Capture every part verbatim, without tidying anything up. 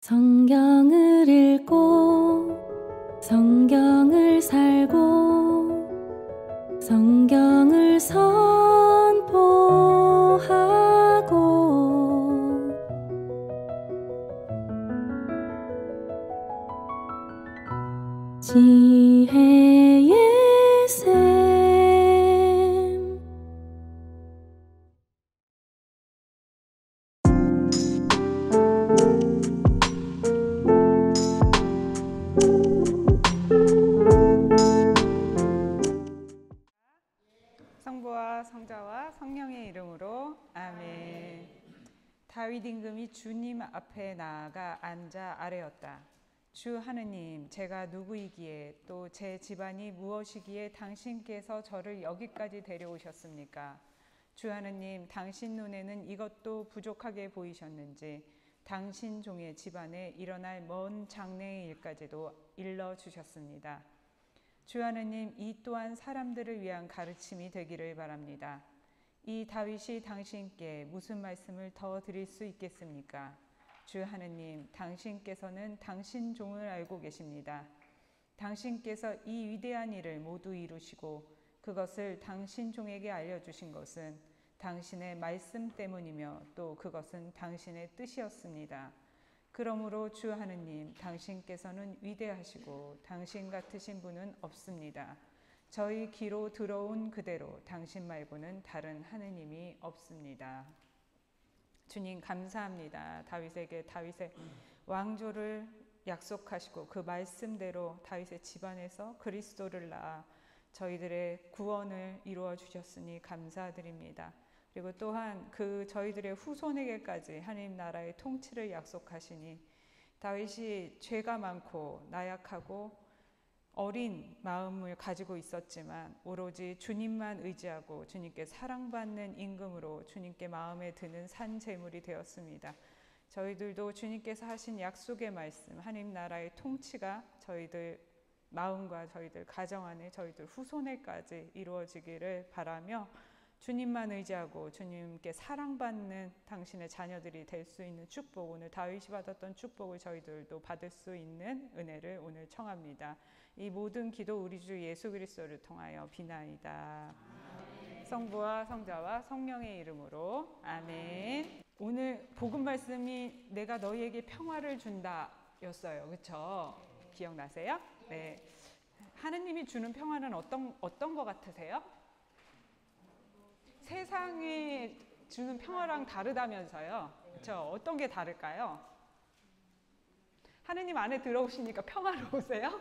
성경을 읽고 성경을 살고 성경을 선포하고 지혜의 샘. 성부와 성자와 성령의 이름으로 아멘. 다윗 임금이 주님 앞에 나아가 앉아 아뢰었다. 주 하느님, 제가 누구이기에 또 제 집안이 무엇이기에 당신께서 저를 여기까지 데려오셨습니까? 주 하느님, 당신 눈에는 이것도 부족하게 보이셨는지 당신 종의 집안에 일어날 먼 장래의 일까지도 일러주셨습니다. 주 하느님, 이 또한 사람들을 위한 가르침이 되기를 바랍니다. 이 다윗이 당신께 무슨 말씀을 더 드릴 수 있겠습니까? 주 하느님, 당신께서는 당신 종을 알고 계십니다. 당신께서 이 위대한 일을 모두 이루시고 그것을 당신 종에게 알려주신 것은 당신의 말씀 때문이며 또 그것은 당신의 뜻이었습니다. 그러므로 주 하느님, 당신께서는 위대하시고 당신 같으신 분은 없습니다. 저희 귀로 들어온 그대로 당신 말고는 다른 하느님이 없습니다. 주님 감사합니다. 다윗에게 다윗의 왕조를 약속하시고 그 말씀대로 다윗의 집안에서 그리스도를 낳아 저희들의 구원을 이루어 주셨으니 감사드립니다. 그리고 또한 그 저희들의 후손에게까지 하나님 나라의 통치를 약속하시니 다윗이 죄가 많고 나약하고 어린 마음을 가지고 있었지만 오로지 주님만 의지하고 주님께 사랑받는 임금으로 주님께 마음에 드는 산 제물이 되었습니다. 저희들도 주님께서 하신 약속의 말씀, 하나님 나라의 통치가 저희들 마음과 저희들 가정 안에 저희들 후손에까지 이루어지기를 바라며 주님만 의지하고 주님께 사랑받는 당신의 자녀들이 될 수 있는 축복, 오늘 다윗이 받았던 축복을 저희들도 받을 수 있는 은혜를 오늘 청합니다. 이 모든 기도 우리 주 예수 그리스도를 통하여 비나이다. 아멘. 성부와 성자와 성령의 이름으로 아멘. 오늘 복음 말씀이 내가 너희에게 평화를 준다 였어요. 그렇죠? 기억나세요? 네. 하느님이 주는 평화는 어떤 어떤 것 같으세요? 세상이 주는 평화랑 다르다면서요. 그렇죠? 어떤 게 다를까요? 하느님 안에 들어오시니까 평화로우세요?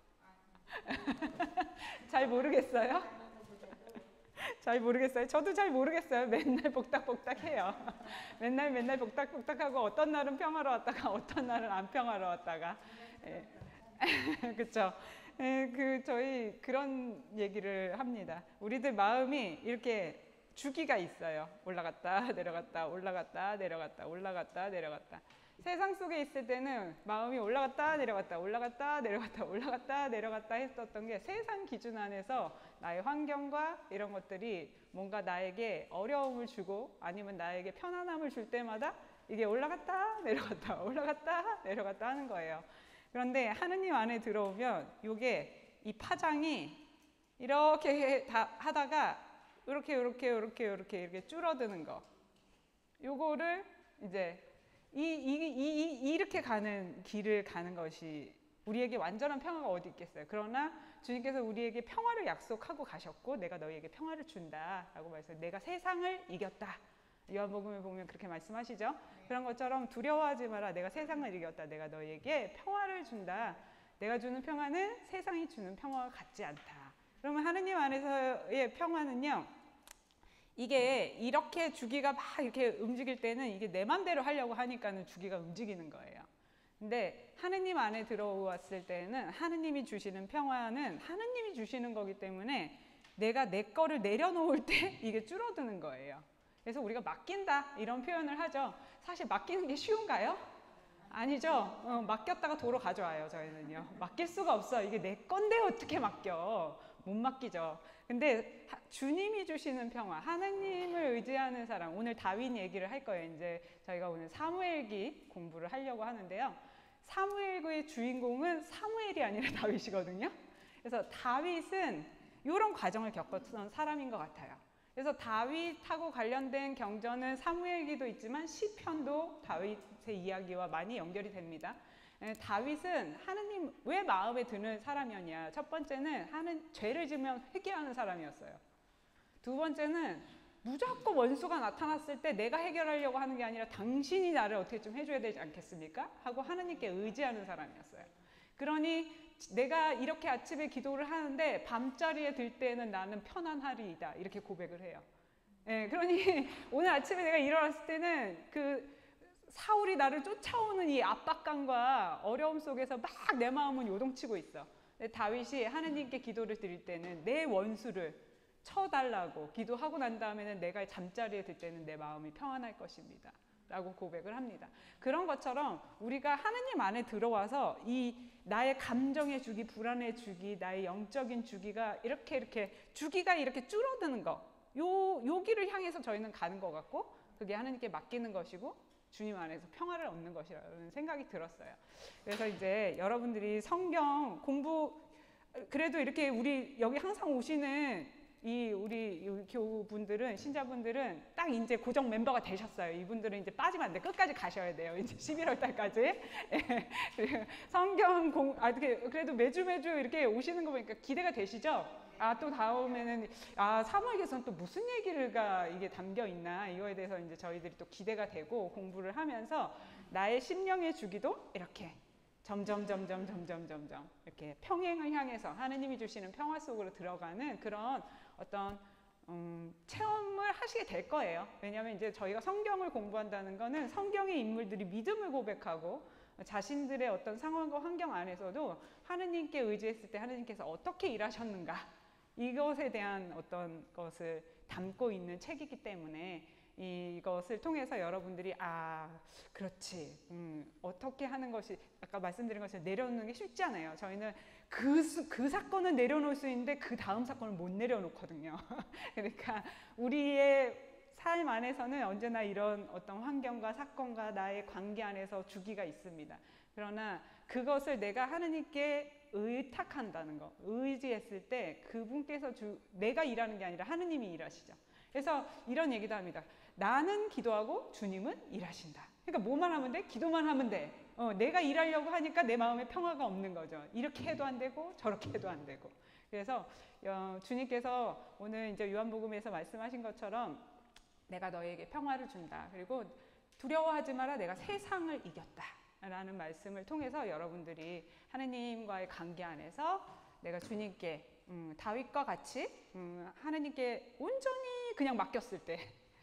잘 모르겠어요? 잘 모르겠어요. 저도 잘 모르겠어요. 맨날 복닥복닥해요. 맨날 맨날 복닥복닥하고 어떤 날은 평화로웠다가 어떤 날은 안 평화로웠다가. 예. 그렇죠? 예, 그 저희 그런 얘기를 합니다. 우리들 마음이 이렇게 주기가 있어요. 올라갔다 내려갔다 올라갔다 내려갔다 올라갔다 내려갔다. 세상 속에 있을 때는 마음이 올라갔다 내려갔다 올라갔다 내려갔다 올라갔다 내려갔다 했었던 게 세상 기준 안에서 나의 환경과 이런 것들이 뭔가 나에게 어려움을 주고 아니면 나에게 편안함을 줄 때마다 이게 올라갔다 내려갔다 올라갔다 내려갔다 하는 거예요. 그런데 하느님 안에 들어오면 이게 이 파장이 이렇게 다 하다가 이렇게 이렇게 이렇게 이렇게 이렇게 줄어드는 거, 요거를 이제 이, 이, 이, 이, 이렇게 가는 길을 가는 것이 우리에게 완전한 평화가 어디 있겠어요. 그러나 주님께서 우리에게 평화를 약속하고 가셨고 내가 너희에게 평화를 준다라고 말해서 내가 세상을 이겼다. 요한복음에 보면 그렇게 말씀하시죠. 네. 그런 것처럼 두려워하지 마라. 내가 세상을 이겼다. 내가 너희에게 평화를 준다. 내가 주는 평화는 세상이 주는 평화와 같지 않다. 그러면 하느님 안에서의 평화는요, 이게 이렇게 주기가 막 이렇게 움직일 때는 이게 내 맘대로 하려고 하니까는 주기가 움직이는 거예요. 근데 하느님 안에 들어왔을 때는 하느님이 주시는 평화는 하느님이 주시는 거기 때문에 내가 내 거를 내려놓을 때 이게 줄어드는 거예요. 그래서 우리가 맡긴다 이런 표현을 하죠. 사실 맡기는 게 쉬운가요? 아니죠. 어, 맡겼다가 도로 가져와요. 저희는요. 맡길 수가 없어. 이게 내 건데 어떻게 맡겨. 못 맡기죠. 근데 하, 주님이 주시는 평화, 하나님을 의지하는 사람, 오늘 다윗 얘기를 할 거예요. 이제 저희가 오늘 사무엘기 공부를 하려고 하는데요. 사무엘기의 주인공은 사무엘이 아니라 다윗이거든요. 그래서 다윗은 이런 과정을 겪었던 사람인 것 같아요. 그래서 다윗하고 관련된 경전은 사무엘기도 있지만 시편도 다윗의 이야기와 많이 연결이 됩니다. 다윗은 하느님 왜 마음에 드는 사람이었냐. 첫 번째는 하는 죄를 지으면 회개하는 사람이었어요. 두 번째는 무조건 원수가 나타났을 때 내가 해결하려고 하는 게 아니라 당신이 나를 어떻게 좀 해줘야 되지 않겠습니까? 하고 하느님께 의지하는 사람이었어요. 그러니 내가 이렇게 아침에 기도를 하는데 밤자리에 들 때는 나는 편안하리이다 이렇게 고백을 해요. 예, 그러니 오늘 아침에 내가 일어났을 때는 그 사울이 나를 쫓아오는 이 압박감과 어려움 속에서 막 내 마음은 요동치고 있어. 다윗이 하느님께 기도를 드릴 때는 내 원수를 쳐달라고 기도하고 난 다음에는 내가 잠자리에 들 때는 내 마음이 평안할 것입니다 라고 고백을 합니다. 그런 것처럼 우리가 하느님 안에 들어와서 이 나의 감정의 주기, 불안의 주기, 나의 영적인 주기가 이렇게 이렇게 주기가 이렇게 줄어드는 거, 요, 요 길을 향해서 저희는 가는 것 같고 그게 하느님께 맡기는 것이고 주님 안에서 평화를 얻는 것이라는 생각이 들었어요. 그래서 이제 여러분들이 성경 공부, 그래도 이렇게 우리 여기 항상 오시는 이 우리 교우분들은, 신자분들은 딱 이제 고정 멤버가 되셨어요. 이분들은 이제 빠지면 안 돼. 끝까지 가셔야 돼요. 이제 십일월 달까지. 성경 공, 아, 그래도 매주 매주 이렇게 오시는 거 보니까 기대가 되시죠? 아, 또 다음에는, 아, 사무엘기에서는 또 무슨 얘기가 이게 담겨 있나, 이거에 대해서 이제 저희들이 또 기대가 되고 공부를 하면서 나의 심령의 주기도 이렇게 점점, 점점, 점점, 점점 이렇게 평행을 향해서 하느님이 주시는 평화 속으로 들어가는 그런 어떤 음, 체험을 하시게 될 거예요. 왜냐하면 이제 저희가 성경을 공부한다는 거는 성경의 인물들이 믿음을 고백하고 자신들의 어떤 상황과 환경 안에서도 하느님께 의지했을 때 하느님께서 어떻게 일하셨는가, 이것에 대한 어떤 것을 담고 있는 책이기 때문에 이것을 통해서 여러분들이 아 그렇지 음, 어떻게 하는 것이 아까 말씀드린 것처럼 내려놓는 게 쉽지 않아요. 저희는 그, 수, 그 사건은 내려놓을 수 있는데 그 다음 사건을 못 내려놓거든요. 그러니까 우리의 삶 안에서는 언제나 이런 어떤 환경과 사건과 나의 관계 안에서 주기가 있습니다. 그러나 그것을 내가 하느님께 의탁한다는 거, 의지했을 때 그분께서 주, 내가 일하는 게 아니라 하느님이 일하시죠. 그래서 이런 얘기도 합니다. 나는 기도하고 주님은 일하신다. 그러니까 뭐만 하면 돼? 기도만 하면 돼. 어, 내가 일하려고 하니까 내 마음에 평화가 없는 거죠. 이렇게 해도 안 되고 저렇게 해도 안 되고. 그래서 어, 주님께서 오늘 이제 요한복음에서 말씀하신 것처럼 내가 너에게 평화를 준다. 그리고 두려워하지 마라. 내가 세상을 이겼다. 라는 말씀을 통해서 여러분들이 하느님과의 관계 안에서 내가 주님께 음, 다윗과 같이 음, 하느님께 온전히 그냥 맡겼을 때,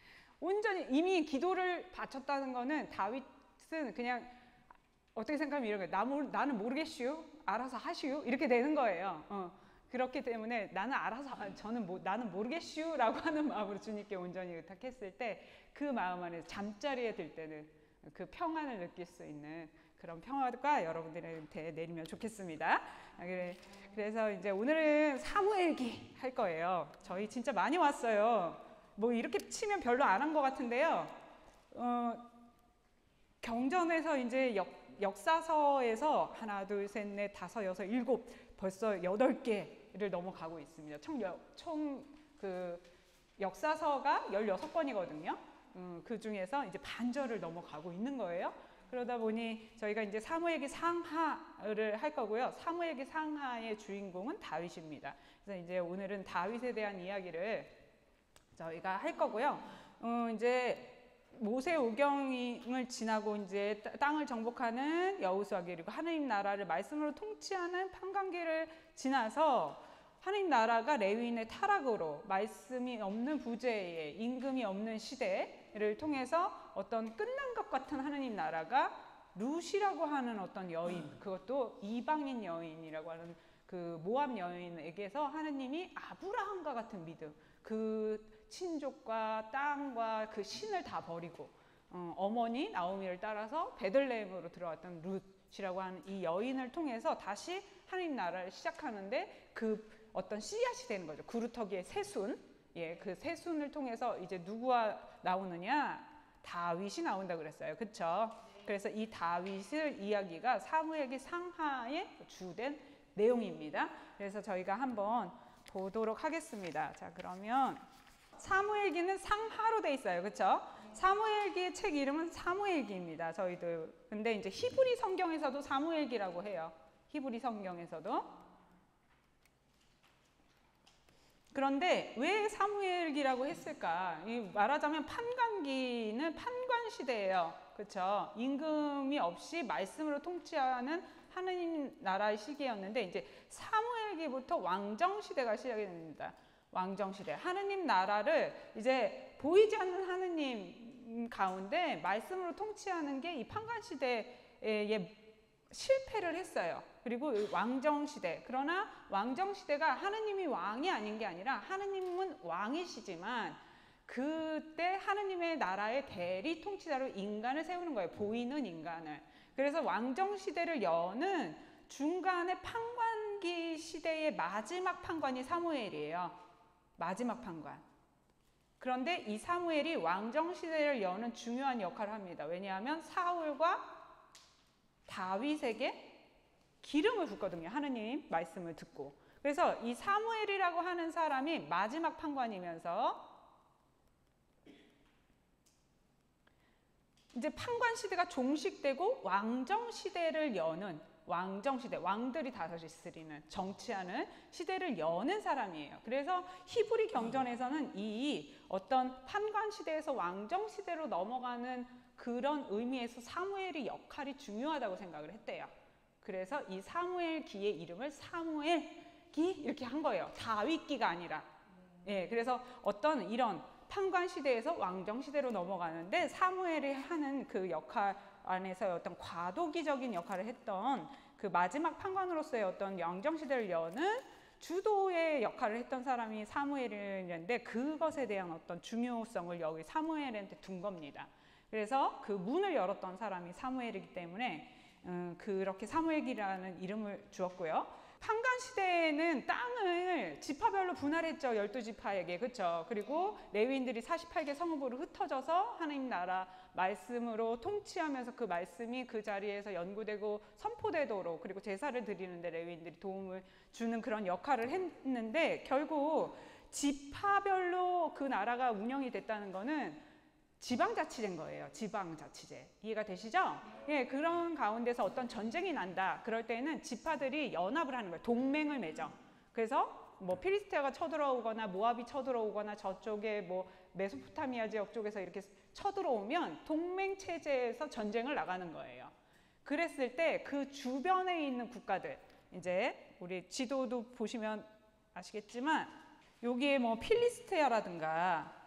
온전히 이미 기도를 바쳤다는 거는 다윗은 그냥 어떻게 생각하면 이런 거예요. 나 모르, 나는 모르겠슈, 알아서 하슈, 이렇게 되는 거예요. 어, 그렇기 때문에 나는 알아서, 저는 뭐, 나는 모르겠슈라고 하는 마음으로 주님께 온전히 의탁했을 때 그 마음 안에서 잠자리에 들 때는 그 평안을 느낄 수 있는 그런 평화가 여러분들한테 내리면 좋겠습니다. 그래서 이제 오늘은 사무엘기 할 거예요. 저희 진짜 많이 왔어요. 뭐 이렇게 치면 별로 안 한 것 같은데요. 어, 경전에서 이제 역, 역사서에서 하나, 둘, 셋, 넷, 다섯, 여섯, 일곱, 벌써 여덟 개를 넘어가고 있습니다. 총, 총 그 역사서가 열여섯 권이거든요. 음, 그 중에서 이제 반절을 넘어가고 있는 거예요. 그러다 보니 저희가 이제 사무엘기 상하를 할 거고요. 사무엘기 상하의 주인공은 다윗입니다. 그래서 이제 오늘은 다윗에 대한 이야기를 저희가 할 거고요. 어, 이제 모세 오경을 지나고 이제 땅을 정복하는 여호수아 그리고 하느님 나라를 말씀으로 통치하는 판관기를 지나서 하느님 나라가 레위인의 타락으로 말씀이 없는 부재에 임금이 없는 시대를 통해서 어떤 끝난 것 같은 하느님 나라가 룻이라고 하는 어떤 여인, 그것도 이방인 여인이라고 하는 그 모압 여인에게서 하느님이 아브라함과 같은 믿음, 그 친족과 땅과 그 신을 다 버리고 어, 어머니 나오미를 따라서 베들레헴으로 들어왔던 룻이라고 하는 이 여인을 통해서 다시 하느님 나라를 시작하는데 그 어떤 씨앗이 되는 거죠. 그루터기의 새순. 예, 그 새순을 통해서 이제 누구가 나오느냐? 다윗이 나온다 그랬어요. 그렇죠? 그래서 이 다윗을 이야기가 사무엘기 상하의 주된 내용입니다. 그래서 저희가 한번 보도록 하겠습니다. 자, 그러면 사무엘기는 상하로 돼 있어요. 그렇죠? 사무엘기의 책 이름은 사무엘기입니다. 저희도. 근데 이제 히브리 성경에서도 사무엘기라고 해요. 히브리 성경에서도. 그런데 왜 사무엘기라고 했을까? 이 말하자면 판관기는 판관 시대예요. 그렇죠? 임금이 없이 말씀으로 통치하는 하느님 나라의 시기였는데 이제 사무엘기부터 왕정 시대가 시작이 됩니다. 왕정 시대. 하느님 나라를 이제 보이지 않는 하느님 가운데 말씀으로 통치하는 게 이 판관 시대에 실패를 했어요. 그리고 왕정 시대. 그러나 왕정 시대가 하느님이 왕이 아닌 게 아니라 하느님은 왕이시지만 그때 하느님의 나라의 대리 통치자로 인간을 세우는 거예요. 보이는 인간을. 그래서 왕정 시대를 여는 중간에 판관기 시대의 마지막 판관이 사무엘이에요. 마지막 판관. 그런데 이 사무엘이 왕정 시대를 여는 중요한 역할을 합니다. 왜냐하면 사울과 다윗에게 기름을 붓거든요. 하느님 말씀을 듣고. 그래서 이 사무엘이라고 하는 사람이 마지막 판관이면서 이제 판관 시대가 종식되고 왕정 시대를 여는 왕정 시대, 왕들이 다스리는 정치하는 시대를 여는 사람이에요. 그래서 히브리 경전에서는 이 어떤 판관 시대에서 왕정 시대로 넘어가는 그런 의미에서 사무엘의 역할이 중요하다고 생각을 했대요. 그래서 이 사무엘기의 이름을 사무엘기 이렇게 한 거예요. 다윗기가 아니라. 예, 그래서 어떤 이런 판관 시대에서 왕정 시대로 넘어가는데 사무엘이 하는 그 역할 안에서 어떤 과도기적인 역할을 했던 그 마지막 판관으로서의 어떤 왕정 시대를 여는 주도의 역할을 했던 사람이 사무엘이었는데 그것에 대한 어떤 중요성을 여기 사무엘한테 둔 겁니다. 그래서 그 문을 열었던 사람이 사무엘이기 때문에 음, 그렇게 사무엘기라는 이름을 주었고요. 판관 시대에는 땅을 지파별로 분할했죠. 열두 지파에게. 그렇죠? 그리고 레위인들이 사십팔 개 성읍으로 흩어져서 하나님 나라 말씀으로 통치하면서 그 말씀이 그 자리에서 연구되고 선포되도록 그리고 제사를 드리는데 레위인들이 도움을 주는 그런 역할을 했는데 결국 지파별로 그 나라가 운영이 됐다는 거는 지방자치제인 거예요. 지방자치제. 이해가 되시죠? 예, 그런 가운데서 어떤 전쟁이 난다. 그럴 때는 지파들이 연합을 하는 거예요. 동맹을 맺어. 그래서 뭐 필리스티아가 쳐들어오거나 모압이 쳐들어오거나 저쪽에 뭐 메소포타미아 지역 쪽에서 이렇게 쳐들어오면 동맹 체제에서 전쟁을 나가는 거예요. 그랬을 때 그 주변에 있는 국가들, 이제 우리 지도도 보시면 아시겠지만 여기에 뭐 필리스티아라든가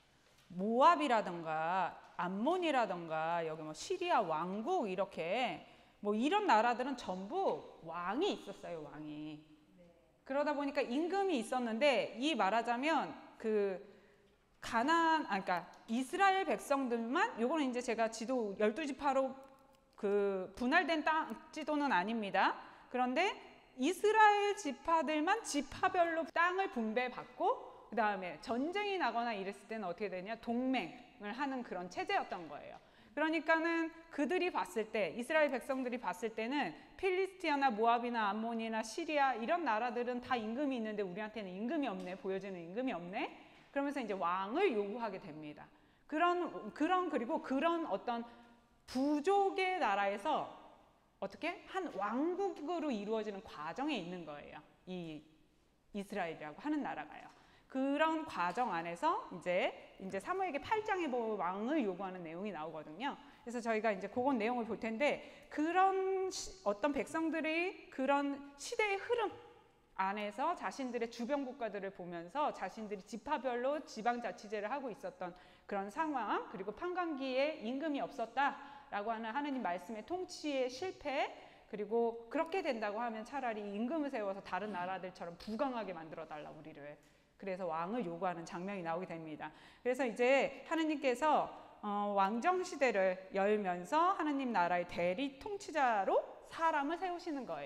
모압이라든가 암몬이라든가 여기 뭐 시리아 왕국 이렇게 뭐 이런 나라들은 전부 왕이 있었어요. 왕이. 그러다 보니까 임금이 있었는데 이 말하자면 그 가나안 아 그러니까 이스라엘 백성들만 요거는 이제 제가 지도 열두 지파로 그 분할된 땅 지도는 아닙니다. 그런데 이스라엘 지파들만 지파별로 땅을 분배받고 그 다음에 전쟁이 나거나 이랬을 때는 어떻게 되냐? 동맹을 하는 그런 체제였던 거예요. 그러니까는 그들이 봤을 때, 이스라엘 백성들이 봤을 때는 필리스티아나 모압이나 암몬이나 시리아 이런 나라들은 다 임금이 있는데 우리한테는 임금이 없네, 보여주는 임금이 없네. 그러면서 이제 왕을 요구하게 됩니다. 그런, 그런, 그리고 그런 어떤 부족의 나라에서 어떻게? 한 왕국으로 이루어지는 과정에 있는 거예요. 이 이스라엘이라고 하는 나라가요. 그런 과정 안에서 이제 이제 사무엘기 팔 장에 보면 왕을 요구하는 내용이 나오거든요. 그래서 저희가 이제 그건 내용을 볼 텐데 그런 시, 어떤 백성들이 그런 시대의 흐름 안에서 자신들의 주변 국가들을 보면서 자신들이 지파별로 지방자치제를 하고 있었던 그런 상황, 그리고 판관기에 임금이 없었다라고 하는 하느님 말씀의 통치의 실패, 그리고 그렇게 된다고 하면 차라리 임금을 세워서 다른 나라들처럼 부강하게 만들어달라 우리를. 그래서 왕을 요구하는 장면이 나오게 됩니다. 그래서 이제 하느님께서 어, 왕정 시대를 열면서 하느님 나라의 대리 통치자로 사람을 세우시는 거예요.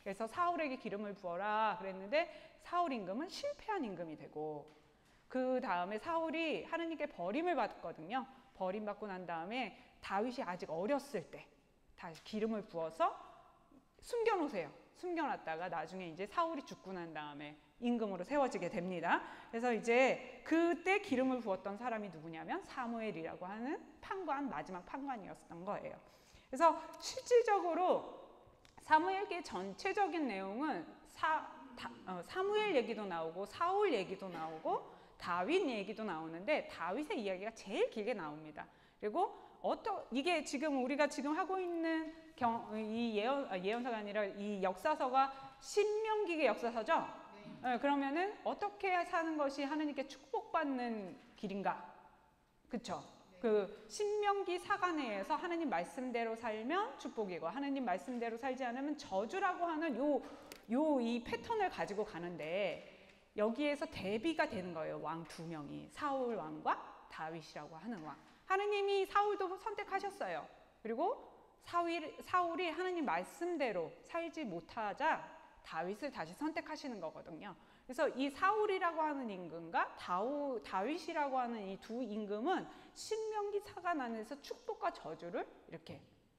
그래서 사울에게 기름을 부어라 그랬는데 사울 임금은 실패한 임금이 되고, 그 다음에 사울이 하느님께 버림을 받았거든요. 버림받고 난 다음에 다윗이 아직 어렸을 때 다시 기름을 부어서 숨겨놓으세요. 숨겨놨다가 나중에 이제 사울이 죽고 난 다음에 임금으로 세워지게 됩니다. 그래서 이제 그때 기름을 부었던 사람이 누구냐면 사무엘이라고 하는 판관, 마지막 판관이었던 거예요. 그래서 실질적으로 사무엘기 전체적인 내용은 사, 다, 어, 사무엘 얘기도 나오고 사울 얘기도 나오고 다윗 얘기도 나오는데 다윗의 이야기가 제일 길게 나옵니다. 그리고 어떠, 이게 지금 우리가 지금 하고 있는 경, 이 예언, 아, 예언서가 아니라 이 역사서가 신명기의 역사서죠. 네, 그러면은 어떻게 사는 것이 하느님께 축복받는 길인가? 그쵸? 그 신명기 사관에서 하느님 말씀대로 살면 축복이고 하느님 말씀대로 살지 않으면 저주라고 하는 요, 요 이 패턴을 가지고 가는데, 여기에서 대비가 되는 거예요. 왕 두 명이, 사울 왕과 다윗이라고 하는 왕. 하느님이 사울도 선택하셨어요. 그리고 사울, 사울이 하느님 말씀대로 살지 못하자 다윗을 다시 선택하시는 거거든요. 그래서 이 사울이라고 하는 임금과 다우, 다윗이라고 하는 이 두 임금은 신명기 사관 안에서 축복과 저주를 이렇게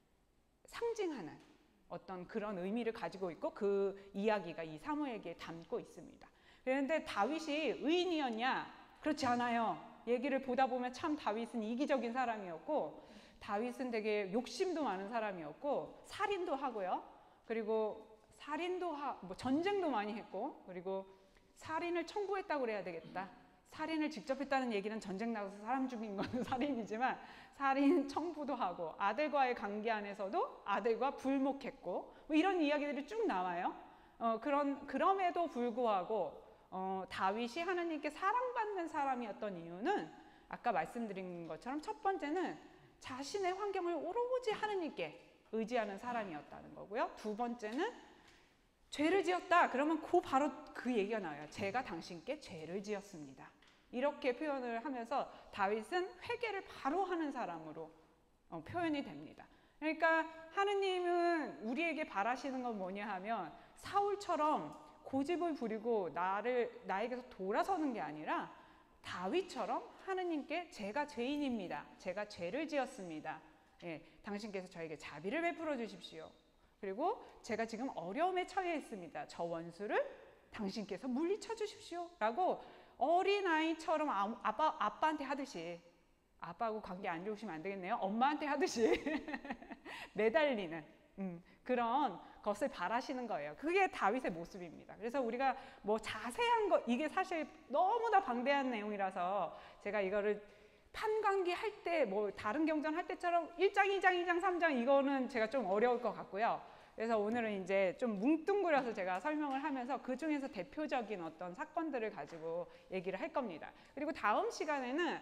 상징하는 어떤 그런 의미를 가지고 있고, 그 이야기가 이 사무엘기에 담고 있습니다. 그런데 다윗이 의인이었냐? 그렇지 않아요. 얘기를 보다 보면 참 다윗은 이기적인 사람이었고, 다윗은 되게 욕심도 많은 사람이었고, 살인도 하고요. 그리고 살인도 하, 뭐 전쟁도 많이 했고, 그리고 살인을 청구했다고 그래야 되겠다. 살인을 직접 했다는 얘기는 전쟁 나가서 사람 죽인 건 살인이지만, 살인 청부도 하고, 아들과의 관계 안에서도 아들과 불목했고, 뭐 이런 이야기들이 쭉 나와요. 어, 그런, 그럼에도 불구하고 어, 다윗이 하나님께 사랑받는 사람이었던 이유는 아까 말씀드린 것처럼 첫 번째는 자신의 환경을 오로지 하나님께 의지하는 사람이었다는 거고요. 두 번째는 죄를 지었다 그러면 그 바로 그 얘기가 나와요. 제가 당신께 죄를 지었습니다. 이렇게 표현을 하면서 다윗은 회개를 바로 하는 사람으로 어, 표현이 됩니다. 그러니까 하느님은 우리에게 바라시는 건 뭐냐 하면, 사울처럼 고집을 부리고 나를, 나에게서 돌아서는 게 아니라 다윗처럼 하느님께 제가 죄인입니다. 제가 죄를 지었습니다. 예, 당신께서 저에게 자비를 베풀어 주십시오. 그리고 제가 지금 어려움에 처해 있습니다. 저 원수를 당신께서 물리쳐 주십시오. 라고 어린아이처럼 아빠, 아빠한테 하듯이, 아빠하고 관계 안 좋으시면 안 되겠네요. 엄마한테 하듯이 매달리는 음, 그런 것을 바라시는 거예요. 그게 다윗의 모습입니다. 그래서 우리가 뭐 자세한 거, 이게 사실 너무나 방대한 내용이라서 제가 이거를 판관기 할 때, 뭐 다른 경전 할 때처럼 일 장, 이 장, 이 장, 삼 장 이거는 제가 좀 어려울 것 같고요. 그래서 오늘은 이제 좀 뭉뚱그려서 제가 설명을 하면서 그 중에서 대표적인 어떤 사건들을 가지고 얘기를 할 겁니다. 그리고 다음 시간에는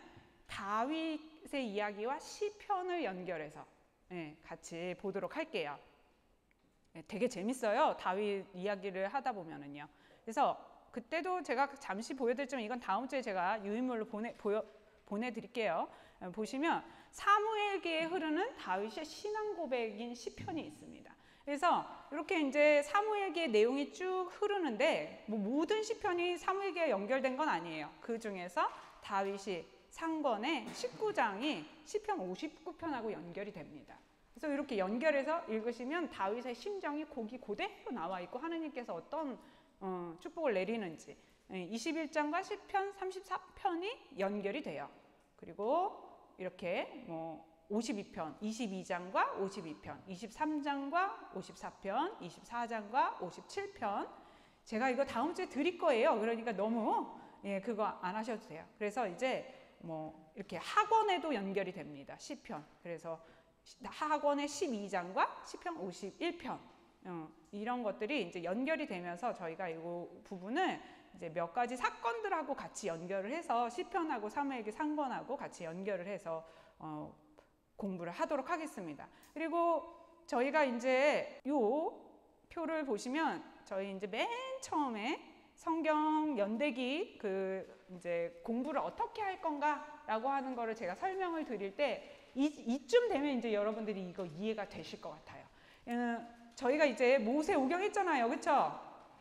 다윗의 이야기와 시편을 연결해서 네, 같이 보도록 할게요. 네, 되게 재밌어요. 다윗 이야기를 하다 보면은요. 그래서 그때도 제가 잠시 보여드렸지만 이건 다음 주에 제가 유인물로 보내, 보여, 보내드릴게요. 보시면 사무엘기에 흐르는 다윗의 신앙 고백인 시편이 있습니다. 그래서 이렇게 이제 사무엘기의 내용이 쭉 흐르는데, 뭐 모든 시편이 사무엘기에 연결된 건 아니에요. 그 중에서 다윗이 상권의 십구 장이 시편 오십구 편하고 연결이 됩니다. 그래서 이렇게 연결해서 읽으시면 다윗의 심정이 거기 그대로 나와 있고, 하느님께서 어떤 어, 축복을 내리는지 이십일 장과 시편 삼십사 편이 연결이 돼요. 그리고 이렇게 뭐 오십이 편, 이십이 장과 오십이 편, 이십삼 장과 오십사 편, 이십사 장과 오십칠 편. 제가 이거 다음 주에 드릴 거예요. 그러니까 너무 예, 그거 안 하셔도 돼요. 그래서 이제 뭐 이렇게 학원에도 연결이 됩니다. 시편. 그래서 학원의 십이 장과 시편 오십일 편. 어, 이런 것들이 이제 연결이 되면서 저희가 이 부분을 이제 몇 가지 사건들하고 같이 연결을 해서 시편하고 사무엘기 상권하고 같이 연결을 해서 어, 공부를 하도록 하겠습니다. 그리고 저희가 이제 요 표를 보시면 저희 이제 맨 처음에 성경 연대기 그 이제 공부를 어떻게 할 건가라고 하는 거를 제가 설명을 드릴 때 이, 이쯤 되면 이제 여러분들이 이거 이해가 되실 것 같아요. 음, 저희가 이제 모세오경 했잖아요. 그쵸?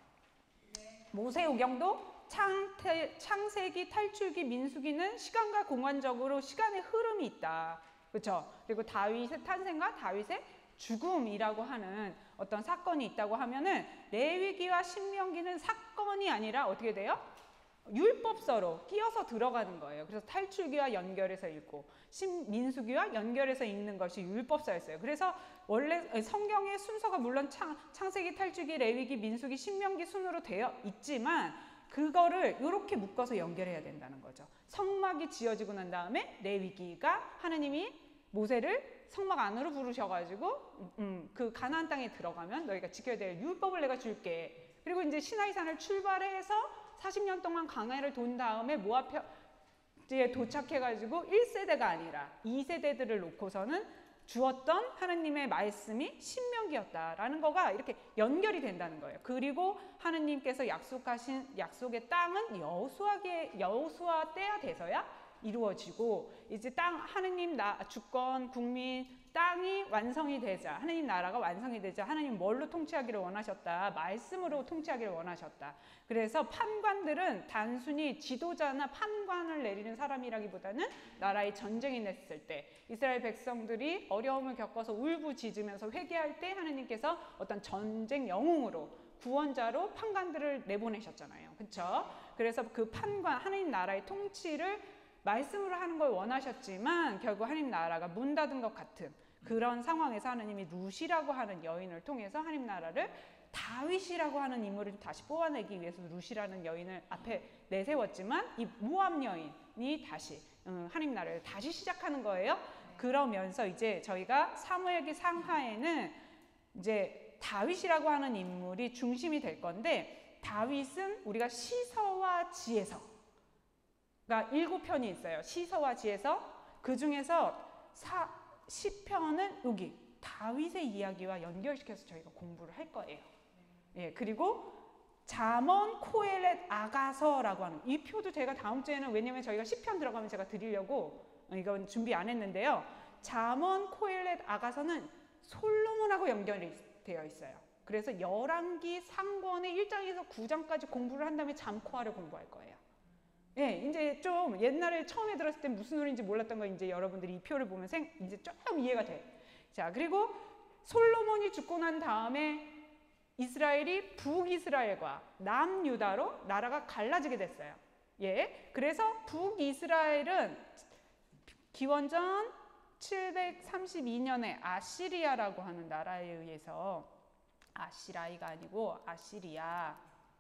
모세오경도 창태, 창세기, 탈출기, 민수기는 시간과 공간적으로 시간의 흐름이 있다. 그렇죠? 그리고 다윗의 탄생과 다윗의 죽음이라고 하는 어떤 사건이 있다고 하면은 레위기와 신명기는 사건이 아니라 어떻게 돼요? 율법서로 끼어서 들어가는 거예요. 그래서 탈출기와 연결해서 읽고 신, 민수기와 연결해서 읽는 것이 율법서였어요. 그래서 원래 성경의 순서가 물론 창, 창세기, 탈출기, 레위기, 민수기, 신명기 순으로 되어 있지만 그거를 이렇게 묶어서 연결해야 된다는 거죠. 성막이 지어지고 난 다음에 레위기가 하느님이 모세를 성막 안으로 부르셔가지고 음, 그 가나안 땅에 들어가면 너희가 지켜야 될 율법을 내가 줄게. 그리고 이제 시나이산을 출발해서 사십 년 동안 광야를 돈 다음에 모압에 도착해가지고 일 세대가 아니라 이 세대들을 놓고서는 주었던 하느님의 말씀이 신명기였다라는 거가 이렇게 연결이 된다는 거예요. 그리고 하느님께서 약속하신 약속의 땅은 여호수아의 여호수아 때야 돼서야 이루어지고 이제 땅 하느님 나 주권 국민 땅이 완성이 되자 하느님 나라가 완성이 되자 하느님 뭘로 통치하기를 원하셨다? 말씀으로 통치하기를 원하셨다. 그래서 판관들은 단순히 지도자나 판관을 내리는 사람이라기보다는 나라의 전쟁이 냈을 때 이스라엘 백성들이 어려움을 겪어서 울부짖으면서 회개할 때 하느님께서 어떤 전쟁 영웅으로 구원자로 판관들을 내보내셨잖아요. 그렇죠? 그래서 그 판관 하느님 나라의 통치를 말씀으로 하는 걸 원하셨지만 결국 하나님 나라가 문 닫은 것 같은 그런 상황에서 하나님이 룻이라고 하는 여인을 통해서 하나님 나라를 다윗이라고 하는 인물을 다시 뽑아내기 위해서 룻이라는 여인을 앞에 내세웠지만 이 모압 여인이 다시 하나님 나라를 다시 시작하는 거예요. 그러면서 이제 저희가 사무엘기 상하에는 이제 다윗이라고 하는 인물이 중심이 될 건데 다윗은 우리가 시서와 지혜서 그러니까 일곱 편이 있어요. 시서와 지혜서. 그 중에서 시편은 여기 다윗의 이야기와 연결시켜서 저희가 공부를 할 거예요. 예, 그리고 잠언, 코엘렛, 아가서라고 하는 이 표도 제가 다음 주에는 왜냐면 저희가 시편 들어가면 제가 드리려고 이건 준비 안 했는데요. 잠언, 코엘렛, 아가서는 솔로몬하고 연결이 되어 있어요. 그래서 열왕기 상권의 일 장에서 구 장까지 공부를 한 다음에 잠코아를 공부할 거예요. 예, 이제 좀 옛날에 처음에 들었을 때 무슨 소리인지 몰랐던 거 이제 여러분들이 이 표를 보면 생, 이제 조금 이해가 돼. 자, 그리고 솔로몬이 죽고 난 다음에 이스라엘이 북이스라엘과 남유다로 나라가 갈라지게 됐어요. 예, 그래서 북이스라엘은 기원전 칠백삼십이 년에 아시리아라고 하는 나라에 의해서 아시라이가 아니고 아시리아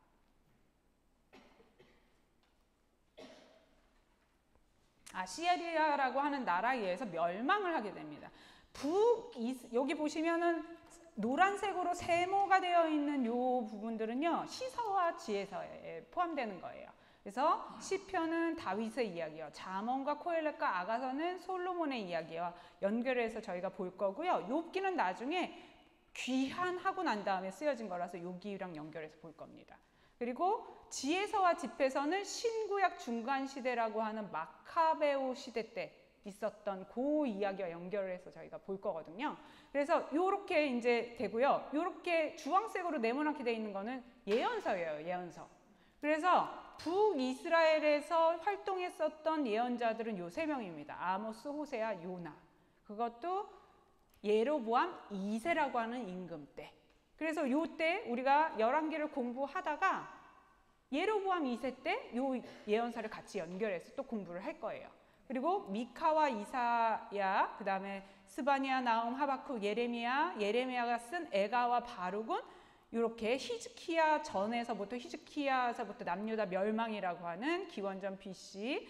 아시리아라고 하는 나라에 의해서 멸망을 하게 됩니다. 북 여기 보시면은 노란색으로 세모가 되어 있는 요 부분들은요 시서와 지혜서에 포함되는 거예요. 그래서 시편은 다윗의 이야기요, 잠언과 코엘렛과 아가서는 솔로몬의 이야기와 연결해서 저희가 볼 거고요. 욥기는 나중에 귀환하고 난 다음에 쓰여진 거라서 욥기랑 연결해서 볼 겁니다. 그리고 지혜서와 집회서는 신구약 중간 시대라고 하는 마카베오 시대 때 있었던 그 이야기와 연결해서 저희가 볼 거거든요. 그래서 요렇게 이제 되고요. 요렇게 주황색으로 네모나게 돼 있는 거는 예언서예요. 예언서. 그래서 북이스라엘에서 활동했었던 예언자들은 요 세 명입니다. 아모스, 호세아, 요나. 그것도 예로보암 이 세라고 하는 임금 때. 그래서 요때 우리가 열왕기를 공부하다가 예로보암 이 세 때 요 예언서를 같이 연결해서 또 공부를 할 거예요. 그리고 미카와 이사야, 그 다음에 스바냐, 나움, 하박국, 예레미야, 예레미야가 쓴 에가와 바룩은 이렇게 히즈키야 전에서부터 히즈키야서부터 남유다 멸망이라고 하는 기원전 비씨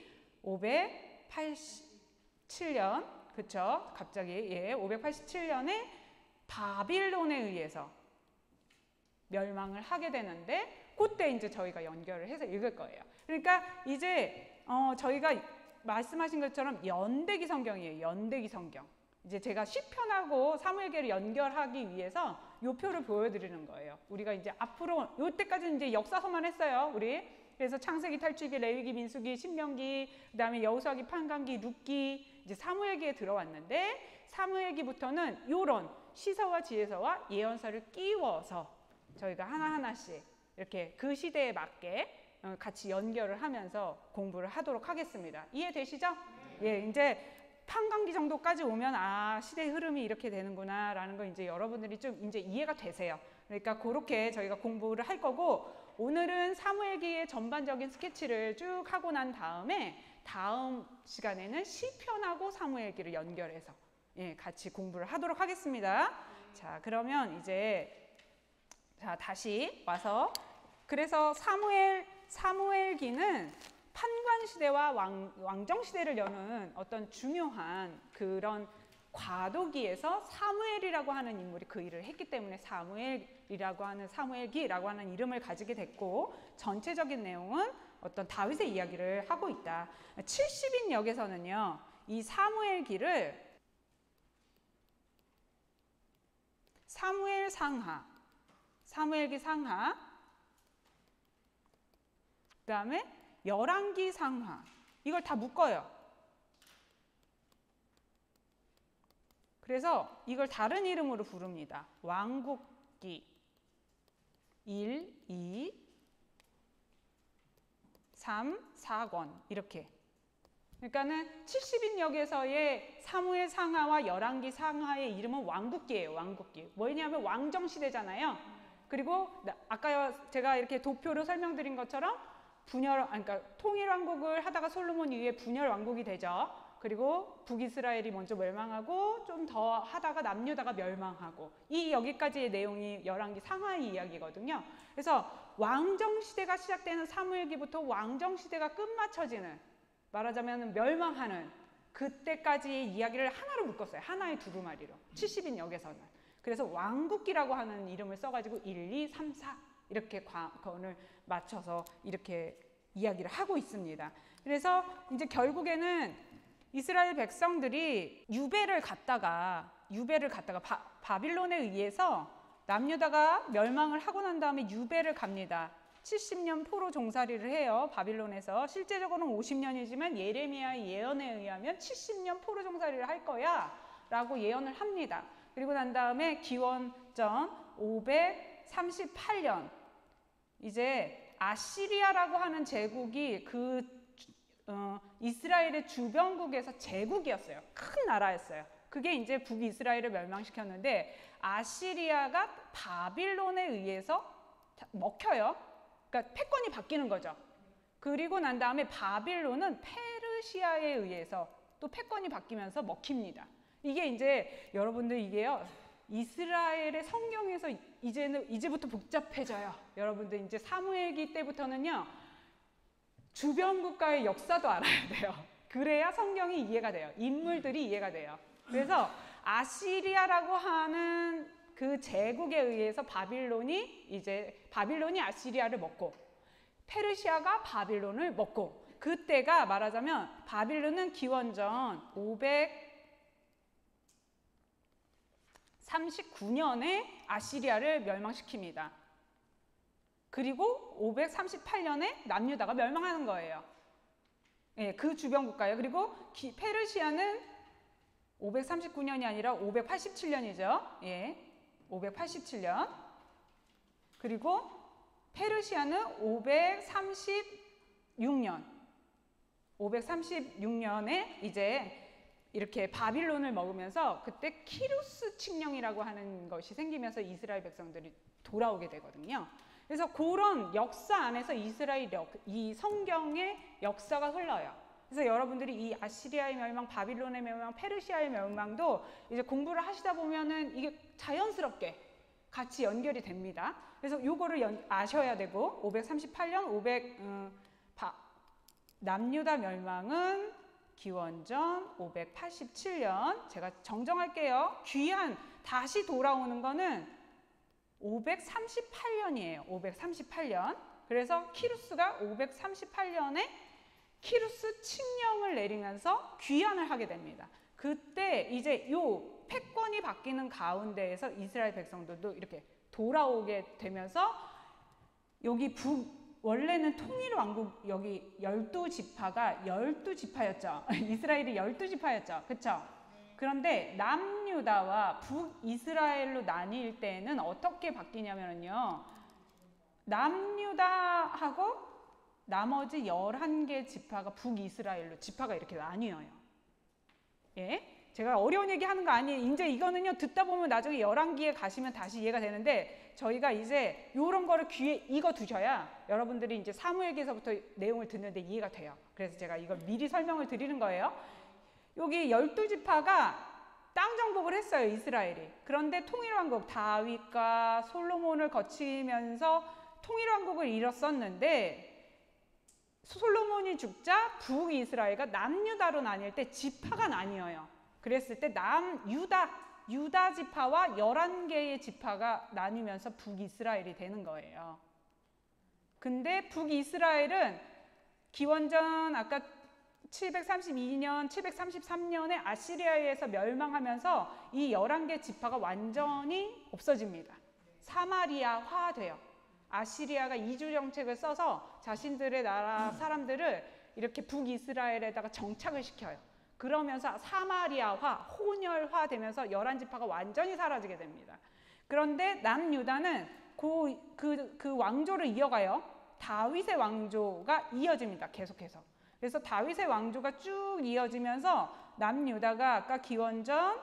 오백팔십칠 년, 그쵸? 갑자기 예, 오백팔십칠 년에 바빌론에 의해서 멸망을 하게 되는데 그때 이제 저희가 연결을 해서 읽을 거예요. 그러니까 이제 어, 저희가 말씀하신 것처럼 연대기 성경이에요. 연대기 성경. 이제 제가 시편하고 사무엘기를 연결하기 위해서 요 표를 보여드리는 거예요. 우리가 이제 앞으로 요때까지는 이제 역사서만 했어요. 우리. 그래서 창세기, 탈출기, 레위기, 민수기, 신명기, 그다음에 여호수아기, 판관기, 룻기, 이제 사무엘기에 들어왔는데 사무엘기부터는 요런 시서와 지혜서와 예언서를 끼워서 저희가 하나하나씩 이렇게 그 시대에 맞게 같이 연결을 하면서 공부를 하도록 하겠습니다. 이해되시죠? 예, 이제 판강기 정도까지 오면 아, 시대의 흐름이 이렇게 되는구나 라는 거 이제 여러분들이 좀 이제 이해가 되세요. 그러니까 그렇게 저희가 공부를 할 거고, 오늘은 사무엘기의 전반적인 스케치를 쭉 하고 난 다음에 다음 시간에는 시편하고 사무엘기를 연결해서 예, 같이 공부를 하도록 하겠습니다. 자, 그러면 이제 자, 다시 와서, 그래서 사무엘 사무엘기는 판관 시대와 왕, 왕정 시대를 여는 어떤 중요한 그런 과도기에서 사무엘이라고 하는 인물이 그 일을 했기 때문에 사무엘이라고 하는 사무엘기라고 하는 이름을 가지게 됐고, 전체적인 내용은 어떤 다윗의 이야기를 하고 있다. 칠십 인 역에서는요, 이 사무엘기를 사무엘 상하, 사무엘기 상하, 그 다음에 열왕기 상하, 이걸 다 묶어요. 그래서 이걸 다른 이름으로 부릅니다. 왕국기 일, 이, 삼, 사 권 이렇게. 그러니까는 칠십 인 역에서의 사무엘 상하와 열왕기 상하의 이름은 왕국기예요. 왕국기. 뭐냐면 왕정 시대잖아요. 그리고 아까 제가 이렇게 도표로 설명드린 것처럼 분열, 그러니까 통일 왕국을 하다가 솔로몬 이후에 분열 왕국이 되죠. 그리고 북이스라엘이 먼저 멸망하고 좀 더 하다가 남유다가 멸망하고, 이 여기까지의 내용이 열왕기 상하의 이야기거든요. 그래서 왕정 시대가 시작되는 사무엘기부터 왕정 시대가 끝마쳐지는, 말하자면 멸망하는 그때까지의 이야기를 하나로 묶었어요. 하나의 두루마리로. 칠십 인 역에서는. 그래서 왕국기라고 하는 이름을 써가지고 일, 이, 삼, 사 이렇게 관을 맞춰서 이렇게 이야기를 하고 있습니다. 그래서 이제 결국에는 이스라엘 백성들이 유배를 갔다가 유배를 갔다가 바, 바빌론에 의해서 남유다가 멸망을 하고 난 다음에 유배를 갑니다. 칠십 년 포로 종살이를 해요. 바빌론에서. 실제적으로는 오십 년이지만 예레미야의 예언에 의하면 칠십 년 포로 종살이를 할 거야 라고 예언을 합니다. 그리고 난 다음에 기원전 오백삼십팔 년 이제 아시리아라고 하는 제국이 그 어, 이스라엘의 주변국에서 제국이었어요. 큰 나라였어요. 그게 이제 북이스라엘을 멸망시켰는데, 아시리아가 바빌론에 의해서 먹혀요. 그러니까 패권이 바뀌는 거죠. 그리고 난 다음에 바빌론은 페르시아에 의해서 또 패권이 바뀌면서 먹힙니다. 이게 이제 여러분들 이게요, 이스라엘의 성경에서 이제는 이제부터 복잡해져요. 여러분들 이제 사무엘기 때부터는요, 주변 국가의 역사도 알아야 돼요. 그래야 성경이 이해가 돼요. 인물들이 이해가 돼요. 그래서 아시리아라고 하는 그 제국에 의해서 바빌론이 이제 바빌론이 아시리아를 먹고 페르시아가 바빌론을 먹고, 그때가 말하자면 바빌론은 기원전 오백삼십구 년에 아시리아를 멸망시킵니다. 그리고 오백삼십팔 년에 남유다가 멸망하는 거예요. 예, 그 주변 국가예요. 그리고 기, 페르시아는 오백삼십구 년이 아니라 오백팔십칠 년이죠. 예, 오백팔십칠 년. 그리고 페르시아는 오백삼십육 년. 오백삼십육 년에 이제 이렇게 바빌론을 먹으면서 그때 키루스 칙령이라고 하는 것이 생기면서 이스라엘 백성들이 돌아오게 되거든요. 그래서 그런 역사 안에서 이스라엘 역, 이 성경의 역사가 흘러요. 그래서 여러분들이 이 아시리아의 멸망, 바빌론의 멸망, 페르시아의 멸망도 이제 공부를 하시다 보면은 이게 자연스럽게 같이 연결이 됩니다. 그래서 요거를 연, 아셔야 되고, 오백삼십팔 년 오백 음, 바, 남유다 멸망은 기원전 오백팔십칠 년. 제가 정정할게요. 귀한 다시 돌아오는 거는 오백삼십팔 년이에요. 오백삼십팔 년. 그래서 키루스가 오백삼십팔 년에 키루스 칙령을 내리면서 귀환을 하게 됩니다. 그때 이제 요 패권이 바뀌는 가운데에서 이스라엘 백성들도 이렇게 돌아오게 되면서, 여기 북 원래는 통일 왕국 여기 열두 지파가 열두 지파였죠. 이스라엘이 열두 지파였죠. 그렇죠? 그런데 남유다와 북이스라엘로 나뉠 때는 어떻게 바뀌냐면요. 남유다하고 나머지 열한 개 지파가 북이스라엘로 지파가 이렇게 나뉘어요. 예? 제가 어려운 얘기 하는 거 아니에요. 이제 이거는요, 듣다 보면 나중에 열왕기에 가시면 다시 이해가 되는데, 저희가 이제 요런 거를 귀에 익어 두셔야 여러분들이 이제 사무엘기에서부터 내용을 듣는데 이해가 돼요. 그래서 제가 이걸 미리 설명을 드리는 거예요. 여기 열두 지파가 땅 정복을 했어요, 이스라엘이. 그런데 통일왕국 다윗과 솔로몬을 거치면서 통일왕국을 이뤘었는데, 솔로몬이 죽자 북이스라엘과 남유다로 나뉠 때 지파가 나뉘어요. 그랬을 때 남유다, 유다 지파와 열한 개의 지파가 나뉘면서 북이스라엘이 되는 거예요. 근데 북이스라엘은 기원전 아까 칠백삼십이 년, 칠백삼십삼 년에 아시리아에 의해서 멸망하면서 이 열한 개 지파가 완전히 없어집니다. 사마리아화 돼요. 아시리아가 이주 정책을 써서 자신들의 나라 사람들을 이렇게 북이스라엘에다가 정착을 시켜요. 그러면서 사마리아화, 혼혈화 되면서 열한 지파가 완전히 사라지게 됩니다. 그런데 남유다는 그, 그, 그 왕조를 이어가요. 다윗의 왕조가 이어집니다. 계속해서. 그래서 다윗의 왕조가 쭉 이어지면서 남유다가 아까 기원전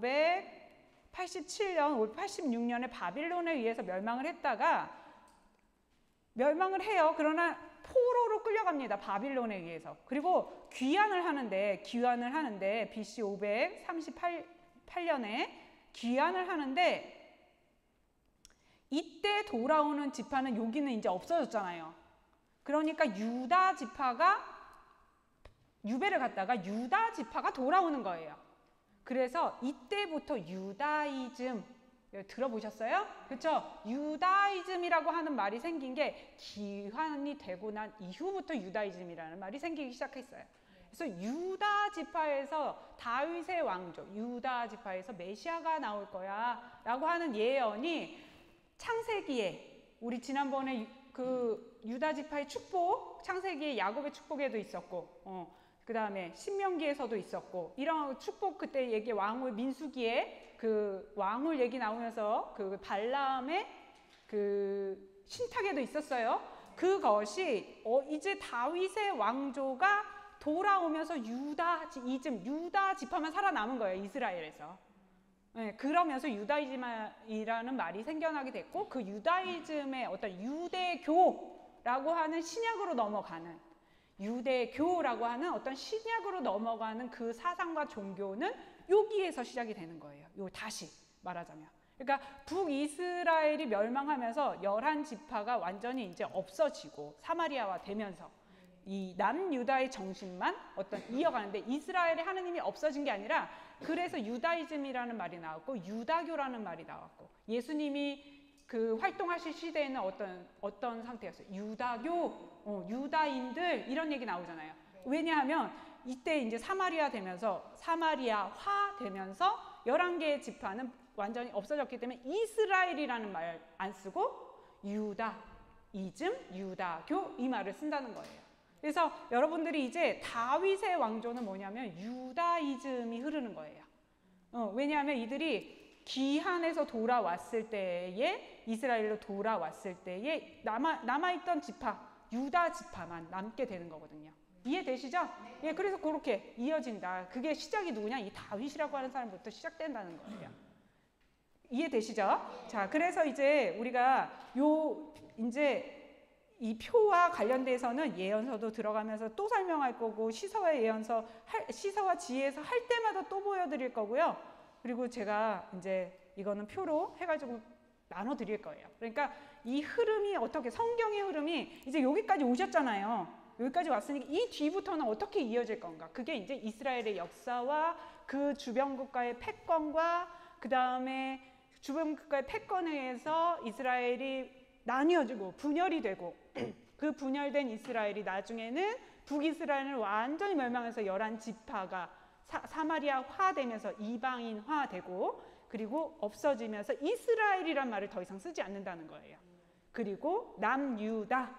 오백팔십칠 년, 오백팔십육 년에 바빌론에 의해서 멸망을 했다가 멸망을 해요. 그러나 포로로 끌려갑니다. 바빌론에 의해서. 그리고 귀환을 하는데 귀환을 하는데 비씨 오백삼십팔 년에 귀환을 하는데 이때 돌아오는 지파는 여기는 이제 없어졌잖아요. 그러니까 유다 지파가 유배를 갔다가 유다 지파가 돌아오는 거예요. 그래서 이때부터 유다이즘 들어보셨어요? 그렇죠? 유다이즘이라고 하는 말이 생긴 게 기환이 되고 난 이후부터 유다이즘이라는 말이 생기기 시작했어요. 그래서 유다 지파에서 다윗의 왕조, 유다 지파에서 메시아가 나올 거야 라고 하는 예언이 창세기에, 우리 지난번에 그 유다 지파의 축복, 창세기에 야곱의 축복에도 있었고, 어, 그 다음에 신명기에서도 있었고, 이런 축복 그때 얘기 왕후 민수기에 그 왕후 얘기 나오면서 그 발람의 그 신탁에도 있었어요. 그것이 어 이제 다윗의 왕조가 돌아오면서 유다 이즘 유다 지파만 살아남은 거예요, 이스라엘에서. 네, 그러면서 유다이즘이라는 말이 생겨나게 됐고, 그 유다이즘의 어떤 유대교라고 하는 신약으로 넘어가는, 유대교라고 하는 어떤 신약으로 넘어가는 그 사상과 종교는 여기에서 시작이 되는 거예요. 요 다시 말하자면. 그러니까 북이스라엘이 멸망하면서 열한 지파가 완전히 이제 없어지고 사마리아화 되면서 이 남유다의 정신만 어떤 이어가는데, 이스라엘의 하느님이 없어진 게 아니라 그래서 유다이즘이라는 말이 나왔고 유다교라는 말이 나왔고, 예수님이 그 활동하실 시대에는 어떤 어떤 상태였어요? 유다교, 어, 유다인들 이런 얘기 나오잖아요. 왜냐하면 이때 이제 사마리아 되면서 사마리아화 되면서 열한 개의 지파는 완전히 없어졌기 때문에 이스라엘이라는 말 안 쓰고 유다이즘, 유다교 이 말을 쓴다는 거예요. 그래서 여러분들이 이제 다윗의 왕조는 뭐냐면 유다이즘이 흐르는 거예요. 어, 왜냐하면 이들이 기한에서 돌아왔을 때에, 이스라엘로 돌아왔을 때에 남아, 남아있던 지파, 유다 지파만 남게 되는 거거든요. 이해되시죠? 예, 그래서 그렇게 이어진다. 그게 시작이 누구냐? 이 다윗이라고 하는 사람부터 시작된다는 거예요. 이해되시죠? 자, 그래서 이제 우리가 요 이제 이 표와 관련돼서는 예언서도 들어가면서 또 설명할 거고, 시서와 예언서, 할, 시서와 지혜에서 할 때마다 또 보여드릴 거고요. 그리고 제가 이제 이거는 표로 해가지고 나눠드릴 거예요. 그러니까 이 흐름이 어떻게, 성경의 흐름이 이제 여기까지 오셨잖아요. 여기까지 왔으니까 이 뒤부터는 어떻게 이어질 건가? 그게 이제 이스라엘의 역사와 그 주변 국가의 패권과 그 다음에 주변 국가의 패권에 의해서 이스라엘이 나뉘어지고 분열이 되고 그 분열된 이스라엘이 나중에는 북이스라엘을 완전히 멸망해서 열한 지파가 사, 사마리아화 되면서 이방인화 되고, 그리고 없어지면서 이스라엘이란 말을 더 이상 쓰지 않는다는 거예요. 그리고 남유다,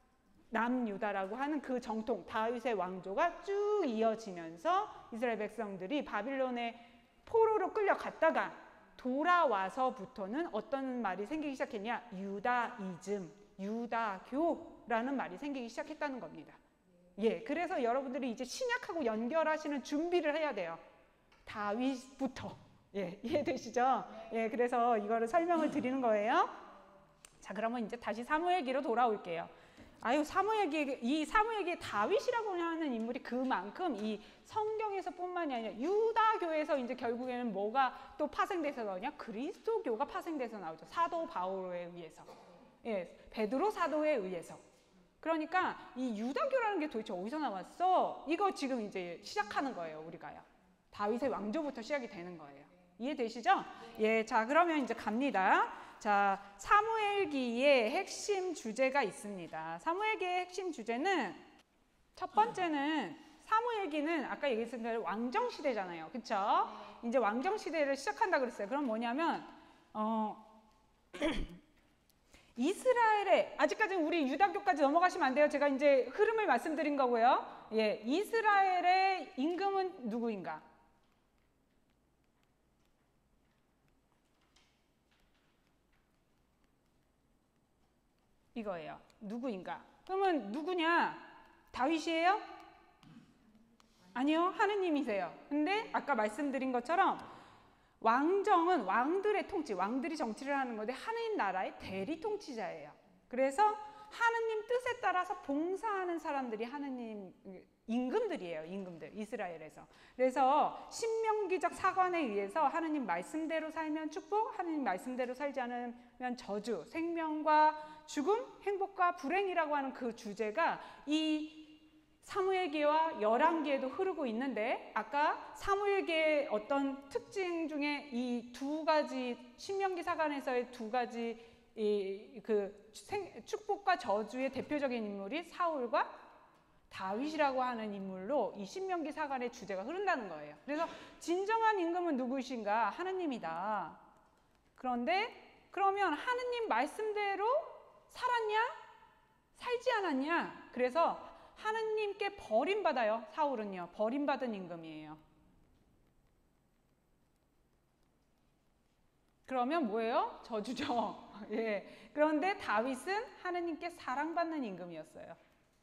남유다라고 하는 그 정통, 다윗의 왕조가 쭉 이어지면서 이스라엘 백성들이 바빌론에 포로로 끌려갔다가 돌아와서부터는 어떤 말이 생기기 시작했냐? 유다이즘, 유다교라는 말이 생기기 시작했다는 겁니다. 예, 그래서 여러분들이 이제 신약하고 연결하시는 준비를 해야 돼요. 다윗부터. 예, 이해되시죠? 예, 그래서 이거를 설명을 드리는 거예요. 자, 그러면 이제 다시 사무엘기로 돌아올게요. 아유, 사무엘기, 이 사무엘기에 다윗이라고 하는 인물이 그만큼 이 성경에서뿐만이 아니라 유다교에서 이제 결국에는 뭐가 또 파생돼서 나오냐? 그리스도교가 파생돼서 나오죠. 사도 바울에 의해서. 예, 베드로 사도에 의해서. 그러니까 이 유다교라는 게 도대체 어디서 나왔어? 이거 지금 이제 시작하는 거예요, 우리가요. 다윗의 왕조부터 시작이 되는 거예요. 이해되시죠? 예, 자, 그러면 이제 갑니다. 자, 사무엘기의 핵심 주제가 있습니다. 사무엘기의 핵심 주제는 첫 번째는 사무엘기는 아까 얘기했던 대로 왕정 시대잖아요. 그렇죠? 이제 왕정 시대를 시작한다 그랬어요. 그럼 뭐냐면 어 이스라엘의 아직까지는 우리 유다교까지 넘어가시면 안 돼요. 제가 이제 흐름을 말씀드린 거고요. 예, 이스라엘의 임금은 누구인가? 이거예요. 누구인가? 그러면 누구냐? 다윗이에요? 아니요, 하느님이세요. 근데 아까 말씀드린 것처럼 왕정은 왕들의 통치, 왕들이 정치를 하는 건데 하느님 나라의 대리 통치자예요. 그래서 하느님 뜻에 따라서 봉사하는 사람들이 하느님 임금들이에요. 임금들, 이스라엘에서. 그래서 신명기적 사관에 의해서 하느님 말씀대로 살면 축복, 하느님 말씀대로 살지 않으면 저주, 생명과 죽음, 행복과 불행이라고 하는 그 주제가 이 사무엘기와 열왕기에도 흐르고 있는데, 아까 사무엘기의 어떤 특징 중에 이 두 가지, 신명기 사관에서의 두 가지 이 그 축복과 저주의 대표적인 인물이 사울과 다윗이라고 하는 인물로 이 신명기 사관의 주제가 흐른다는 거예요. 그래서 진정한 임금은 누구이신가? 하느님이다. 그런데 그러면 하느님 말씀대로 살았냐? 살지 않았냐? 그래서 하느님께 버림받아요. 사울은요. 버림받은 임금이에요. 그러면 뭐예요? 저주죠. 예. 그런데 다윗은 하느님께 사랑받는 임금이었어요.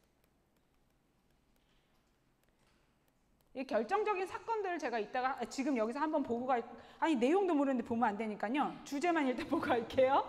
이 결정적인 사건들을 제가 이따가 지금 여기서 한번 보고 갈, 아니 내용도 모르는데 보면 안 되니까요. 주제만 일단 보고 갈게요.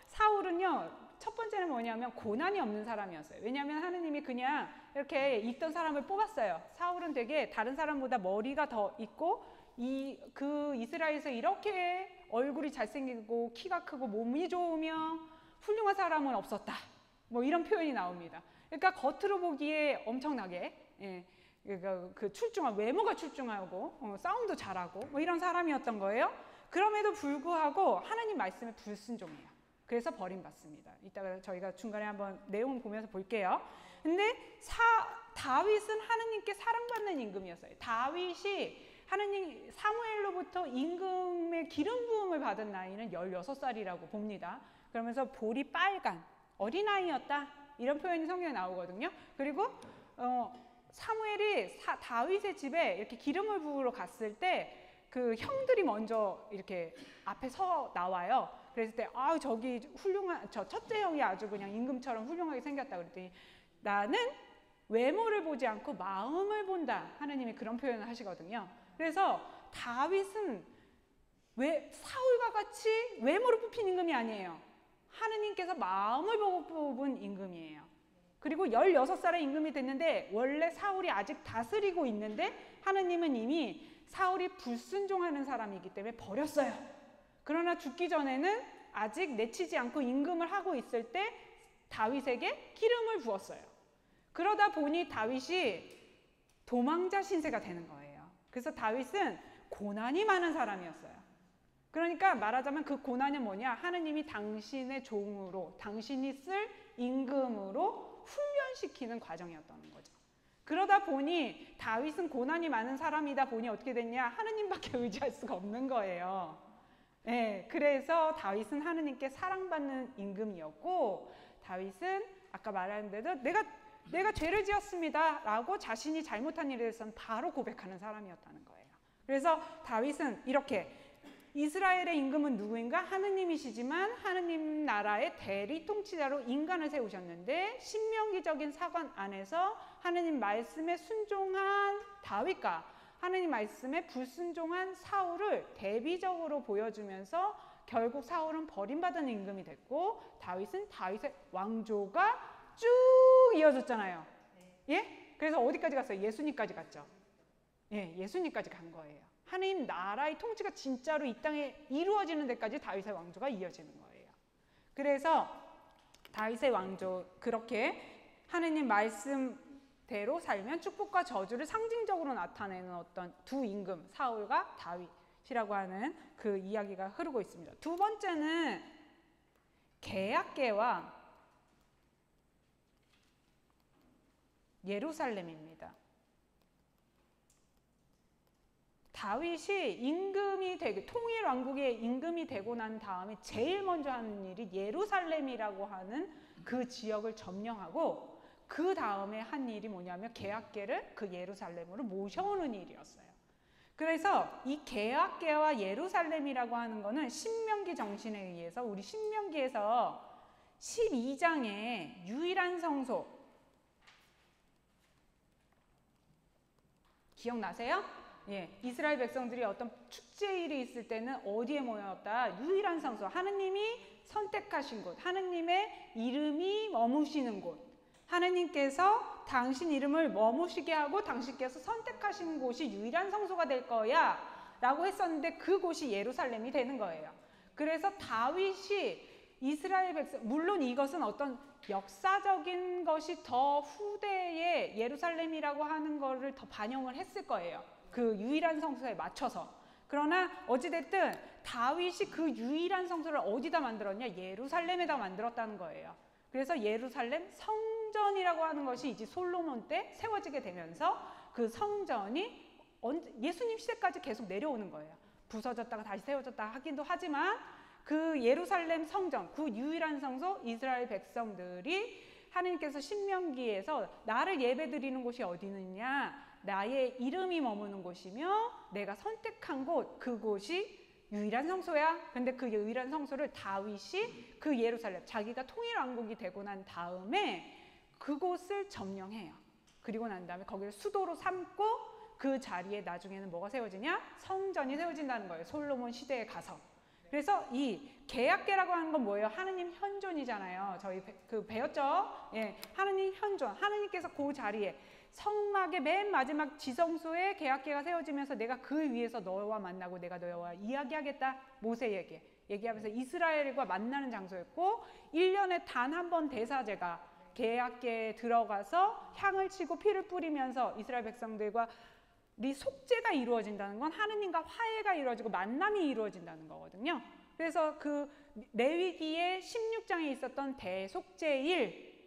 사울은요. 첫 번째는 뭐냐면 고난이 없는 사람이었어요. 왜냐하면 하느님이 그냥 이렇게 있던 사람을 뽑았어요. 사울은 되게 다른 사람보다 머리가 더 있고 이 그 이스라엘에서 이렇게 얼굴이 잘생기고 키가 크고 몸이 좋으며 훌륭한 사람은 없었다. 뭐 이런 표현이 나옵니다. 그러니까 겉으로 보기에 엄청나게 예, 그, 그 출중한 외모가 출중하고 어, 싸움도 잘하고 뭐 이런 사람이었던 거예요. 그럼에도 불구하고 하나님 말씀에 불순종해요. 그래서 버림받습니다. 이따가 저희가 중간에 한번 내용 보면서 볼게요. 근데 사, 다윗은 하느님께 사랑받는 임금이었어요. 다윗이 하느님 사무엘로부터 임금의 기름 부음을 받은 나이는 열여섯 살이라고 봅니다. 그러면서 볼이 빨간 어린아이였다. 이런 표현이 성경에 나오거든요. 그리고 어, 사무엘이 사, 다윗의 집에 이렇게 기름을 부으러 갔을 때 그 형들이 먼저 이렇게 앞에 서 나와요. 그랬을 때 아 저기 훌륭한 저 첫째 형이 아주 그냥 임금처럼 훌륭하게 생겼다 그랬더니 나는 외모를 보지 않고 마음을 본다. 하느님이 그런 표현을 하시거든요. 그래서 다윗은 왜 사울과 같이 외모로 뽑힌 임금이 아니에요. 하느님께서 마음을 보고 뽑은 임금이에요. 그리고 열여섯 살의 임금이 됐는데 원래 사울이 아직 다스리고 있는데 하느님은 이미 사울이 불순종하는 사람이기 때문에 버렸어요. 그러나 죽기 전에는 아직 내치지 않고 임금을 하고 있을 때 다윗에게 기름을 부었어요. 그러다 보니 다윗이 도망자 신세가 되는 거예요. 그래서 다윗은 고난이 많은 사람이었어요. 그러니까 말하자면 그 고난은 뭐냐? 하느님이 당신의 종으로, 당신이 쓸 임금으로 훈련시키는 과정이었다는 거죠. 그러다 보니 다윗은 고난이 많은 사람이다 보니 어떻게 됐냐? 하느님밖에 의지할 수가 없는 거예요. 네, 그래서 다윗은 하느님께 사랑받는 임금이었고, 다윗은 아까 말한 대로 내가 내가 죄를 지었습니다 라고 자신이 잘못한 일에 대해서는 바로 고백하는 사람이었다는 거예요. 그래서 다윗은 이렇게 이스라엘의 임금은 누구인가? 하느님이시지만 하느님 나라의 대리 통치자로 인간을 세우셨는데 신명기적인 사관 안에서 하느님 말씀에 순종한 다윗과 하느님 말씀에 불순종한 사울을 대비적으로 보여주면서 결국 사울은 버림받은 임금이 됐고 다윗은 다윗의 왕조가 쭉 이어졌잖아요. 예? 그래서 어디까지 갔어요? 예수님까지 갔죠. 예, 예수님까지 간 거예요. 하나님 나라의 통치가 진짜로 이 땅에 이루어지는 데까지 다윗의 왕조가 이어지는 거예요. 그래서 다윗의 왕조, 그렇게 하느님 말씀대로 살면 축복과 저주를 상징적으로 나타내는 어떤 두 임금, 사울과 다윗이라고 하는 그 이야기가 흐르고 있습니다. 두 번째는 개약계와 예루살렘입니다. 다윗이 임금이 되고 통일 왕국의 임금이 되고 난 다음에 제일 먼저 하는 일이 예루살렘이라고 하는 그 지역을 점령하고 그 다음에 한 일이 뭐냐면 개약계를 그 예루살렘으로 모셔오는 일이었어요. 그래서 이 개약계와 예루살렘이라고 하는 거는 신명기 정신에 의해서 우리 신명기에서 십이 장의 유일한 성소 기억나세요? 예, 이스라엘 백성들이 어떤 축제일이 있을 때는 어디에 모였다? 유일한 성소, 하느님이 선택하신 곳, 하느님의 이름이 머무시는 곳, 하느님께서 당신 이름을 머무시게 하고 당신께서 선택하신 곳이 유일한 성소가 될 거야 라고 했었는데 그곳이 예루살렘이 되는 거예요. 그래서 다윗이 이스라엘 백성, 물론 이것은 어떤 역사적인 것이 더 후대에 예루살렘이라고 하는 거를 더 반영을 했을 거예요. 그 유일한 성소에 맞춰서. 그러나 어찌됐든 다윗이 그 유일한 성소를 어디다 만들었냐? 예루살렘에다 만들었다는 거예요. 그래서 예루살렘 성전이라고 하는 것이 이제 솔로몬 때 세워지게 되면서 그 성전이 예수님 시대까지 계속 내려오는 거예요. 부서졌다가 다시 세워졌다 하기도 하지만 그 예루살렘 성전, 그 유일한 성소, 이스라엘 백성들이 하나님께서 신명기에서 나를 예배드리는 곳이 어디 있느냐? 나의 이름이 머무는 곳이며 내가 선택한 곳, 그곳이 유일한 성소야. 근데 그 유일한 성소를 다윗이 그 예루살렘, 자기가 통일왕국이 되고 난 다음에 그곳을 점령해요. 그리고 난 다음에 거기를 수도로 삼고 그 자리에 나중에는 뭐가 세워지냐? 성전이 세워진다는 거예요. 솔로몬 시대에 가서. 그래서 이 개약계라고 하는 건 뭐예요? 하느님 현존이잖아요. 저희 배, 그 배웠죠? 예, 하느님 현존. 하느님께서 그 자리에 성막의 맨 마지막 지성소에 개약계가 세워지면서 내가 그 위에서 너와 만나고 내가 너와 이야기하겠다. 모세에게 얘기하면서 이스라엘과 만나는 장소였고 일 년에 단 한 번 대사제가 개약계에 들어가서 향을 치고 피를 뿌리면서 이스라엘 백성들과 네 속죄가 이루어진다는 건 하느님과 화해가 이루어지고 만남이 이루어진다는 거거든요. 그래서 그 레위기의 십육 장에 있었던 대속죄일,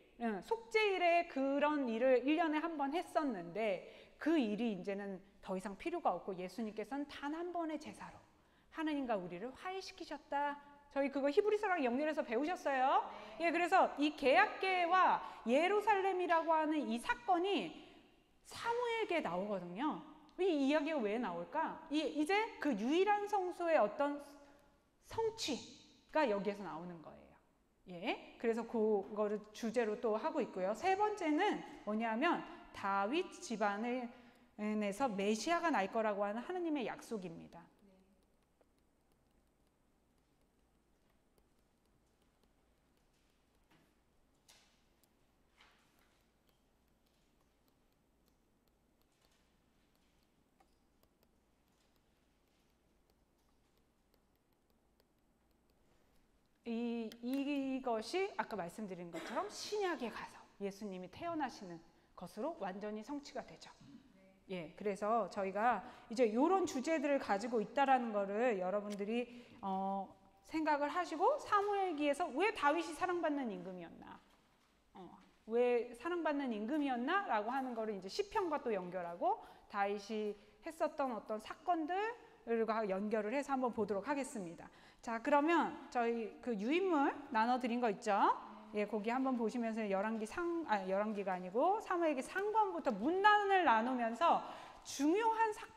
속죄일에 그런 일을 일 년에 한 번 했었는데 그 일이 이제는 더 이상 필요가 없고 예수님께서는 단 한 번의 제사로 하느님과 우리를 화해시키셨다. 저희 그거 히브리서랑 연결해서 배우셨어요. 예, 그래서 이 개약계와 예루살렘이라고 하는 이 사건이 사무엘기에 나오거든요. 이 이야기가 왜 나올까? 이, 이제 그 유일한 성소의 어떤 성취가 여기에서 나오는 거예요. 예, 그래서 그거를 주제로 또 하고 있고요. 세 번째는 뭐냐면 다윗 집안에서 메시아가 날 거라고 하는 하느님의 약속입니다. 이, 이것이 아까 말씀드린 것처럼 신약에 가서 예수님이 태어나시는 것으로 완전히 성취가 되죠. 예, 그래서 저희가 이제 이런 주제들을 가지고 있다라는 거를 여러분들이 어, 생각을 하시고 사무엘기에서 왜 다윗이 사랑받는 임금이었나, 어, 왜 사랑받는 임금이었나 라고 하는 거를 이제 시편과 또 연결하고 다윗이 했었던 어떤 사건들과 연결을 해서 한번 보도록 하겠습니다. 자, 그러면 저희 그 유인물 나눠드린 거 있죠? 예, 거기 한번 보시면서 열왕기 상, 아, 열왕기가 아니고 사무엘기 상권부터 문단을 나누면서 중요한 사건에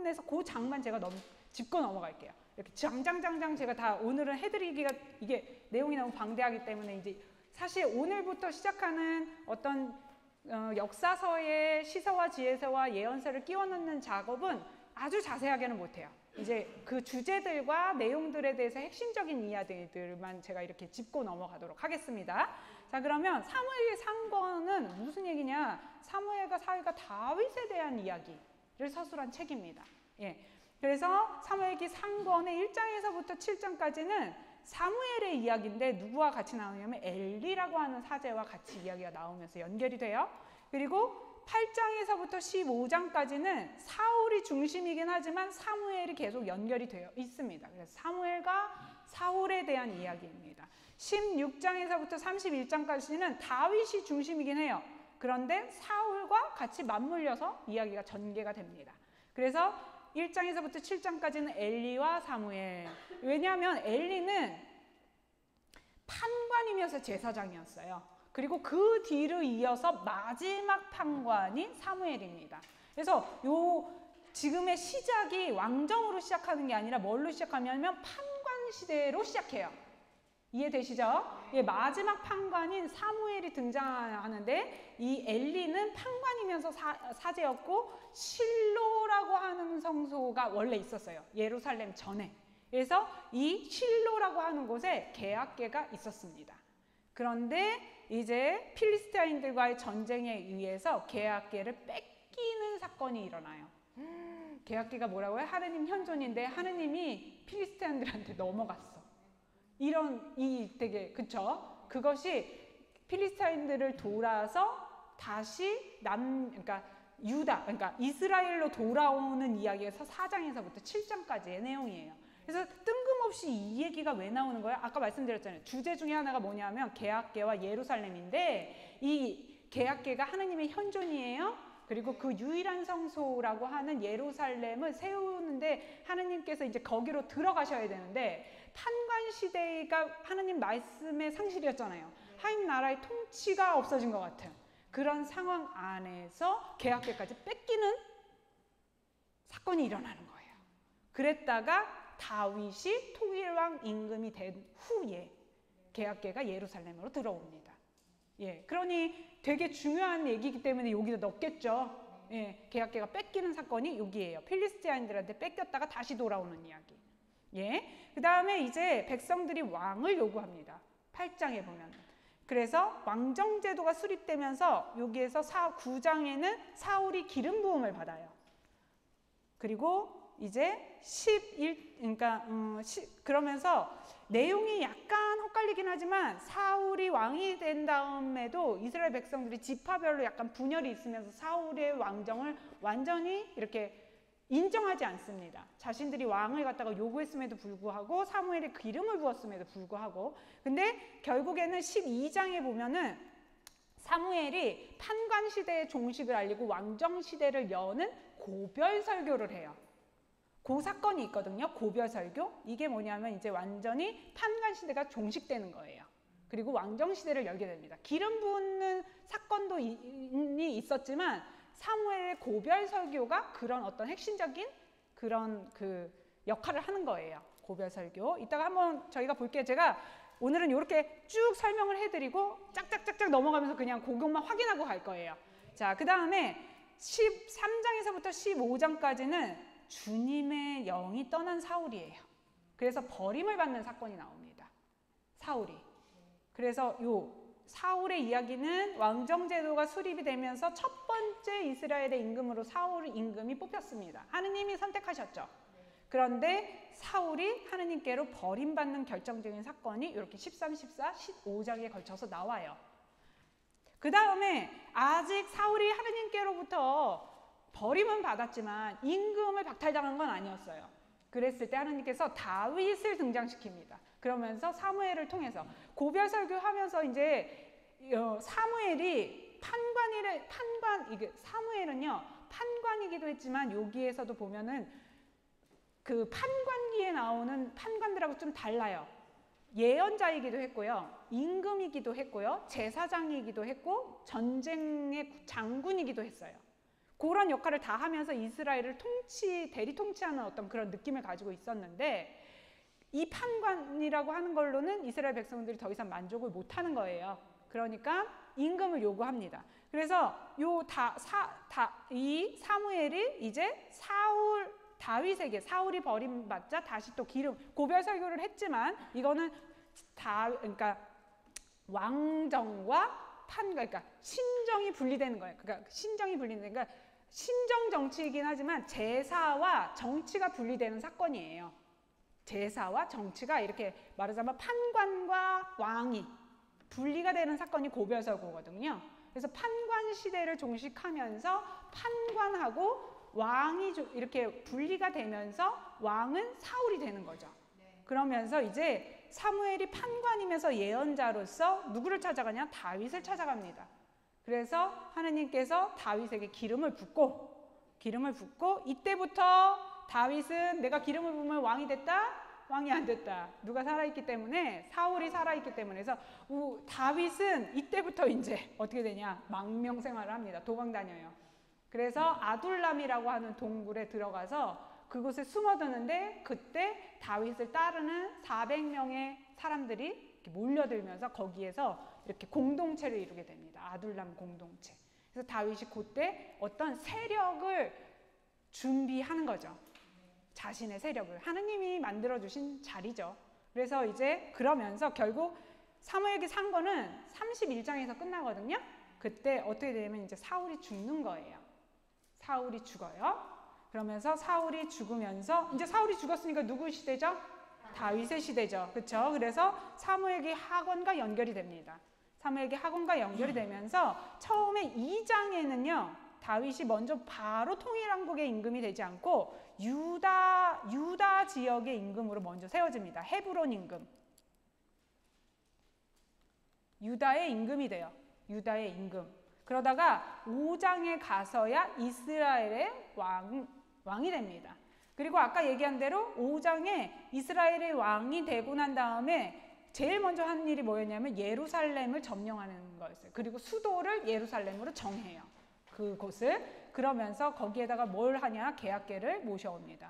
부분에서 그 장만 제가 넘, 짚고 넘어갈게요. 이렇게 장장장장 제가 다 오늘은 해드리기가 이게 내용이 너무 방대하기 때문에 이제 사실 오늘부터 시작하는 어떤 어, 역사서의 시서와 지혜서와 예언서를 끼워 넣는 작업은 아주 자세하게는 못해요. 이제 그 주제들과 내용들에 대해서 핵심적인 이야기들만 제가 이렇게 짚고 넘어가도록 하겠습니다. 자, 그러면 사무엘기 상권은 무슨 얘기냐? 사무엘과 사위가 다윗에 대한 이야기를 서술한 책입니다. 예. 그래서 사무엘기 상권의 일 장에서부터 칠 장까지는 사무엘의 이야기인데 누구와 같이 나오냐면 엘리라고 하는 사제와 같이 이야기가 나오면서 연결이 돼요. 그리고 팔 장에서부터 십오 장까지는 사울이 중심이긴 하지만 사무엘이 계속 연결이 되어 있습니다. 그래서 사무엘과 사울에 대한 이야기입니다. 십육 장에서부터 삼십일 장까지는 다윗이 중심이긴 해요. 그런데 사울과 같이 맞물려서 이야기가 전개가 됩니다. 그래서 일 장에서부터 칠 장까지는 엘리와 사무엘. 왜냐하면 엘리는 판관이면서 제사장이었어요. 그리고 그 뒤를 이어서 마지막 판관이 사무엘입니다. 그래서 요 지금의 시작이 왕정으로 시작하는 게 아니라 뭘로 시작하냐면 판관 시대로 시작해요. 이해되시죠? 예, 마지막 판관인 사무엘이 등장하는데 이 엘리는 판관이면서 사, 사제였고 실로라고 하는 성소가 원래 있었어요. 예루살렘 전에. 그래서 이 실로라고 하는 곳에 계약궤가 있었습니다. 그런데 이제 필리스타인들과의 전쟁에 의해서 계약궤를 뺏기는 사건이 일어나요. 음, 계약궤가 뭐라고요? 하느님 현존인데 하느님이 필리스타인들한테 넘어갔어. 이런 이 되게 그쵸? 그것이 필리스타인들을 돌아서 다시 남 그러니까 유다 그러니까 이스라엘로 돌아오는 이야기에서 사 장에서부터 칠 장까지의 내용이에요. 그래서 뜬금없이 이 얘기가 왜 나오는 거예요? 아까 말씀드렸잖아요. 주제 중에 하나가 뭐냐면 계약궤와 예루살렘인데 이 계약궤가 하느님의 현존이에요. 그리고 그 유일한 성소라고 하는 예루살렘을 세우는데 하느님께서 이제 거기로 들어가셔야 되는데 판관 시대가 하느님 말씀의 상실이었잖아요. 하나님 나라의 통치가 없어진 것 같은 그런 상황 안에서 계약궤까지 뺏기는 사건이 일어나는 거예요. 그랬다가 다윗이 통일왕 임금이 된 후에 계약궤가 예루살렘으로 들어옵니다. 예, 그러니 되게 중요한 얘기이기 때문에 여기도 넣겠죠. 예, 계약궤가 뺏기는 사건이 여기예요. 필리스티아인들한테 뺏겼다가 다시 돌아오는 이야기. 예, 그 다음에 이제 백성들이 왕을 요구합니다. 팔 장에 보면. 그래서 왕정제도가 수립되면서 여기에서 구 장에는 사울이 기름 부음을 받아요. 그리고 이제 십일 그러니까 음, 시, 그러면서 내용이 약간 헛갈리긴 하지만 사울이 왕이 된 다음에도 이스라엘 백성들이 지파별로 약간 분열이 있으면서 사울의 왕정을 완전히 이렇게 인정하지 않습니다. 자신들이 왕을 갖다가 요구했음에도 불구하고 사무엘이 기름을 부었음에도 불구하고 근데 결국에는 십이 장에 보면은 사무엘이 판관 시대의 종식을 알리고 왕정 시대를 여는 고별 설교를 해요. 그 사건이 있거든요. 고별 설교. 이게 뭐냐면 이제 완전히 판관 시대가 종식되는 거예요. 그리고 왕정 시대를 열게 됩니다. 기름 붓는 사건도 이, 있었지만 사무엘의 고별 설교가 그런 어떤 핵심적인 그런 그 역할을 하는 거예요. 고별 설교. 이따가 한번 저희가 볼게요. 제가 오늘은 이렇게 쭉 설명을 해드리고 짝짝짝짝 넘어가면서 그냥 그것만 확인하고 갈 거예요. 자, 그 다음에 십삼 장에서부터 십오 장까지는 주님의 영이 떠난 사울이에요. 그래서 버림을 받는 사건이 나옵니다. 사울이. 그래서 요 사울의 이야기는 왕정제도가 수립이 되면서 첫 번째 이스라엘의 임금으로 사울 임금이 뽑혔습니다. 하느님이 선택하셨죠. 그런데 사울이 하느님께로 버림받는 결정적인 사건이 이렇게 십삼, 십사, 십오 장에 걸쳐서 나와요. 그 다음에 아직 사울이 하느님께로부터 버림은 받았지만 임금을 박탈당한 건 아니었어요. 그랬을 때 하느님께서 다윗을 등장시킵니다. 그러면서 사무엘을 통해서 고별 설교하면서 이제 사무엘이 판관이래 판관 이게 사무엘은요 판관이기도 했지만 여기에서도 보면은 그 판관기에 나오는 판관들하고 좀 달라요. 예언자이기도 했고요, 임금이기도 했고요, 제사장이기도 했고 전쟁의 장군이기도 했어요. 그런 역할을 다 하면서 이스라엘을 통치, 대리 통치하는 어떤 그런 느낌을 가지고 있었는데 이 판관이라고 하는 걸로는 이스라엘 백성들이 더 이상 만족을 못하는 거예요. 그러니까 임금을 요구합니다. 그래서 요 다, 사, 다, 이 사무엘이 이제 사울, 다윗에게 사울이 버림받자 다시 또 기름, 고별 설교를 했지만 이거는 다, 그러니까 왕정과 판관, 그러니까 신정이 분리되는 거예요. 그러니까 신정이 분리되는, 그러니까 신정 정치이긴 하지만 제사와 정치가 분리되는 사건이에요. 제사와 정치가 이렇게 말하자면 판관과 왕이 분리가 되는 사건이 고별설고거든요. 그래서 판관 시대를 종식하면서 판관하고 왕이 이렇게 분리가 되면서 왕은 사울이 되는 거죠. 그러면서 이제 사무엘이 판관이면서 예언자로서 누구를 찾아가냐? 다윗을 찾아갑니다. 그래서 하느님께서 다윗에게 기름을 붓고 기름을 붓고 이때부터 다윗은 내가 기름을 부으면 왕이 됐다? 왕이 안 됐다. 누가 살아있기 때문에, 사울이 살아있기 때문에. 그래서 우, 다윗은 이때부터 이제 어떻게 되냐? 망명 생활을 합니다. 도망 다녀요. 그래서 아둘람이라고 하는 동굴에 들어가서 그곳에 숨어드는데 그때 다윗을 따르는 사백 명의 사람들이 이렇게 몰려들면서 거기에서 이렇게 공동체를 이루게 됩니다. 아둘람 공동체. 그래서 다윗이 그때 어떤 세력을 준비하는 거죠. 자신의 세력을. 하느님이 만들어주신 자리죠. 그래서 이제 그러면서 결국 사무엘기 산 거는 삼십일 장에서 끝나거든요. 그때 어떻게 되냐면 이제 사울이 죽는 거예요. 사울이 죽어요. 그러면서 사울이 죽으면서 이제 사울이 죽었으니까 누구 시대죠? 다윗의 시대죠. 그렇죠? 그래서 사무엘기 하건과 연결이 됩니다. 사무엘기 하건과 연결이 되면서 처음에 이 장에는요. 다윗이 먼저 바로 통일왕국의 임금이 되지 않고 유다, 유다 지역의 임금으로 먼저 세워집니다. 헤브론 임금. 유다의 임금이 돼요. 유다의 임금. 그러다가 오 장에 가서야 이스라엘의 왕, 왕이 됩니다. 그리고 아까 얘기한 대로 오 장에 이스라엘의 왕이 되고 난 다음에 제일 먼저 한 일이 뭐였냐면 예루살렘을 점령하는 거였어요. 그리고 수도를 예루살렘으로 정해요. 그곳을. 그러면서 거기에다가 뭘 하냐? 계약계를 모셔옵니다.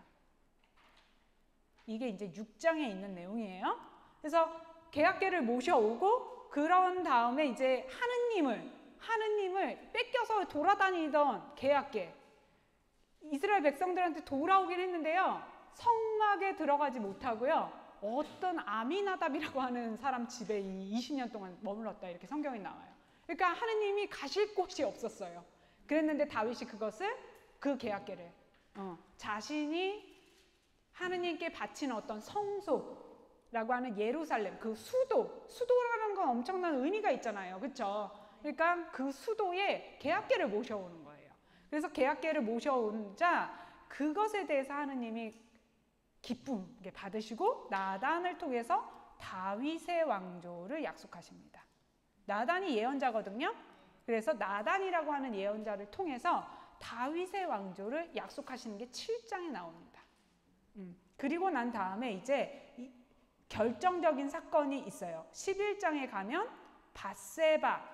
이게 이제 육 장에 있는 내용이에요. 그래서 계약계를 모셔오고 그런 다음에 이제 하느님을 하느님을 뺏겨서 돌아다니던 계약계 이스라엘 백성들한테 돌아오긴 했는데요. 성막에 들어가지 못하고요. 어떤 아미나답이라고 하는 사람 집에 이십 년 동안 머물렀다 이렇게 성경에 나와요. 그러니까 하느님이 가실 곳이 없었어요. 그랬는데 다윗이 그것을 그 계약계를 어, 자신이 하느님께 바치는 어떤 성소라고 하는 예루살렘 그 수도 수도라는 건 엄청난 의미가 있잖아요. 그렇죠? 그러니까 그 수도에 계약계를 모셔오는 거예요. 그래서 계약계를 모셔오자 그것에 대해서 하느님이 기쁨게 받으시고 나단을 통해서 다윗의 왕조를 약속하십니다. 나단이 예언자거든요. 그래서 나단이라고 하는 예언자를 통해서 다윗의 왕조를 약속하시는 게 칠 장에 나옵니다. 음. 그리고 난 다음에 이제 이 결정적인 사건이 있어요. 십일 장에 가면 밧세바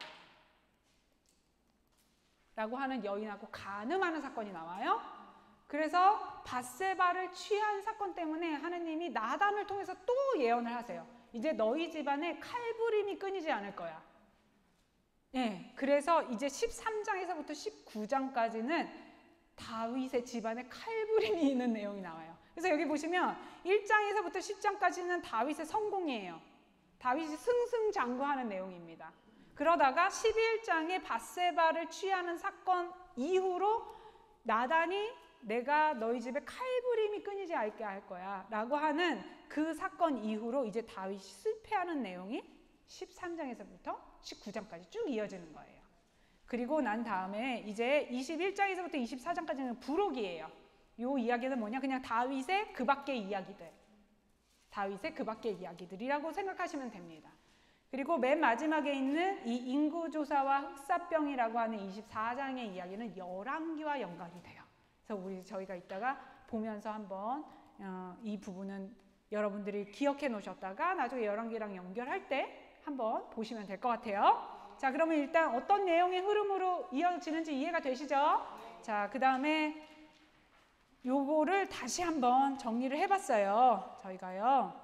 라고 하는 여인하고 간음하는 사건이 나와요. 그래서 밧세바를 취한 사건 때문에 하느님이 나단을 통해서 또 예언을 하세요. 이제 너희 집안에 칼부림이 끊이지 않을 거야. 네, 그래서 이제 십삼 장에서부터 십구 장까지는 다윗의 집안에 칼부림이 있는 내용이 나와요. 그래서 여기 보시면 일 장에서부터 십 장까지는 다윗의 성공이에요. 다윗이 승승장구하는 내용입니다. 그러다가 십일 장에 밧세바를 취하는 사건 이후로 나단이 내가 너희 집에 칼부림이 끊이지 않게 할 거야 라고 하는 그 사건 이후로 이제 다윗이 실패하는 내용이 십삼 장에서부터 십구 장까지 쭉 이어지는 거예요. 그리고 난 다음에 이제 이십일 장에서부터 이십사 장까지는 부록이에요. 이 이야기는 뭐냐? 그냥 다윗의 그 밖의 이야기들. 다윗의 그 밖의 이야기들이라고 생각하시면 됩니다. 그리고 맨 마지막에 있는 이 인구조사와 흑사병이라고 하는 이십사 장의 이야기는 열왕기와 연관이 돼요. 그래서 우리 저희가 이따가 보면서 한번 어, 이 부분은 여러분들이 기억해 놓으셨다가 나중에 열왕기랑 연결할 때 한번 보시면 될 것 같아요. 자, 그러면 일단 어떤 내용의 흐름으로 이어지는지 이해가 되시죠? 자, 그 다음에 요거를 다시 한번 정리를 해봤어요. 저희가요.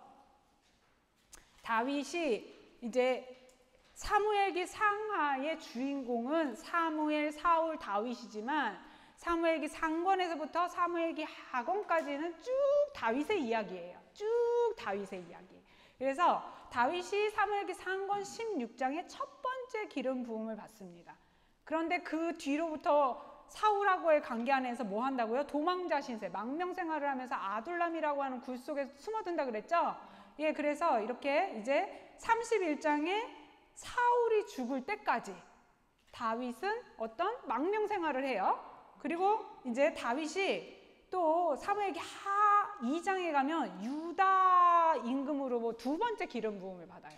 다윗이 이제 사무엘기 상하의 주인공은 사무엘, 사울, 다윗이지만 사무엘기 상권에서부터 사무엘기 하권까지는 쭉 다윗의 이야기예요. 쭉 다윗의 이야기. 그래서 다윗이 사무엘기 상권 십육 장의 첫 번째 기름 부음을 받습니다. 그런데 그 뒤로부터 사울하고의 관계 안에서 뭐 한다고요? 도망자 신세, 망명 생활을 하면서 아둘람이라고 하는 굴 속에 숨어든다 그랬죠? 예, 그래서 이렇게 이제 삼십일 장에 사울이 죽을 때까지 다윗은 어떤 망명 생활을 해요. 그리고 이제 다윗이 또 사무엘기 하 이 장에 가면 유다 임금으로 뭐 두 번째 기름 부음을 받아요.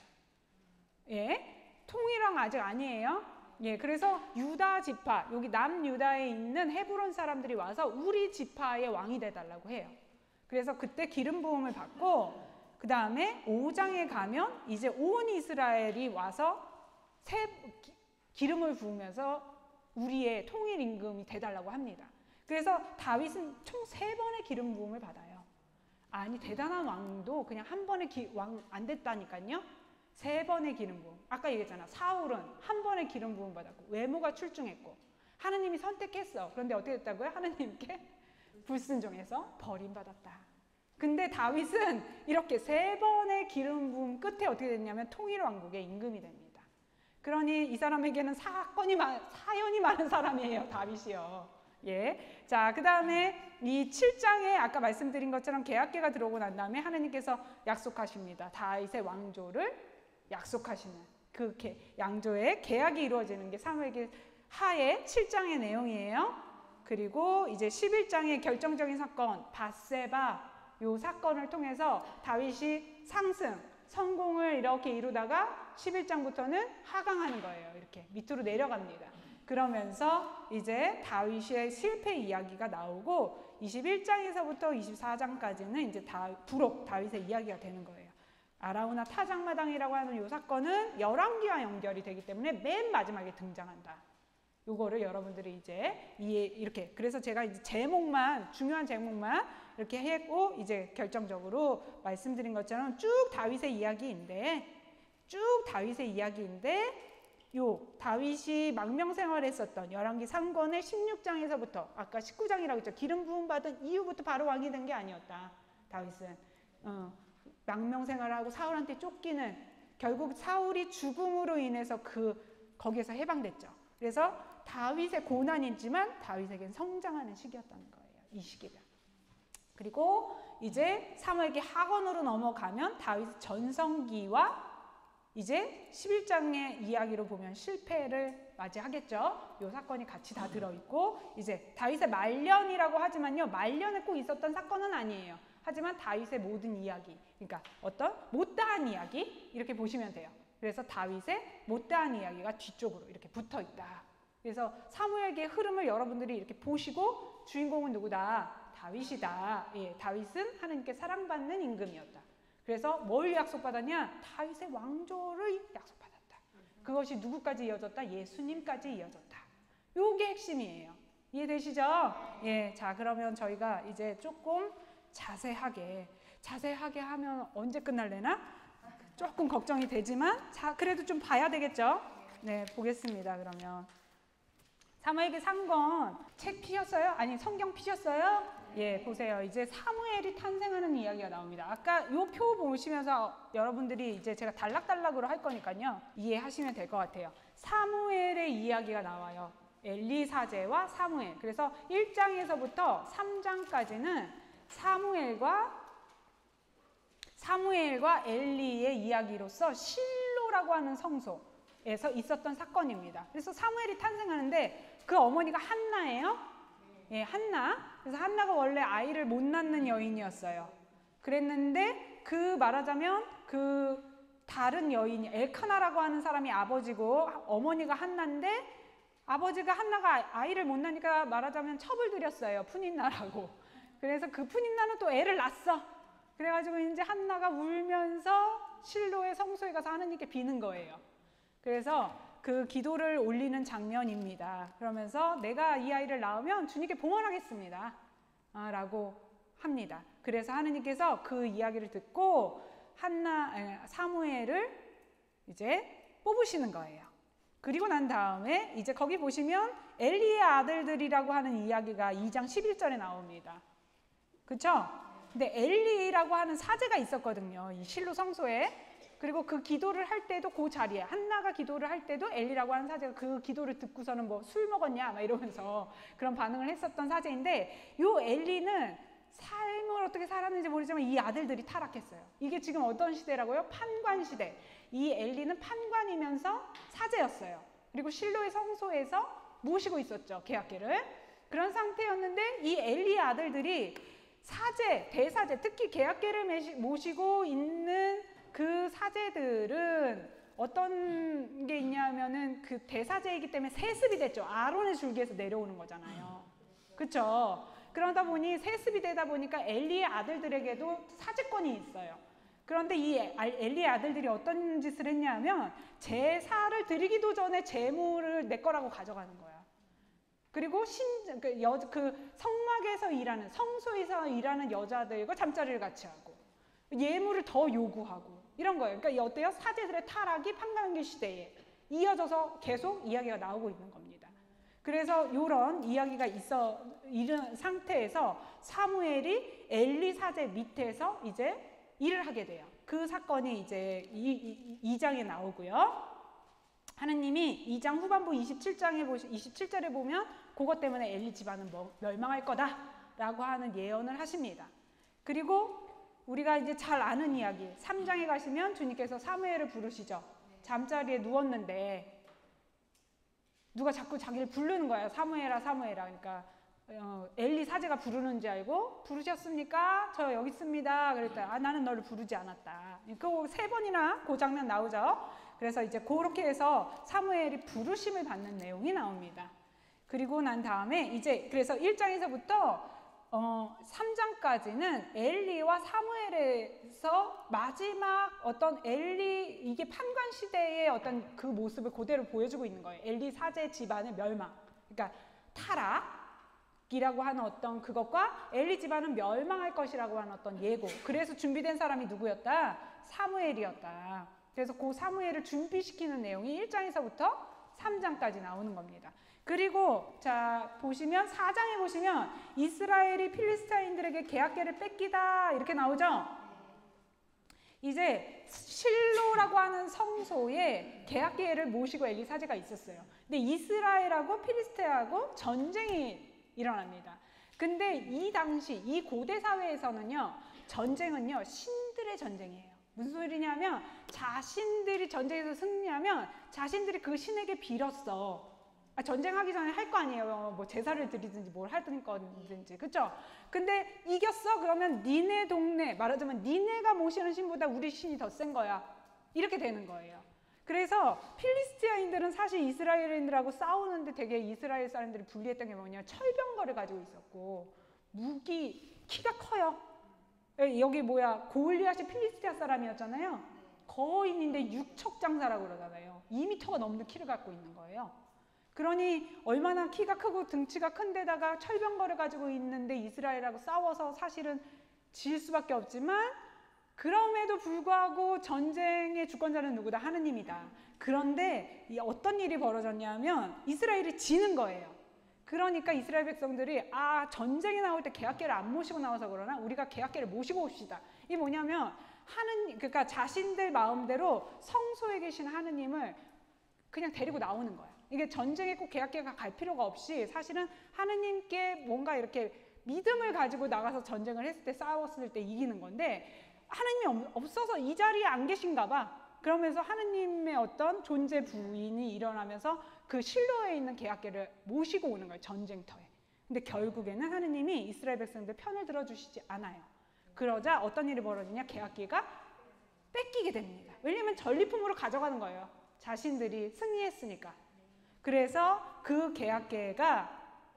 예, 통일왕 아직 아니에요. 예, 그래서 유다 지파, 여기 남유다에 있는 헤브론 사람들이 와서 우리 지파의 왕이 돼달라고 해요. 그래서 그때 기름 부음을 받고 그 다음에 오 장에 가면 이제 온 이스라엘이 와서 새 기름을 부으면서 우리의 통일 임금이 돼달라고 합니다. 그래서 다윗은 총 세 번의 기름 부음을 받아요. 아니, 대단한 왕도 그냥 한 번에 왕 안 됐다니까요. 세 번의 기름 부음. 아까 얘기했잖아. 사울은 한 번의 기름 부음 받았고 외모가 출중했고 하느님이 선택했어. 그런데 어떻게 됐다고요? 하느님께 불순종해서 버림받았다. 근데 다윗은 이렇게 세 번의 기름 부음 끝에 어떻게 됐냐면 통일 왕국의 임금이 됩니다. 그러니 이 사람에게는 사건이 많, 사연이 많은 사람이에요. 다윗이요. 예. 자, 그 다음에 이 칠 장에 아까 말씀드린 것처럼 계약계가 들어오고 난 다음에 하느님께서 약속하십니다. 다윗의 왕조를 약속하시는 그 개, 양조의 계약이 이루어지는 게 사무엘기 하의 칠 장의 내용이에요. 그리고 이제 십일 장의 결정적인 사건 밧세바 요 사건을 통해서 다윗이 상승, 성공을 이렇게 이루다가 십일 장부터는 하강하는 거예요. 이렇게 밑으로 내려갑니다. 그러면서 이제 다윗의 실패 이야기가 나오고 이십일 장에서부터 이십사 장까지는 이제 다 부록 다윗의 이야기가 되는 거예요. 아라우나 타작마당이라고 하는 이 사건은 열왕기와 연결이 되기 때문에 맨 마지막에 등장한다. 요거를 여러분들이 이제 이해 이렇게 그래서 제가 이제 제목만 중요한 제목만 이렇게 했고 이제 결정적으로 말씀드린 것처럼 쭉 다윗의 이야기인데 쭉 다윗의 이야기인데 요 다윗이 망명 생활했었던 열왕기 상권의 십육 장에서부터 아까 십구 장이라고 했죠. 기름 부음 받은 이후부터 바로 왕이 된 게 아니었다. 다윗은 어, 망명 생활하고 사울한테 쫓기는 결국 사울이 죽음으로 인해서 그 거기에서 해방됐죠. 그래서 다윗의 고난이지만 다윗에겐 성장하는 시기였다는 거예요. 이 시기가. 그리고 이제 사무엘기 하권으로 넘어가면 다윗의 전성기와 이제 십일 장의 이야기로 보면 실패를 맞이하겠죠. 이 사건이 같이 다 들어있고 이제 다윗의 말년이라고 하지만요. 말년에 꼭 있었던 사건은 아니에요. 하지만 다윗의 모든 이야기, 그러니까 어떤 못다한 이야기 이렇게 보시면 돼요. 그래서 다윗의 못다한 이야기가 뒤쪽으로 이렇게 붙어있다. 그래서 사무엘기의 흐름을 여러분들이 이렇게 보시고 주인공은 누구다? 다윗이다. 예, 다윗은 하나님께 사랑받는 임금이었다. 그래서 뭘 약속받았냐? 다윗의 왕조를 약속받았다. 그것이 누구까지 이어졌다? 예수님까지 이어졌다. 요게 핵심이에요. 이해되시죠? 예, 자 그러면 저희가 이제 조금 자세하게 자세하게 하면 언제 끝날래나? 조금 걱정이 되지만 자 그래도 좀 봐야 되겠죠? 네, 보겠습니다. 그러면 사무엘기 상권 책 피셨어요? 아니 성경 피셨어요? 예, 보세요. 이제 사무엘이 탄생하는 이야기가 나옵니다. 아까 요 표 보시면서 여러분들이 이제 제가 단락단락으로 할 거니까요. 이해하시면 될 것 같아요. 사무엘의 이야기가 나와요. 엘리 사제와 사무엘. 그래서 일 장에서부터 삼 장까지는 사무엘과 사무엘과 엘리의 이야기로서 실로라고 하는 성소에서 있었던 사건입니다. 그래서 사무엘이 탄생하는데 그 어머니가 한나예요. 예, 한나. 그래서 한나가 원래 아이를 못 낳는 여인이었어요. 그랬는데 그 말하자면 그 다른 여인이 엘카나라고 하는 사람이 아버지고 어머니가 한나인데 아버지가 한나가 아이를 못 낳으니까 말하자면 첩을 들였어요. 푸닌나라고. 그래서 그 푸닌나는 또 애를 낳았어. 그래가지고 이제 한나가 울면서 실로의 성소에 가서 하느님께 비는 거예요. 그래서 그 기도를 올리는 장면입니다. 그러면서 내가 이 아이를 낳으면 주님께 봉헌하겠습니다 아, 라고 합니다. 그래서 하느님께서 그 이야기를 듣고 한나, 사무엘을 이제 뽑으시는 거예요. 그리고 난 다음에 이제 거기 보시면 엘리의 아들들이라고 하는 이야기가 이 장 십일 절에 나옵니다. 그쵸? 근데 엘리라고 하는 사제가 있었거든요, 이 실로 성소에. 그리고 그 기도를 할 때도 그 자리에, 한나가 기도를 할 때도 엘리라고 하는 사제가 그 기도를 듣고서는 뭐 술 먹었냐 막 이러면서 그런 반응을 했었던 사제인데, 요 엘리는 삶을 어떻게 살았는지 모르지만 이 아들들이 타락했어요. 이게 지금 어떤 시대라고요? 판관 시대. 이 엘리는 판관이면서 사제였어요. 그리고 실로의 성소에서 모시고 있었죠, 계약계를. 그런 상태였는데 이 엘리의 아들들이 사제, 대사제, 특히 계약계를 모시고 있는 그 사제들은 어떤 게 있냐면은 그 대사제이기 때문에 세습이 됐죠. 아론의 줄기에서 내려오는 거잖아요. 그렇죠? 그러다 보니 세습이 되다 보니까 엘리의 아들들에게도 사제권이 있어요. 그런데 이 엘리의 아들들이 어떤 짓을 했냐면 제사를 드리기도 전에 제물을 내 거라고 가져가는 거야. 그리고 신, 그, 여, 그 성막에서 일하는, 성소에서 일하는 여자들과 잠자리를 같이 하고 예물을 더 요구하고 이런 거예요. 그러니까 어때요? 사제들의 타락이 판관기 시대에 이어져서 계속 이야기가 나오고 있는 겁니다. 그래서 이런 이야기가 있어 이런 상태에서 사무엘이 엘리 사제 밑에서 이제 일을 하게 돼요. 그 사건이 이제 이 장에 나오고요. 하느님이 이 장 후반부 이십칠 장에 보시, 이십칠 절에 보면 그것 때문에 엘리 집안은 뭐 멸망할 거다라고 하는 예언을 하십니다. 그리고 우리가 이제 잘 아는 이야기, 삼 장에 가시면 주님께서 사무엘을 부르시죠. 잠자리에 누웠는데 누가 자꾸 자기를 부르는 거예요. 사무엘아, 사무엘아. 그러니까 어, 엘리 사제가 부르는지 알고 부르셨습니까? 저 여기 있습니다. 그랬더니 아, 나는 너를 부르지 않았다. 그 세 번이나 그 장면 나오죠. 그래서 이제 그렇게 해서 사무엘이 부르심을 받는 내용이 나옵니다. 그리고 난 다음에 이제 그래서 일 장에서부터 어, 삼 장까지는 엘리와 사무엘에서 마지막 어떤 엘리, 이게 판관 시대의 어떤 그 모습을 그대로 보여주고 있는 거예요. 엘리 사제 집안의 멸망. 그러니까 타락이라고 하는 어떤 그것과 엘리 집안은 멸망할 것이라고 하는 어떤 예고. 그래서 준비된 사람이 누구였다? 사무엘이었다. 그래서 그 사무엘을 준비시키는 내용이 일 장에서부터 삼 장까지 나오는 겁니다. 그리고 자 보시면 사 장에 보시면 이스라엘이 필리스타인들에게 계약계를 뺏기다 이렇게 나오죠. 이제 실로라고 하는 성소에 계약계를 모시고 엘리 사제가 있었어요. 근데 이스라엘하고 필리스테하고 전쟁이 일어납니다. 근데 이 당시 이 고대 사회에서는요, 전쟁은요 신들의 전쟁이에요. 무슨 소리냐면 자신들이 전쟁에서 승리하면 자신들이 그 신에게 빌었어. 아, 전쟁하기 전에 할 거 아니에요. 뭐 제사를 드리든지 뭘 하든 거든지, 그쵸? 근데 이겼어? 그러면 니네 동네, 말하자면 니네가 모시는 신보다 우리 신이 더 센 거야. 이렇게 되는 거예요. 그래서 필리스티아인들은 사실 이스라엘인들하고 싸우는데 되게 이스라엘 사람들이 불리했던 게 뭐냐, 철병거를 가지고 있었고 무기, 키가 커요. 여기 뭐야, 골리앗이 필리스티아 사람이었잖아요. 거인인데 육척 장사라고 그러잖아요. 이 미터가 넘는 키를 갖고 있는 거예요. 그러니 얼마나 키가 크고 등치가 큰 데다가 철병거를 가지고 있는데 이스라엘하고 싸워서 사실은 질 수밖에 없지만, 그럼에도 불구하고 전쟁의 주권자는 누구다? 하느님이다. 그런데 어떤 일이 벌어졌냐면 이스라엘이 지는 거예요. 그러니까 이스라엘 백성들이 아, 전쟁에 나올 때 계약계를 안 모시고 나와서 그러나 우리가 계약계를 모시고 옵시다. 이게 뭐냐면 하느님, 그러니까 자신들 마음대로 성소에 계신 하느님을 그냥 데리고 나오는 거야. 이게 전쟁에 꼭 계약계가 갈 필요가 없이 사실은 하느님께 뭔가 이렇게 믿음을 가지고 나가서 전쟁을 했을 때, 싸웠을 때 이기는 건데, 하느님이 없어서 이 자리에 안 계신가 봐. 그러면서 하느님의 어떤 존재 부인이 일어나면서 그 실로에 있는 계약계를 모시고 오는 거예요, 전쟁터에. 근데 결국에는 하느님이 이스라엘 백성들 편을 들어주시지 않아요. 그러자 어떤 일이 벌어지냐, 계약계가 뺏기게 됩니다. 왜냐면 전리품으로 가져가는 거예요, 자신들이 승리했으니까. 그래서 그 계약계가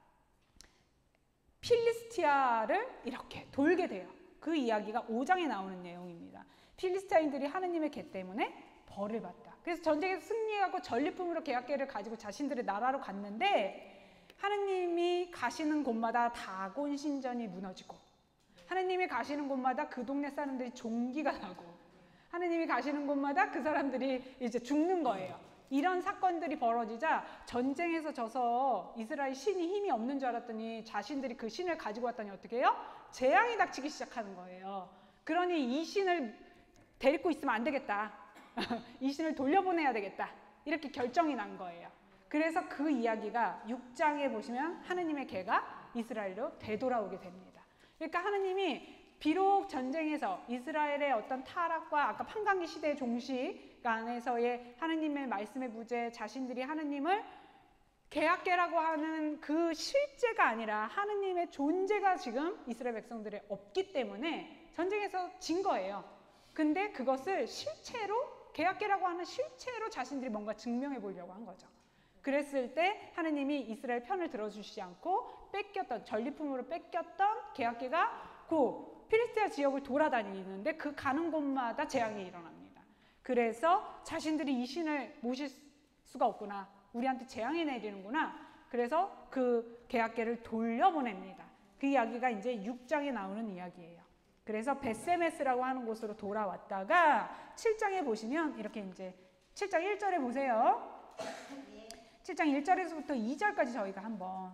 필리스티아를 이렇게 돌게 돼요. 그 이야기가 오 장에 나오는 내용입니다. 필리스타인들이 하느님의 계 때문에 벌을 받다. 그래서 전쟁에서 승리하고 전리품으로 계약궤를 가지고 자신들의 나라로 갔는데 하느님이 가시는 곳마다 다곤 신전이 무너지고 하느님이 가시는 곳마다 그 동네 사람들이 종기가 나고 하느님이 가시는 곳마다 그 사람들이 이제 죽는 거예요. 이런 사건들이 벌어지자 전쟁에서 져서 이스라엘 신이 힘이 없는 줄 알았더니 자신들이 그 신을 가지고 왔더니 어떻게 해요? 재앙이 닥치기 시작하는 거예요. 그러니 이 신을 데리고 있으면 안 되겠다. 이 신을 돌려보내야 되겠다. 이렇게 결정이 난 거예요. 그래서 그 이야기가 육 장에 보시면 하느님의 개가 이스라엘로 되돌아오게 됩니다. 그러니까 하느님이 비록 전쟁에서 이스라엘의 어떤 타락과 아까 판관기 시대의 종식 안에서의 하느님의 말씀의 부재, 자신들이 하느님을 계약계라고 하는 그 실제가 아니라 하느님의 존재가 지금 이스라엘 백성들에 없기 때문에 전쟁에서 진 거예요. 근데 그것을 실체로 계약계라고 하는 실체로 자신들이 뭔가 증명해 보려고 한 거죠. 그랬을 때 하느님이 이스라엘 편을 들어주시지 않고 뺏겼던 전리품으로 뺏겼던 계약계가 그 필리스티아 지역을 돌아다니는데 그 가는 곳마다 재앙이 일어납니다. 그래서 자신들이 이 신을 모실 수가 없구나. 우리한테 재앙이 내리는구나. 그래서 그 계약계를 돌려보냅니다. 그 이야기가 이제 육 장에 나오는 이야기예요. 그래서 베세메스라고 하는 곳으로 돌아왔다가 칠 장에 보시면 이렇게 이제 칠 장 일 절에 보세요. 칠 장 일 절에서부터 이 절까지 저희가 한번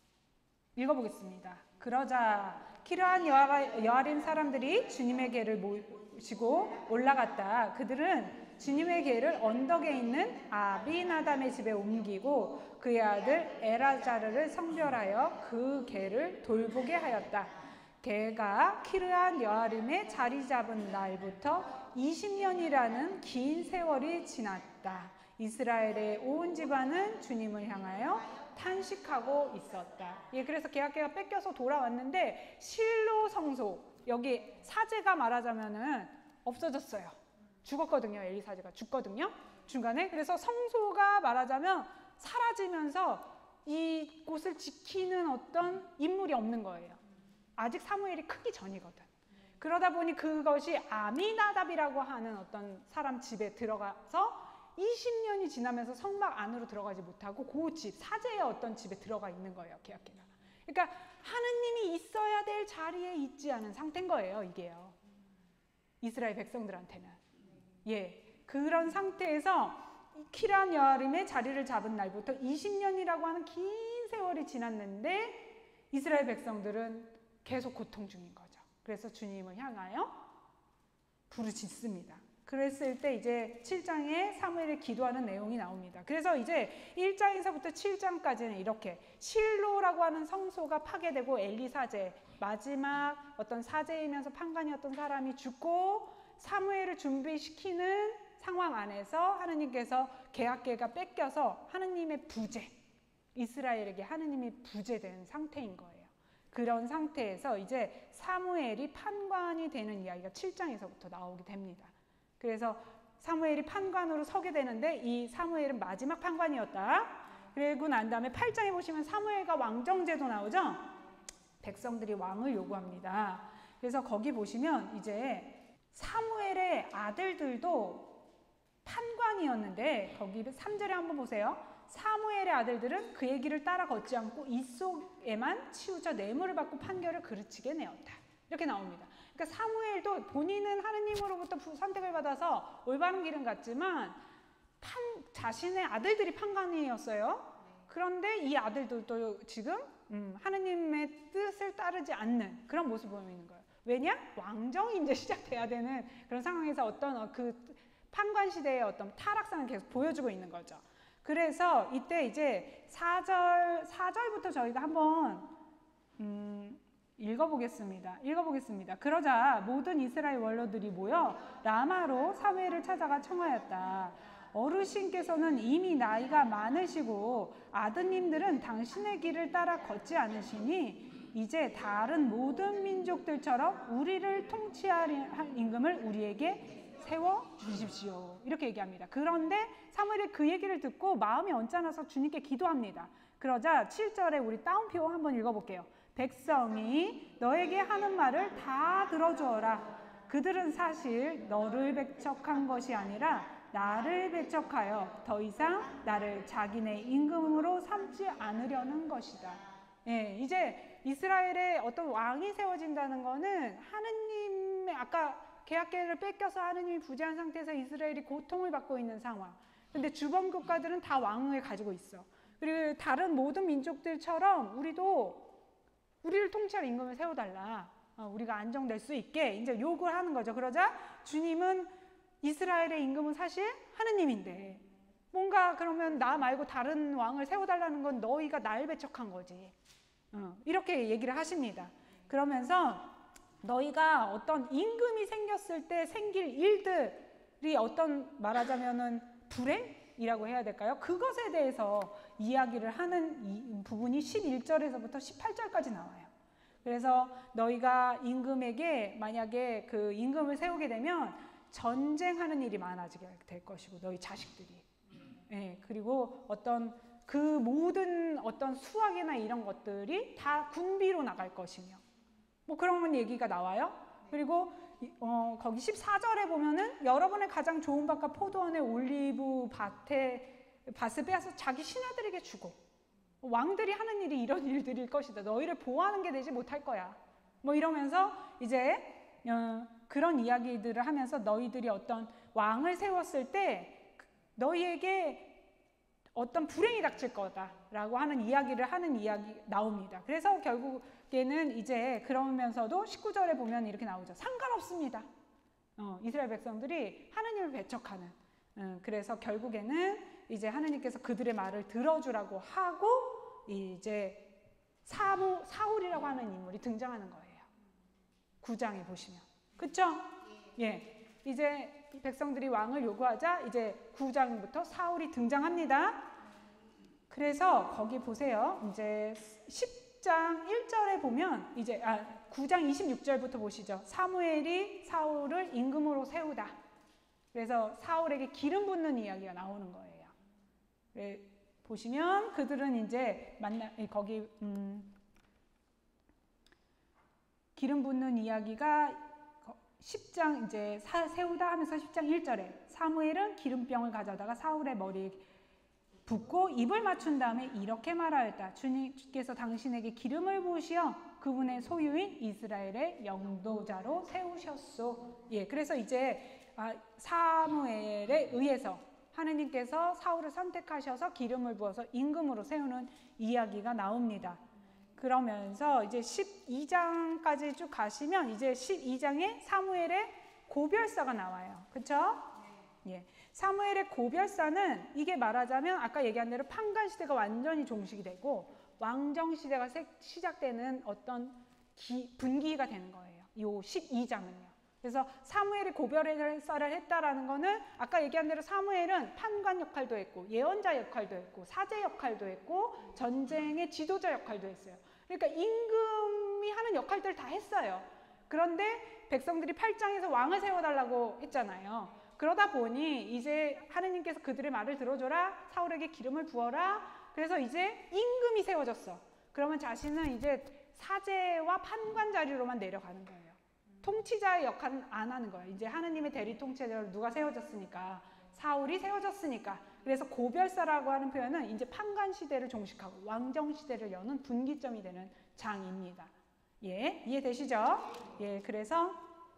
읽어보겠습니다. 그러자 키르한 여아림 사람들이 주님의 궤를 모시고 올라갔다. 그들은 주님의 궤를 언덕에 있는 아비나담의 집에 옮기고 그의 아들 엘아자르를 성별하여 그 궤를 돌보게 하였다. 궤가 키르한 여아림에 자리 잡은 날부터 이십 년이라는 긴 세월이 지났다. 이스라엘의 온 집안은 주님을 향하여 탄식하고 있었다. 예, 그래서 계약계가 뺏겨서 돌아왔는데 실로 성소, 여기 사제가 말하자면은 없어졌어요. 죽었거든요. 엘리 사제가 죽거든요. 중간에. 그래서 성소가 말하자면 사라지면서 이 곳을 지키는 어떤 인물이 없는 거예요. 아직 사무엘이 크기 전이거든. 그러다 보니 그것이 아미나답이라고 하는 어떤 사람 집에 들어가서 이십 년이 지나면서 성막 안으로 들어가지 못하고 그 집, 사제의 어떤 집에 들어가 있는 거예요. 계약계가. 그러니까 하느님이 있어야 될 자리에 있지 않은 상태인 거예요. 이게요. 이스라엘 백성들한테는. 예, 그런 상태에서 키르한 여아림의 자리를 잡은 날부터 이십 년이라고 하는 긴 세월이 지났는데 이스라엘 백성들은 계속 고통 중인 거죠. 그래서 주님을 향하여 부르짖습니다. 그랬을 때 이제 칠 장에 사무엘이 기도하는 내용이 나옵니다. 그래서 이제 일 장에서부터 칠 장까지는 이렇게 실로라고 하는 성소가 파괴되고 엘리 사제, 마지막 어떤 사제이면서 판관이었던 사람이 죽고 사무엘을 준비시키는 상황 안에서 하느님께서 계약계가 뺏겨서 하느님의 부재, 이스라엘에게 하느님이 부재된 상태인 거예요. 그런 상태에서 이제 사무엘이 판관이 되는 이야기가 칠 장에서부터 나오게 됩니다. 그래서 사무엘이 판관으로 서게 되는데 이 사무엘은 마지막 판관이었다. 그리고 난 다음에 팔 장에 보시면 사무엘과 왕정제도 나오죠. 백성들이 왕을 요구합니다. 그래서 거기 보시면 이제 사무엘의 아들들도 판관이었는데 거기 삼 절에 한번 보세요. 사무엘의 아들들은 그의 길을 따라 걷지 않고 이속에만 치우쳐 뇌물을 받고 판결을 그르치게 내었다. 이렇게 나옵니다. 그러니까 사무엘도 본인은 하느님으로부터 선택을 받아서 올바른 길은 갔지만 판, 자신의 아들들이 판관이었어요. 그런데 이 아들들도 지금 음, 하느님의 뜻을 따르지 않는 그런 모습을 보이는 거예요. 왜냐? 왕정이 이제 시작돼야 되는 그런 상황에서 어떤 그 판관 시대의 어떤 타락상을 계속 보여주고 있는 거죠. 그래서 이때 이제 사 절, 사 절부터 저희가 한번 음, 읽어보겠습니다. 읽어보겠습니다. 그러자 모든 이스라엘 원로들이 모여 라마로 사무엘을 찾아가 청하였다. 어르신께서는 이미 나이가 많으시고 아드님들은 당신의 길을 따라 걷지 않으시니 이제 다른 모든 민족들처럼 우리를 통치할 임금을 우리에게 세워주십시오. 이렇게 얘기합니다. 그런데 사무엘이 그 얘기를 듣고 마음이 언짢아서 주님께 기도합니다. 그러자 칠 절에 우리 따옴표 한번 읽어볼게요. 백성이 너에게 하는 말을 다 들어주어라. 그들은 사실 너를 배척한 것이 아니라 나를 배척하여 더 이상 나를 자기네 임금으로 삼지 않으려는 것이다. 예, 이제 이스라엘에 어떤 왕이 세워진다는 거는 하느님의, 아까 계약계를 뺏겨서 하느님이 부재한 상태에서 이스라엘이 고통을 받고 있는 상황. 근데 주변 국가들은 다 왕을 가지고 있어. 그리고 다른 모든 민족들처럼 우리도 우리를 통치할 임금을 세워달라. 어, 우리가 안정될 수 있게 이제 요구를 하는 거죠. 그러자 주님은 이스라엘의 임금은 사실 하느님인데 뭔가 그러면 나 말고 다른 왕을 세워달라는 건 너희가 날 배척한 거지. 어, 이렇게 얘기를 하십니다. 그러면서 너희가 어떤 임금이 생겼을 때 생길 일들이 어떤 말하자면은 불행이라고 해야 될까요? 그것에 대해서 이야기를 하는 이 부분이 십일 절에서부터 십팔 절까지 나와요. 그래서 너희가 임금에게 만약에 그 임금을 세우게 되면 전쟁하는 일이 많아지게 될 것이고 너희 자식들이 예, 그리고 어떤 그 모든 어떤 수학이나 이런 것들이 다 군비로 나갈 것이며 뭐 그런 얘기가 나와요. 그리고 어, 거기 십사 절에 보면은 여러분의 가장 좋은 밭과 포도원의 올리브 밭에 밭을 빼앗아 자기 신하들에게 주고 왕들이 하는 일이 이런 일들일 것이다. 너희를 보호하는 게 되지 못할 거야. 뭐 이러면서 이제 어, 그런 이야기들을 하면서 너희들이 어떤 왕을 세웠을 때 너희에게 어떤 불행이 닥칠 거다라고 하는 이야기를 하는 이야기 나옵니다. 그래서 결국에는 이제 그러면서도 십구 절에 보면 이렇게 나오죠. 상관없습니다. 어, 이스라엘 백성들이 하느님을 배척하는. 음, 그래서 결국에는 이제 하느님께서 그들의 말을 들어주라고 하고 이제 사무, 사울이라고 하는 인물이 등장하는 거예요. 구 장에 보시면. 그쵸? 예. 이제 백성들이 왕을 요구하자 이제 구 장부터 사울이 등장합니다. 그래서 거기 보세요. 이제 십 장 일 절에 보면 이제 아, 구 장 이십육 절부터 보시죠. 사무엘이 사울을 임금으로 세우다. 그래서 사울에게 기름 붓는 이야기가 나오는 거예요. 네, 보시면 그들은 이제 만나 거기 음, 기름 붓는 이야기가 십 장 이제 사, 세우다 하면서 십 장 일 절에 사무엘은 기름병을 가져다가 사울의 머리에 붓고 입을 맞춘 다음에 이렇게 말하였다. 주님께서 당신에게 기름을 부으시어 그분의 소유인 이스라엘의 영도자로 세우셨소. 예, 그래서 이제 아, 사무엘에 의해서 하느님께서 사울을 선택하셔서 기름을 부어서 임금으로 세우는 이야기가 나옵니다. 그러면서 이제 십이 장까지 쭉 가시면 이제 십이 장에 사무엘의 고별사가 나와요. 그렇죠? 예. 사무엘의 고별사는 이게 말하자면 아까 얘기한 대로 판관 시대가 완전히 종식이 되고 왕정 시대가 시작되는 어떤 기, 분기가 되는 거예요. 이 십이 장은요. 그래서 사무엘이 고별사를 했다라는 거는 아까 얘기한 대로 사무엘은 판관 역할도 했고 예언자 역할도 했고 사제 역할도 했고 전쟁의 지도자 역할도 했어요. 그러니까 임금이 하는 역할들을 다 했어요. 그런데 백성들이 팔 장에서 왕을 세워달라고 했잖아요. 그러다 보니 이제 하느님께서 그들의 말을 들어줘라. 사울에게 기름을 부어라. 그래서 이제 임금이 세워졌어. 그러면 자신은 이제 사제와 판관 자리로만 내려가는 거예요. 통치자의 역할은 안 하는 거예요. 이제 하느님의 대리 통치자로 누가 세워졌으니까 사울이 세워졌으니까. 그래서 고별사라고 하는 표현은 이제 판관 시대를 종식하고 왕정 시대를 여는 분기점이 되는 장입니다. 예, 이해되시죠? 예, 그래서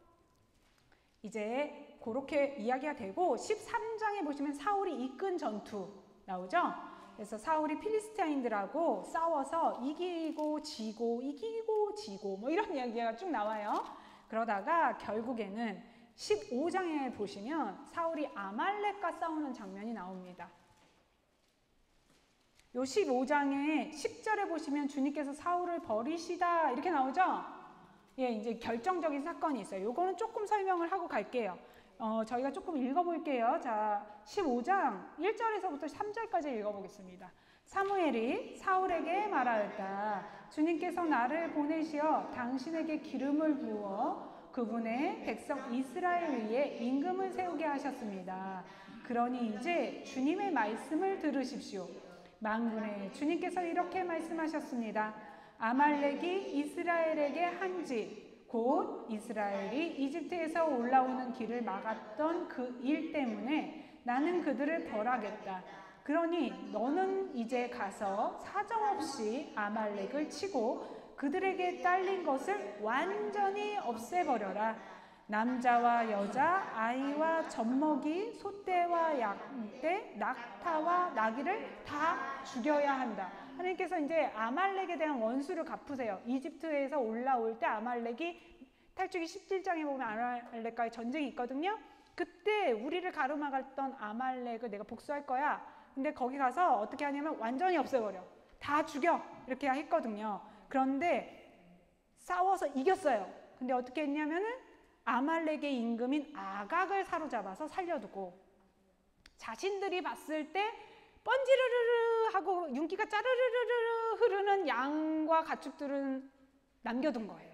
이제 그렇게 이야기가 되고 십삼 장에 보시면 사울이 이끈 전투 나오죠? 그래서 사울이 필리스티아인들하고 싸워서 이기고 지고 이기고 지고 뭐 이런 이야기가 쭉 나와요. 그러다가 결국에는 십오 장에 보시면 사울이 아말렉과 싸우는 장면이 나옵니다. 요 십오 장에 십 절에 보시면 주님께서 사울을 버리시다 이렇게 나오죠? 예, 이제 결정적인 사건이 있어요. 요거는 조금 설명을 하고 갈게요. 어, 저희가 조금 읽어볼게요. 자, 십오 장 일 절에서부터 삼 절까지 읽어보겠습니다. 사무엘이 사울에게 말하였다. 주님께서 나를 보내시어 당신에게 기름을 부어 그분의 백성 이스라엘 위에 임금을 세우게 하셨습니다. 그러니 이제 주님의 말씀을 들으십시오. 만군의 주님께서 이렇게 말씀하셨습니다. 아말렉이 이스라엘에게 한지 곧 이스라엘이 이집트에서 올라오는 길을 막았던 그 일 때문에 나는 그들을 벌하겠다. 그러니 너는 이제 가서 사정없이 아말렉을 치고 그들에게 딸린 것을 완전히 없애버려라. 남자와 여자, 아이와 젖먹이, 소떼와 양떼, 낙타와 나귀를 다 죽여야 한다. 하나님께서 이제 아말렉에 대한 원수를 갚으세요. 이집트에서 올라올 때 아말렉이 탈출기 십칠 장에 보면 아말렉과의 전쟁이 있거든요. 그때 우리를 가로막았던 아말렉을 내가 복수할 거야. 근데 거기 가서 어떻게 하냐면 완전히 없애버려. 다 죽여. 이렇게 했거든요. 그런데 싸워서 이겼어요. 근데 어떻게 했냐면은 아말렉의 임금인 아각을 사로잡아서 살려두고 자신들이 봤을 때 번지르르르 하고 윤기가 짜르르르르 흐르는 양과 가축들은 남겨둔 거예요.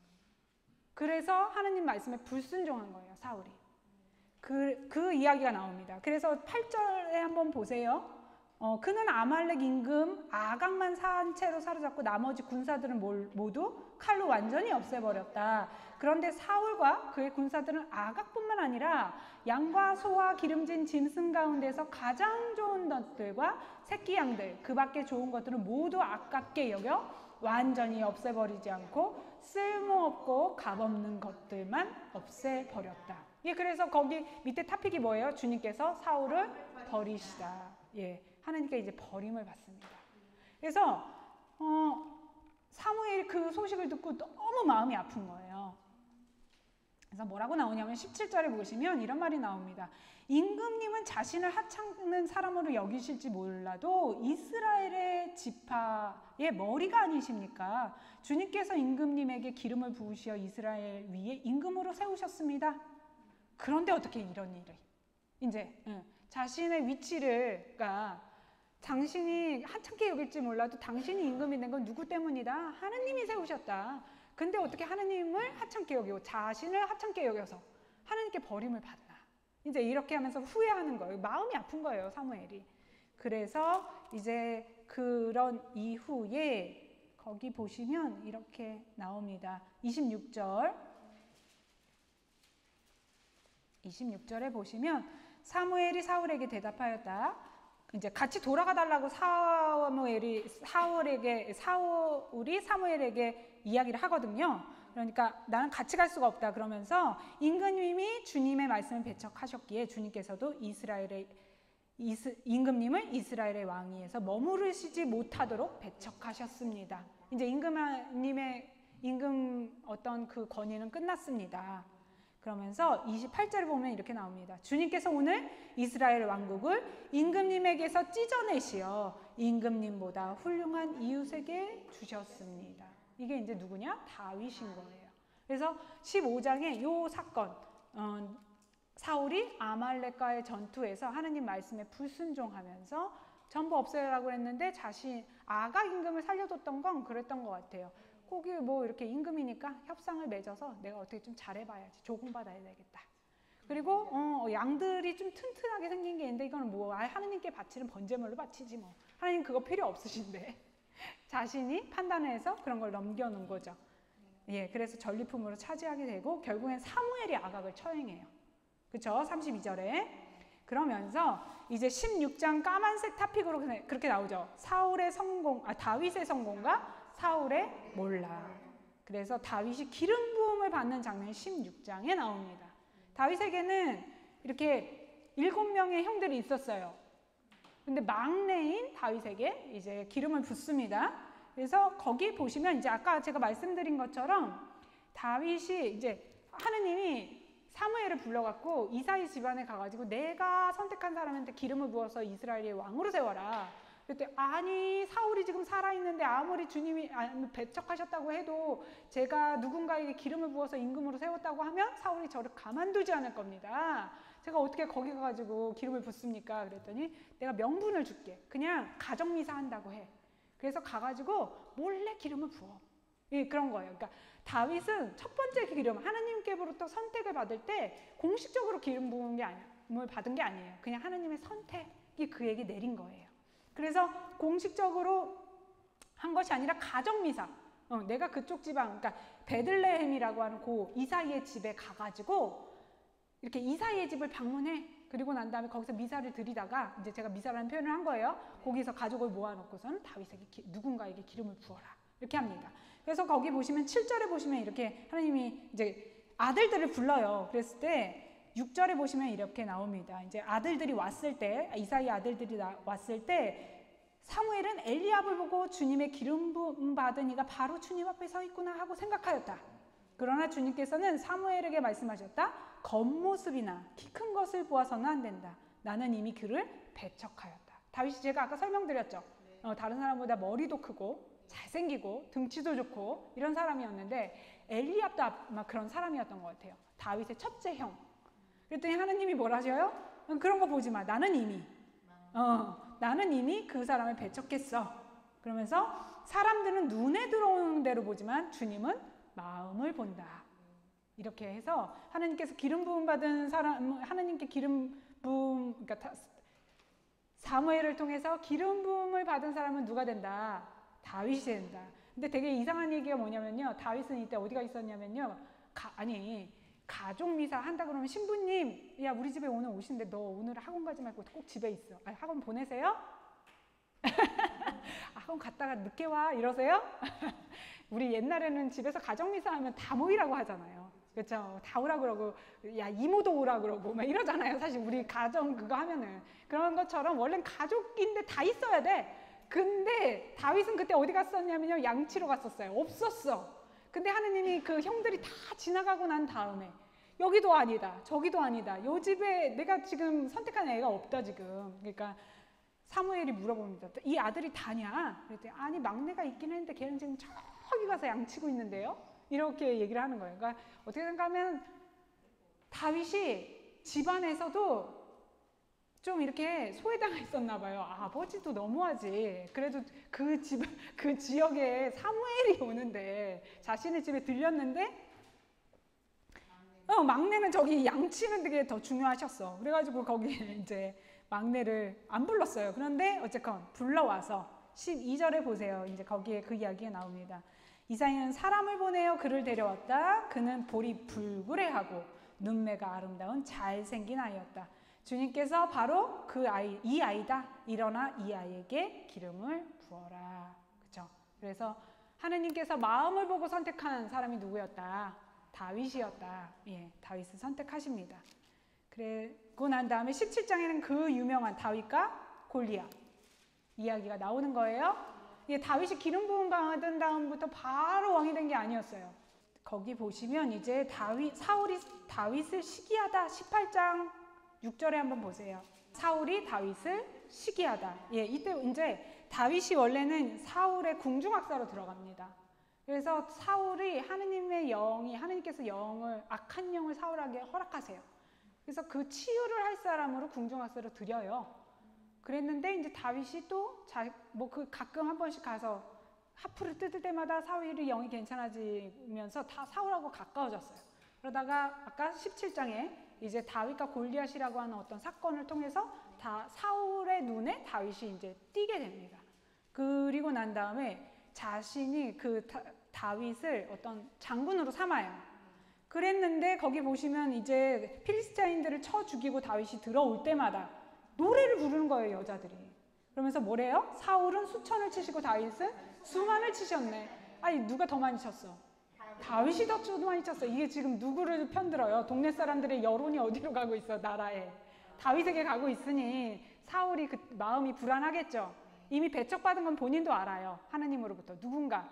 그래서 하느님 말씀에 불순종한 거예요, 사울이. 그, 그 이야기가 나옵니다. 그래서 팔 절에 한번 보세요. 어, 그는 아말렉 임금 아각만 산 채로 사로잡고 나머지 군사들은 모두 칼로 완전히 없애버렸다. 그런데 사울과 그의 군사들은 아각뿐만 아니라 양과 소와 기름진 짐승 가운데서 가장 좋은 것들과 새끼 양들, 그 밖에 좋은 것들은 모두 아깝게 여겨 완전히 없애버리지 않고 쓸모없고 값없는 것들만 없애버렸다. 예, 그래서 거기 밑에 타픽이 뭐예요? 주님께서 사울을 버리시다. 예, 하나님께 이제 버림을 받습니다. 그래서 어, 사무엘이 그 소식을 듣고 너무 마음이 아픈 거예요. 그래서 뭐라고 나오냐면 십칠 절에 보시면 이런 말이 나옵니다. 임금님은 자신을 하찮은 사람으로 여기실지 몰라도 이스라엘의 지파의 머리가 아니십니까? 주님께서 임금님에게 기름을 부으시어 이스라엘 위에 임금으로 세우셨습니다. 그런데 어떻게 이런 일이? 이제 응, 자신의 위치를, 그러니까 당신이 하찮게 여길지 몰라도 당신이 임금이 된 건 누구 때문이다? 하느님이 세우셨다. 근데 어떻게 하느님을 하찮게 여기고 자신을 하찮게 여겨서 하느님께 버림을 받나? 이제 이렇게 하면서 후회하는 거예요. 마음이 아픈 거예요, 사무엘이. 그래서 이제 그런 이후에 거기 보시면 이렇게 나옵니다. 이십육 절. 이십육 절에 보시면 사무엘이 사울에게 대답하였다. 이제 같이 돌아가 달라고 사무엘이 사울에게 사울이 사무엘에게 이야기를 하거든요. 그러니까 나는 같이 갈 수가 없다 그러면서 임금님이 주님의 말씀을 배척하셨기에 주님께서도 이스라엘의 이스, 임금님을 이스라엘의 왕위에서 머무르시지 못하도록 배척하셨습니다. 이제 임금님의 임금 어떤 그 권위는 끝났습니다. 그러면서 이십팔 절에 보면 이렇게 나옵니다. 주님께서 오늘 이스라엘 왕국을 임금님에게서 찢어내시어 임금님보다 훌륭한 이웃에게 주셨습니다. 이게 이제 누구냐? 다윗인 거예요. 그래서 십오 장에 이 사건, 어, 사울이 아말렉과의 전투에서 하느님 말씀에 불순종하면서 전부 없애라고 했는데 자신 아각 임금을 살려뒀던 건 그랬던 것 같아요. 거기 뭐 이렇게 임금이니까 협상을 맺어서 내가 어떻게 좀 잘해봐야지, 조공받아야 되겠다. 그리고 어, 양들이 좀 튼튼하게 생긴 게 있는데 이거는 뭐 하느님께 바치는 번제물로 바치지 뭐. 하느님 그거 필요 없으신데 자신이 판단해서 그런 걸 넘겨놓은 거죠. 예, 그래서 전리품으로 차지하게 되고 결국엔 사무엘이 아각을 처형해요. 그렇죠? 삼십이 절에. 그러면서 이제 십육 장 까만색 타픽으로 그렇게 나오죠. 사울의 성공, 아 다윗의 성공과 사울의 몰락. 그래서 다윗이 기름 부음을 받는 장면이 십육 장에 나옵니다. 다윗에게는 이렇게 일곱 명의 형들이 있었어요. 근데 막내인 다윗에게 이제 기름을 붓습니다. 그래서 거기 보시면 이제 아까 제가 말씀드린 것처럼 다윗이 이제 하느님이 사무엘을 불러갖고 이사이 집안에 가가지고 내가 선택한 사람한테 기름을 부어서 이스라엘의 왕으로 세워라. 그랬더니 아니 사울이 지금 살아있는데 아무리 주님이 배척하셨다고 해도 제가 누군가에게 기름을 부어서 임금으로 세웠다고 하면 사울이 저를 가만두지 않을 겁니다. 제가 어떻게 거기 가가지고 기름을 붓습니까? 그랬더니 내가 명분을 줄게. 그냥 가정미사 한다고 해. 그래서 가가지고 몰래 기름을 부어. 예, 그런 거예요. 그러니까 다윗은 첫 번째 기름, 하나님께로부터 선택을 받을 때 공식적으로 기름 부은 게 아니야. 을 받은 게 아니에요. 그냥 하나님의 선택이 그에게 내린 거예요. 그래서 공식적으로 한 것이 아니라 가정미사. 어, 내가 그쪽 지방, 그러니까 베들레헴이라고 하는 그 이사이의 집에 가가지고 이렇게 이사이의 집을 방문해. 그리고 난 다음에 거기서 미사를 드리다가 이제 제가 미사라는 표현을 한 거예요. 거기서 가족을 모아놓고서는 다윗에게 기, 누군가에게 기름을 부어라 이렇게 합니다. 그래서 거기 보시면 칠 절에 보시면 이렇게 하나님이 이제 아들들을 불러요. 그랬을 때 육 절에 보시면 이렇게 나옵니다. 이제 아들들이 왔을 때 이사의 아들들이 나, 왔을 때 사무엘은 엘리압을 보고 주님의 기름 부음 받은 이가 바로 주님 앞에 서 있구나 하고 생각하였다. 그러나 주님께서는 사무엘에게 말씀하셨다. 겉모습이나 키 큰 것을 보아서는 안 된다. 나는 이미 그를 배척하였다. 다윗이 제가 아까 설명드렸죠. 어, 다른 사람보다 머리도 크고 잘생기고 등치도 좋고 이런 사람이었는데 엘리압도 아마 그런 사람이었던 것 같아요. 다윗의 첫째 형. 그랬더니 하나님이 뭐라 하셔요? 그런 거 보지 마. 나는 이미 어, 나는 이미 그 사람을 배척했어. 그러면서 사람들은 눈에 들어오는 대로 보지만 주님은 마음을 본다. 이렇게 해서 하나님께서 기름 부음 받은 사람, 하나님께 기름 부음, 그러니까 사무엘을 통해서 기름 부음을 받은 사람은 누가 된다? 다윗이 된다. 근데 되게 이상한 얘기가 뭐냐면요. 다윗은 이때 어디가 있었냐면요. 가, 아니 가족 미사 한다 그러면 신부님, 야 우리 집에 오늘 오신데 너 오늘 학원 가지 말고 꼭 집에 있어. 아니, 학원 보내세요? 학원 갔다가 늦게 와 이러세요? 우리 옛날에는 집에서 가정 미사 하면 다 모이라고 하잖아요. 그렇죠? 다 오라 그러고 야 이모도 오라 그러고 막 이러잖아요. 사실 우리 가정 그거 하면은 그런 것처럼 원래는 가족인데 다 있어야 돼. 근데 다윗은 그때 어디 갔었냐면요. 양치로 갔었어요. 없었어. 근데 하느님이 그 형들이 다 지나가고 난 다음에 여기도 아니다 저기도 아니다 요 집에 내가 지금 선택한 애가 없다 지금. 그러니까 사무엘이 물어봅니다. 이 아들이 다냐? 그랬더니 아니 막내가 있긴 했는데 걔는 지금 저기 가서 양치고 있는데요. 이렇게 얘기를 하는 거예요. 그러니까 어떻게 생각하면 다윗이 집안에서도 좀 이렇게 소외당해 있었나 봐요. 아버지도 너무하지. 그래도 그 집, 그 지역에 사무엘이 오는데 자신의 집에 들렸는데 어, 막내는 저기 양치는 되게 더 중요하셨어. 그래가지고 거기에 이제 막내를 안 불렀어요. 그런데 어쨌건 불러와서 십이 절에 보세요. 이제 거기에 그 이야기가 나옵니다. 이사야는 사람을 보내어 그를 데려왔다. 그는 볼이 불그레하고 눈매가 아름다운 잘생긴 아이였다. 주님께서 바로 그 아이, 이 아이다. 일어나 이 아이에게 기름을 부어라. 그렇죠? 그래서 하느님께서 마음을 보고 선택한 사람이 누구였다? 다윗이었다. 예, 다윗을 선택하십니다. 그리고 난 다음에 십칠 장에는 그 유명한 다윗과 골리앗 이야기가 나오는 거예요. 예, 다윗이 기름 부음 받은 다음부터 바로 왕이 된 게 아니었어요. 거기 보시면 이제 다윗, 사울이 다윗을 시기하다. 십팔 장 육 절에 한번 보세요. 사울이 다윗을 시기하다. 예, 이때 이제 다윗이 원래는 사울의 궁중악사로 들어갑니다. 그래서 사울이 하느님의 영이 하느님께서 영을 악한 영을 사울에게 허락하세요. 그래서 그 치유를 할 사람으로 궁중악사로 드려요. 그랬는데 이제 다윗이 또 뭐 그 가끔 한 번씩 가서 하프를 뜯을 때마다 사울의 영이 괜찮아지면서 다 사울하고 가까워졌어요. 그러다가 아까 십칠 장에 이제 다윗과 골리앗이라고 하는 어떤 사건을 통해서 다 사울의 눈에 다윗이 이제 띄게 됩니다. 그리고 난 다음에 자신이 그 다, 다윗을 어떤 장군으로 삼아요. 그랬는데 거기 보시면 이제 필리스타인들을 쳐 죽이고 다윗이 들어올 때마다 노래를 부르는 거예요, 여자들이. 그러면서 뭐래요? 사울은 수천을 치시고 다윗은 수만을 치셨네. 아니 누가 더 많이 쳤어? 다윗이 더 많이 쳤어. 이게 지금 누구를 편들어요? 동네 사람들의 여론이 어디로 가고 있어? 나라에. 다윗에게 가고 있으니 사울이 그 마음이 불안하겠죠. 이미 배척받은 건 본인도 알아요. 하나님으로부터 누군가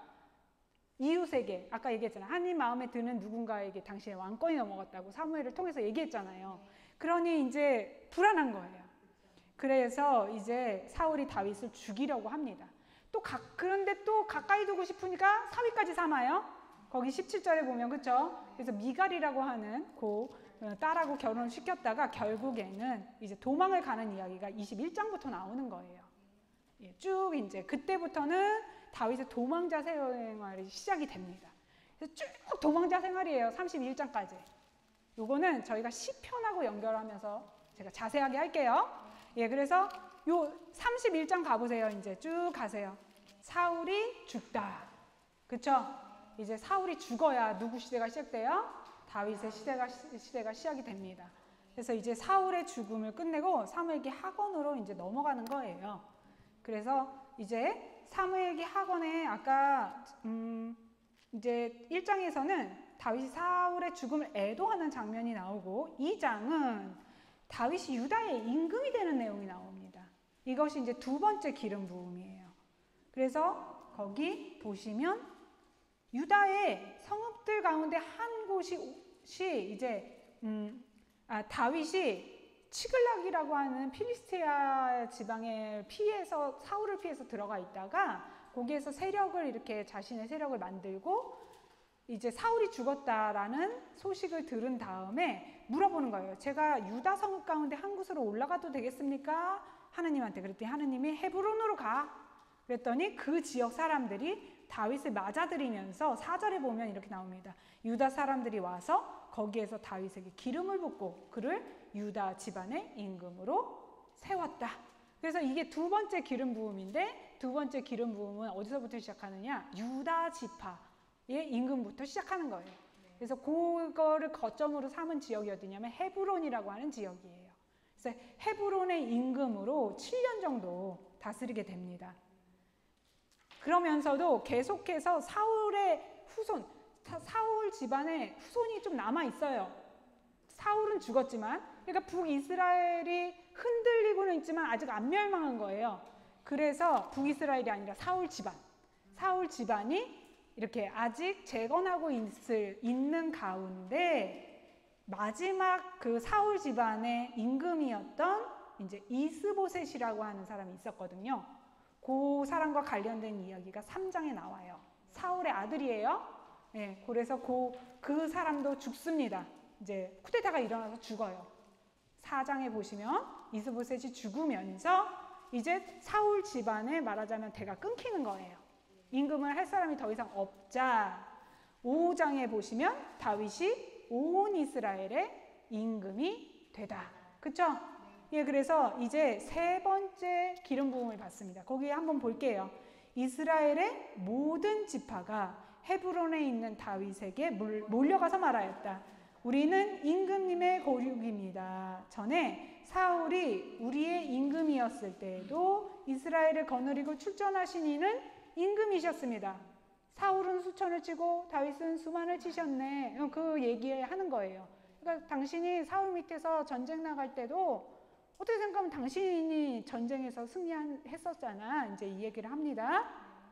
이웃에게 아까 얘기했잖아요. 하나님 마음에 드는 누군가에게 당신의 왕권이 넘어갔다고 사무엘을 통해서 얘기했잖아요. 그러니 이제 불안한 거예요. 그래서 이제 사울이 다윗을 죽이려고 합니다. 또 가, 그런데 또 가까이 두고 싶으니까 사위까지 삼아요. 거기 십칠 절에 보면 그렇죠? 그래서 미갈이라고 하는 그 딸하고 결혼을 시켰다가 결국에는 이제 도망을 가는 이야기가 이십일 장부터 나오는 거예요. 예, 쭉 이제 그때부터는 다윗의 도망자 생활이 시작이 됩니다. 그래서 쭉 도망자 생활이에요. 삼십일 장까지. 요거는 저희가 시편하고 연결하면서 제가 자세하게 할게요. 예, 그래서 요 삼십일 장 가보세요. 이제 쭉 가세요. 사울이 죽다. 그쵸? 이제 사울이 죽어야 누구 시대가 시작돼요? 다윗의 시대가, 시대가 시작이 됩니다. 그래서 이제 사울의 죽음을 끝내고 사무엘기 학원으로 이제 넘어가는 거예요. 그래서 이제 사무엘기 학원에 아까 음 이제 일 장에서는 다윗이 사울의 죽음을 애도하는 장면이 나오고 이 장은 다윗이 유다의 임금이 되는 내용이 나옵니다. 이것이 이제 두 번째 기름 부음이에요. 그래서 거기 보시면 유다의 성읍들 가운데 한 곳이 이제 음, 아, 다윗이 치글락이라고 하는 필리스티아 지방을 피해서 사울을 피해서 들어가 있다가 거기에서 세력을 이렇게 자신의 세력을 만들고 이제 사울이 죽었다라는 소식을 들은 다음에 물어보는 거예요. 제가 유다 성읍 가운데 한 곳으로 올라가도 되겠습니까? 하느님한테. 그랬더니 하느님이 헤브론으로 가. 그랬더니 그 지역 사람들이 다윗을 맞아들이면서 사 절에 보면 이렇게 나옵니다. 유다 사람들이 와서 거기에서 다윗에게 기름을 붓고 그를 유다 집안의 임금으로 세웠다. 그래서 이게 두 번째 기름 부음인데 두 번째 기름 부음은 어디서부터 시작하느냐? 유다 지파의 임금부터 시작하는 거예요. 그래서 그거를 거점으로 삼은 지역이 어디냐면 헤브론이라고 하는 지역이에요. 그래서 헤브론의 임금으로 칠 년 정도 다스리게 됩니다. 그러면서도 계속해서 사울의 후손, 사울 집안에 후손이 좀 남아 있어요. 사울은 죽었지만, 그러니까 북이스라엘이 흔들리고는 있지만 아직 안 멸망한 거예요. 그래서 북이스라엘이 아니라 사울 집안, 사울 집안이 이렇게 아직 재건하고 있을, 있는 가운데 마지막 그 사울 집안의 임금이었던 이제 이스보셋이라고 하는 사람이 있었거든요. 그 사람과 관련된 이야기가 삼 장에 나와요. 사울의 아들이에요. 네, 그래서 그, 그 사람도 죽습니다. 이제 쿠데타가 일어나서 죽어요. 사 장에 보시면 이스보셋이 죽으면서 이제 사울 집안에 말하자면 대가 끊기는 거예요. 임금을 할 사람이 더 이상 없자 오 장에 보시면 다윗이 온 이스라엘의 임금이 되다. 그쵸? 예, 그래서 이제 세 번째 기름 부음을 받습니다. 거기 한번 볼게요. 이스라엘의 모든 지파가 헤브론에 있는 다윗에게 몰려가서 말하였다. 우리는 임금님의 고륙입니다. 전에 사울이 우리의 임금이었을 때에도 이스라엘을 거느리고 출전하신 이는 임금이셨습니다. 사울은 수천을 치고 다윗은 수만을 치셨네. 그 얘기하는 거예요. 그러니까 당신이 사울 밑에서 전쟁 나갈 때도 어떻게 생각하면 당신이 전쟁에서 승리했었잖아. 이제 이 얘기를 합니다.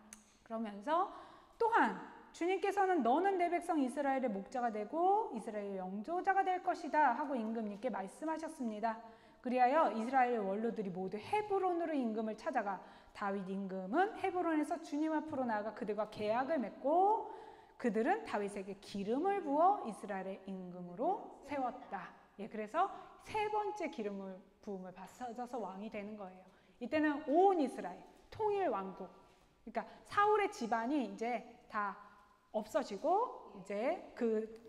그러면서 또한 주님께서는 너는 내 백성 이스라엘의 목자가 되고 이스라엘의 영조자가 될 것이다 하고 임금님께 말씀하셨습니다. 그리하여 이스라엘의 원로들이 모두 헤브론으로 임금을 찾아가 다윗 임금은 헤브론에서 주님 앞으로 나아가 그들과 계약을 맺고 그들은 다윗에게 기름을 부어 이스라엘의 임금으로 세웠다. 예, 그래서 세 번째 기름을 부음을 받아서 왕이 되는 거예요. 이때는 온 이스라엘 통일 왕국. 그러니까 사울의 집안이 이제 다 없어지고 이제 그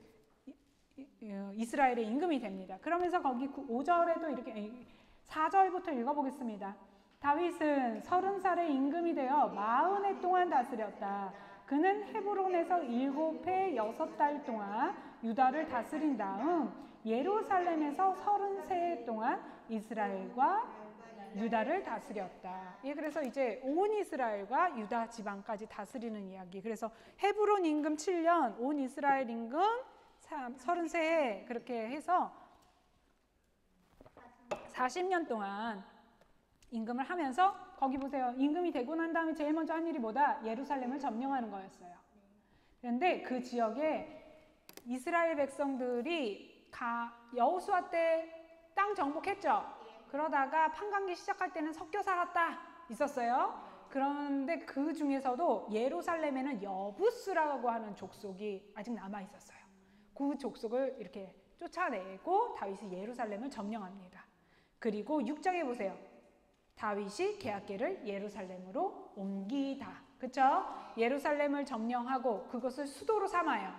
이스라엘의 임금이 됩니다. 그러면서 거기 오 절에도 이렇게 사 절부터 읽어보겠습니다. 다윗은 서른 살의 임금이 되어 마흔 해 동안 다스렸다. 그는 헤브론에서 일곱 해 여섯 달 동안 유다를 다스린 다음 예루살렘에서 서른 세 해 동안 이스라엘과 유다를 다스렸다. 예, 그래서 이제 온 이스라엘과 유다 지방까지 다스리는 이야기. 그래서 헤브론 임금 칠 년, 온 이스라엘 임금 서른 세 해 그렇게 해서 사십 년 동안 임금을 하면서 거기 보세요. 임금이 되고 난 다음에 제일 먼저 한 일이 뭐다? 예루살렘을 점령하는 거였어요. 그런데 그 지역에 이스라엘 백성들이 가, 여호수아 때 땅 정복했죠. 그러다가 판관기 시작할 때는 섞여 살았다 있었어요. 그런데 그 중에서도 예루살렘에는 여부스라고 하는 족속이 아직 남아 있었어요. 그 족속을 이렇게 쫓아내고 다윗이 예루살렘을 점령합니다. 그리고 육 장에 보세요. 다윗이 계약궤를 예루살렘으로 옮기다. 그쵸? 예루살렘을 점령하고 그것을 수도로 삼아요.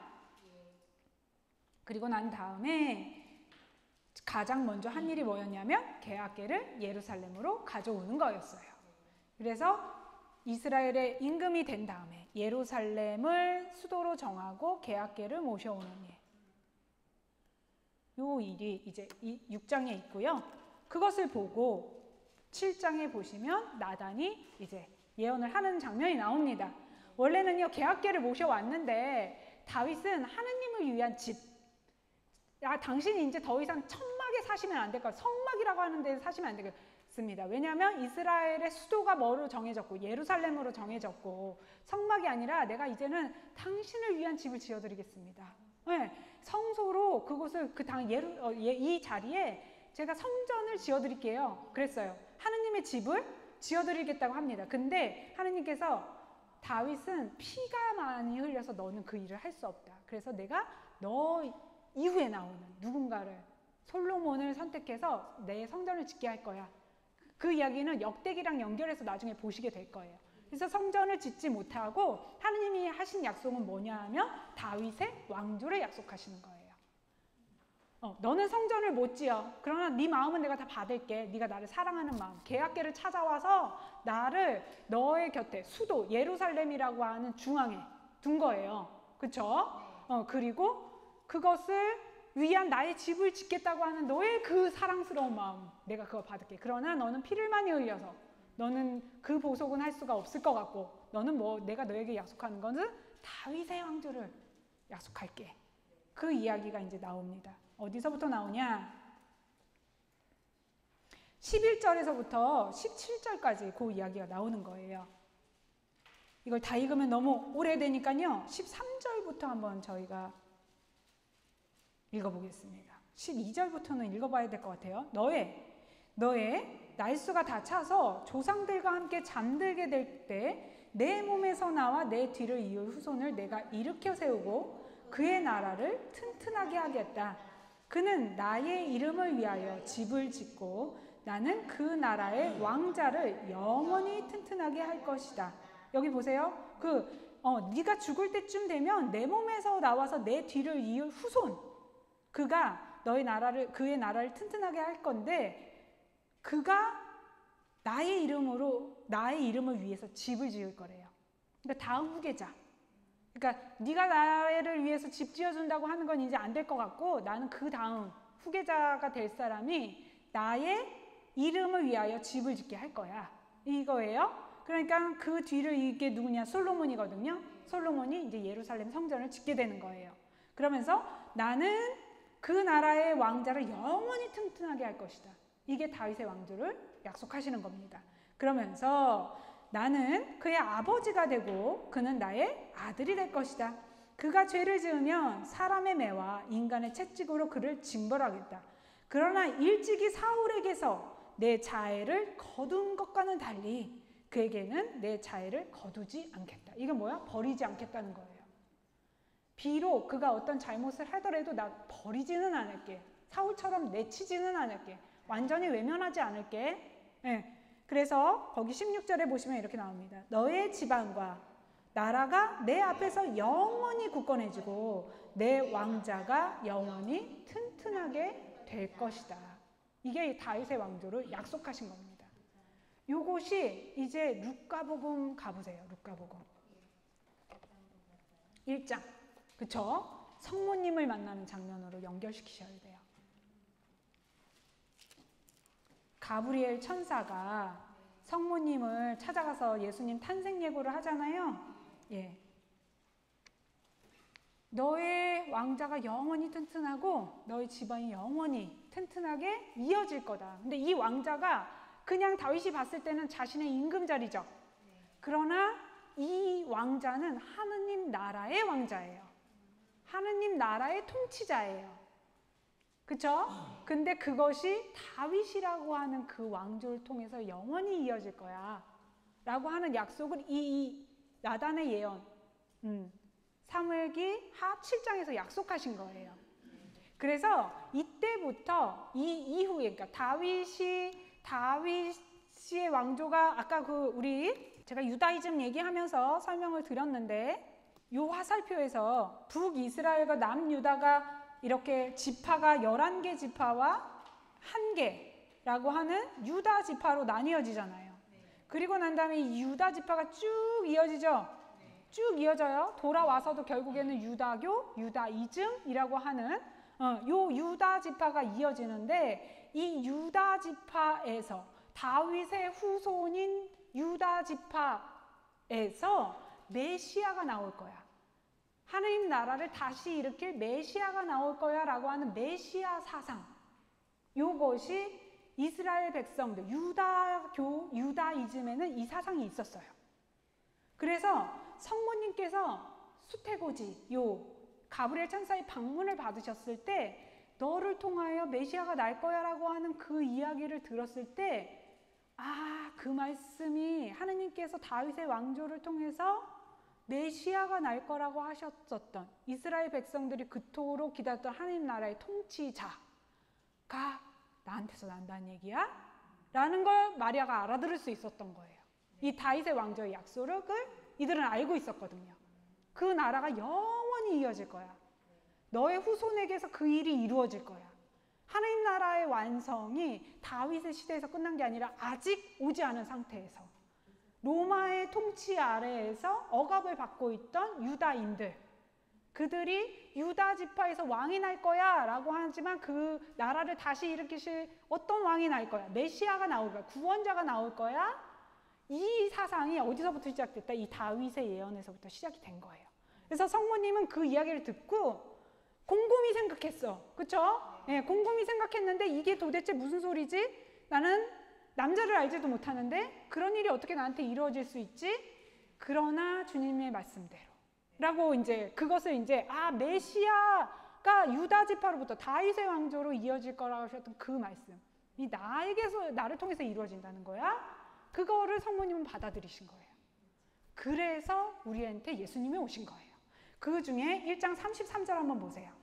그리고 난 다음에 가장 먼저 한 일이 뭐였냐면 계약궤를 예루살렘으로 가져오는 거였어요. 그래서 이스라엘의 임금이 된 다음에 예루살렘을 수도로 정하고 계약궤를 모셔오는 일. 요 일이 이제 이 육 장에 있고요. 그것을 보고 칠 장에 보시면 나단이 이제 예언을 하는 장면이 나옵니다. 원래는요 계약계를 모셔왔는데 다윗은 하느님을 위한 집, 아 당신이 이제 더 이상 천막에 사시면 안 될 거야. 성막이라고 하는 데 사시면 안 되겠습니다. 왜냐하면 이스라엘의 수도가 뭐로 정해졌고 예루살렘으로 정해졌고 성막이 아니라 내가 이제는 당신을 위한 집을 지어드리겠습니다. 네, 성소로 그곳을 그 당 예루 어, 예, 이 자리에 제가 성전을 지어드릴게요. 그랬어요. 하느님의 집을 지어드리겠다고 합니다. 근데 하느님께서 다윗은 피가 많이 흘려서 너는 그 일을 할 수 없다. 그래서 내가 너 이후에 나오는 누군가를 솔로몬을 선택해서 내 성전을 짓게 할 거야. 그 이야기는 역대기랑 연결해서 나중에 보시게 될 거예요. 그래서 성전을 짓지 못하고 하느님이 하신 약속은 뭐냐 하면 다윗의 왕조를 약속하시는 거예요. 어, 너는 성전을 못 지어. 그러나 네 마음은 내가 다 받을게. 네가 나를 사랑하는 마음. 계약계를 찾아와서 나를 너의 곁에 수도 예루살렘이라고 하는 중앙에 둔 거예요. 그쵸? 어, 그리고 그것을 위한 나의 집을 짓겠다고 하는 너의 그 사랑스러운 마음, 내가 그거 받을게. 그러나 너는 피를 많이 흘려서 너는 그 보석은 할 수가 없을 것 같고 너는 뭐 내가 너에게 약속하는 것은 다윗의 왕조를 약속할게. 그 이야기가 이제 나옵니다. 어디서부터 나오냐? 십일 절에서부터 십칠 절까지 그 이야기가 나오는 거예요. 이걸 다 읽으면 너무 오래되니까요. 십삼 절부터 한번 저희가 읽어보겠습니다. 십이 절부터는 읽어봐야 될 것 같아요. 너의 너의 날수가 다 차서 조상들과 함께 잠들게 될 때 내 몸에서 나와 내 뒤를 이을 후손을 내가 일으켜 세우고 그의 나라를 튼튼하게 하겠다. 그는 나의 이름을 위하여 집을 짓고 나는 그 나라의 왕자를 영원히 튼튼하게 할 것이다. 여기 보세요. 그 어, 네가 죽을 때쯤 되면 내 몸에서 나와서 내 뒤를 이을 후손, 그가 너의 나라를 그의 나라를 튼튼하게 할 건데 그가 나의 이름으로 나의 이름을 위해서 집을 지을 거래요. 그러니까 다음 후계자. 그러니까 네가 나를 위해서 집 지어준다고 하는 건 이제 안 될 것 같고 나는 그 다음 후계자가 될 사람이 나의 이름을 위하여 집을 짓게 할 거야. 이거예요. 그러니까 그 뒤를 이게 누구냐? 솔로몬이거든요. 솔로몬이 이제 예루살렘 성전을 짓게 되는 거예요. 그러면서 나는 그 나라의 왕자를 영원히 튼튼하게 할 것이다. 이게 다윗의 왕조를 약속하시는 겁니다. 그러면서 나는 그의 아버지가 되고 그는 나의 아들이 될 것이다. 그가 죄를 지으면 사람의 매와 인간의 채찍으로 그를 징벌하겠다. 그러나 일찍이 사울에게서 내 자애를 거둔 것과는 달리 그에게는 내 자애를 거두지 않겠다. 이게 뭐야? 버리지 않겠다는 거예요. 비록 그가 어떤 잘못을 하더라도 나 버리지는 않을게. 사울처럼 내치지는 않을게. 완전히 외면하지 않을게. 네. 그래서 거기 십육 절에 보시면 이렇게 나옵니다. 너의 지방과 나라가 내 앞에서 영원히 굳건해지고 내 왕자가 영원히 튼튼하게 될 것이다. 이게 다윗의 왕조를 약속하신 겁니다. 요것이 이제 루카복음 가보세요. 루카복음 일 장. 그쵸? 성모님을 만나는 장면으로 연결시키셔야 돼요. 가브리엘 천사가 성모님을 찾아가서 예수님 탄생 예고를 하잖아요. 예. 너의 왕자가 영원히 튼튼하고 너의 집안이 영원히 튼튼하게 이어질 거다. 근데 이 왕자가 그냥 다윗이 봤을 때는 자신의 임금자리죠. 그러나 이 왕자는 하느님 나라의 왕자예요. 하느님 나라의 통치자예요. 그쵸? 근데 그것이 다윗이라고 하는 그 왕조를 통해서 영원히 이어질 거야 라고 하는 약속을 이, 이 나단의 예언 음, 사무엘기 하 칠 장에서 약속하신 거예요. 그래서 이때부터 이 이후에 그러니까 다윗이 다윗의 왕조가 아까 그 우리 제가 유다이즘 얘기하면서 설명을 드렸는데 요 화살표에서 북이스라엘과 남유다가 이렇게 지파가 열한 개 지파와 한 개라고 하는 유다 지파로 나뉘어지잖아요. 그리고 난 다음에 이 유다 지파가 쭉 이어지죠. 쭉 이어져요. 돌아와서도 결국에는 유다교, 유다이즘이라고 하는 어, 요 유다 지파가 이어지는데 이 유다 지파에서 다윗의 후손인 유다 지파에서 메시아가 나올 거야. 하나님 나라를 다시 일으킬 메시아가 나올 거야 라고 하는 메시아 사상, 요것이 이스라엘 백성들, 유다교, 유다이즘에는 이 사상이 있었어요. 그래서 성모님께서 수태고지, 요 가브리엘 천사의 방문을 받으셨을 때 너를 통하여 메시아가 날 거야 라고 하는 그 이야기를 들었을 때, 아, 그 말씀이 하느님께서 다윗의 왕조를 통해서 메시아가 날 거라고 하셨었던, 이스라엘 백성들이 그토록 기다렸던 하나님 나라의 통치자가 나한테서 난다는 얘기야? 라는 걸 마리아가 알아들을 수 있었던 거예요. 이 다윗의 왕조의 약속을 이들은 알고 있었거든요. 그 나라가 영원히 이어질 거야. 너의 후손에게서 그 일이 이루어질 거야. 하나님 나라의 완성이 다윗의 시대에서 끝난 게 아니라 아직 오지 않은 상태에서 로마의 통치 아래에서 억압을 받고 있던 유다인들, 그들이 유다 지파에서 왕이 날 거야 라고 하지만 그 나라를 다시 일으키실 어떤 왕이 날 거야, 메시아가 나올 거야, 구원자가 나올 거야, 이 사상이 어디서부터 시작됐다? 이 다윗의 예언에서부터 시작이 된 거예요. 그래서 성모님은 그 이야기를 듣고 곰곰이 생각했어. 그쵸? 네, 곰곰이 생각했는데 이게 도대체 무슨 소리지? 나는 남자를 알지도 못하는데 그런 일이 어떻게 나한테 이루어질 수 있지? 그러나 주님의 말씀대로 라고 이제 그것을 이제 아, 메시아가 유다 지파로부터 다윗의 왕조로 이어질 거라고 하셨던 그 말씀, 이 나에게서, 나를 통해서 이루어진다는 거야. 그거를 성모님은 받아들이신 거예요. 그래서 우리한테 예수님이 오신 거예요. 그 중에 일 장 삼십삼 절 한번 보세요.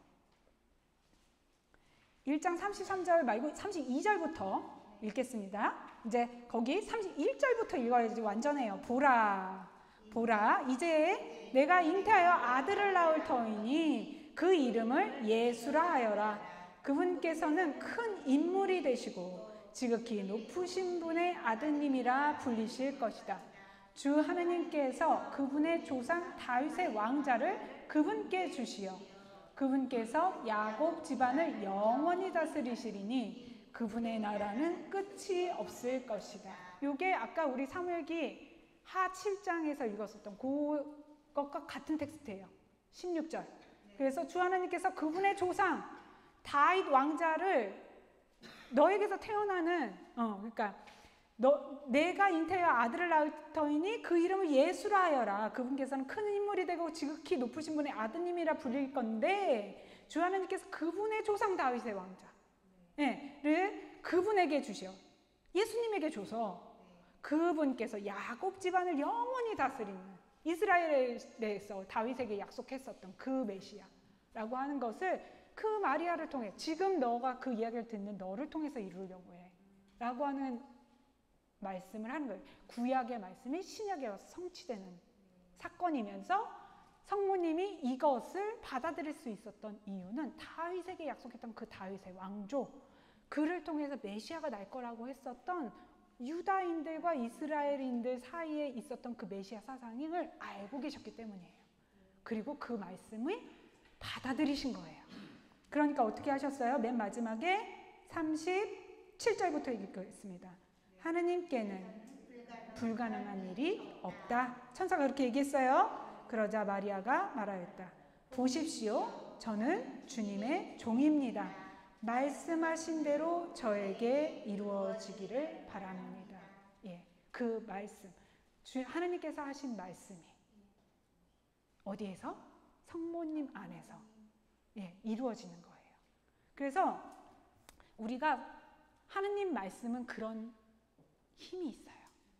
일 장 삼십삼 절 말고 삼십이 절부터 읽겠습니다. 이제 거기 삼십일 절부터 읽어야지 완전해요. 보라, 보라, 이제 내가 잉태하여 아들을 낳을 터이니 그 이름을 예수라 하여라. 그분께서는 큰 인물이 되시고 지극히 높으신 분의 아드님이라 불리실 것이다. 주 하느님께서 그분의 조상 다윗의 왕자를 그분께 주시어 그분께서 야곱 집안을 영원히 다스리시리니 그분의 나라는 끝이 없을 것이다. 요게 아까 우리 사무엘기 하 칠 장에서 읽었었던 그것과 같은 텍스트예요. 십육 절. 그래서 주 하나님께서 그분의 조상 다윗 왕자를 너에게서 태어나는 어 그러니까 너 내가 잉태하여 아들을 낳을 터이니 그 이름을 예수라 하여라. 그분께서는 큰 인물이 되고 지극히 높으신 분의 아드님이라 불릴 건데 주 하나님께서 그분의 조상 다윗의 왕자를 그분에게 주시어 예수님에게 줘서 그분께서 야곱 집안을 영원히 다스리는 이스라엘에 대해서 다윗에게 약속했었던 그 메시아라고 하는 것을 그 마리아를 통해 지금 너가 그 이야기를 듣는 너를 통해서 이루려고 해 라고 하는 말씀을 하는 거예요. 구약의 말씀이 신약에 와서 성취되는 사건이면서 성모님이 이것을 받아들일 수 있었던 이유는 다윗에게 약속했던 그 다윗의 왕조, 그를 통해서 메시아가 날 거라고 했었던 유다인들과 이스라엘인들 사이에 있었던 그 메시아 사상을 알고 계셨기 때문이에요. 그리고 그 말씀을 받아들이신 거예요. 그러니까 어떻게 하셨어요? 맨 마지막에 삼십칠 절부터 읽겠습니다. 하느님께는 불가능한 일이 없다. 천사가 그렇게 얘기했어요. 그러자 마리아가 말하였다. 보십시오. 저는 주님의 종입니다. 말씀하신 대로 저에게 이루어지기를 바랍니다. 예, 그 말씀, 주, 하느님께서 하신 말씀이 어디에서? 성모님 안에서 예, 이루어지는 거예요. 그래서 우리가 하느님 말씀은 그런 힘이 있어요.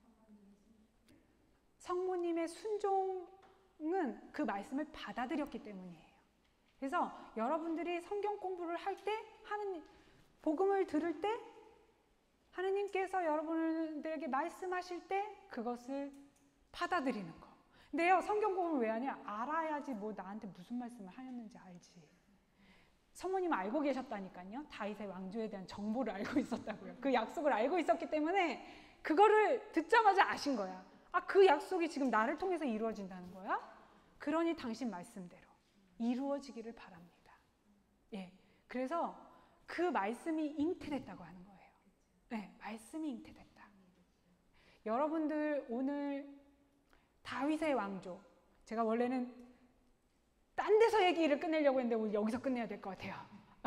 성모님의 순종은 그 말씀을 받아들였기 때문이에요. 그래서 여러분들이 성경 공부를 할 때, 하느님, 복음을 들을 때, 하느님께서 여러분들에게 말씀하실 때 그것을 받아들이는 거. 근데요, 성경 공부를 왜 하냐? 알아야지 뭐 나한테 무슨 말씀을 하였는지 알지. 성모님은 알고 계셨다니까요. 다윗의 왕조에 대한 정보를 알고 있었다고요. 그 약속을 알고 있었기 때문에 그거를 듣자마자 아신 거야. 아, 그 약속이 지금 나를 통해서 이루어진다는 거야? 그러니 당신 말씀대로 이루어지기를 바랍니다. 예, 그래서 그 말씀이 잉태됐다고 하는 거예요. 네, 말씀이 잉태됐다. 여러분들 오늘 다윗의 왕조, 제가 원래는 딴 데서 얘기를 끝내려고 했는데 오늘 여기서 끝내야 될 것 같아요.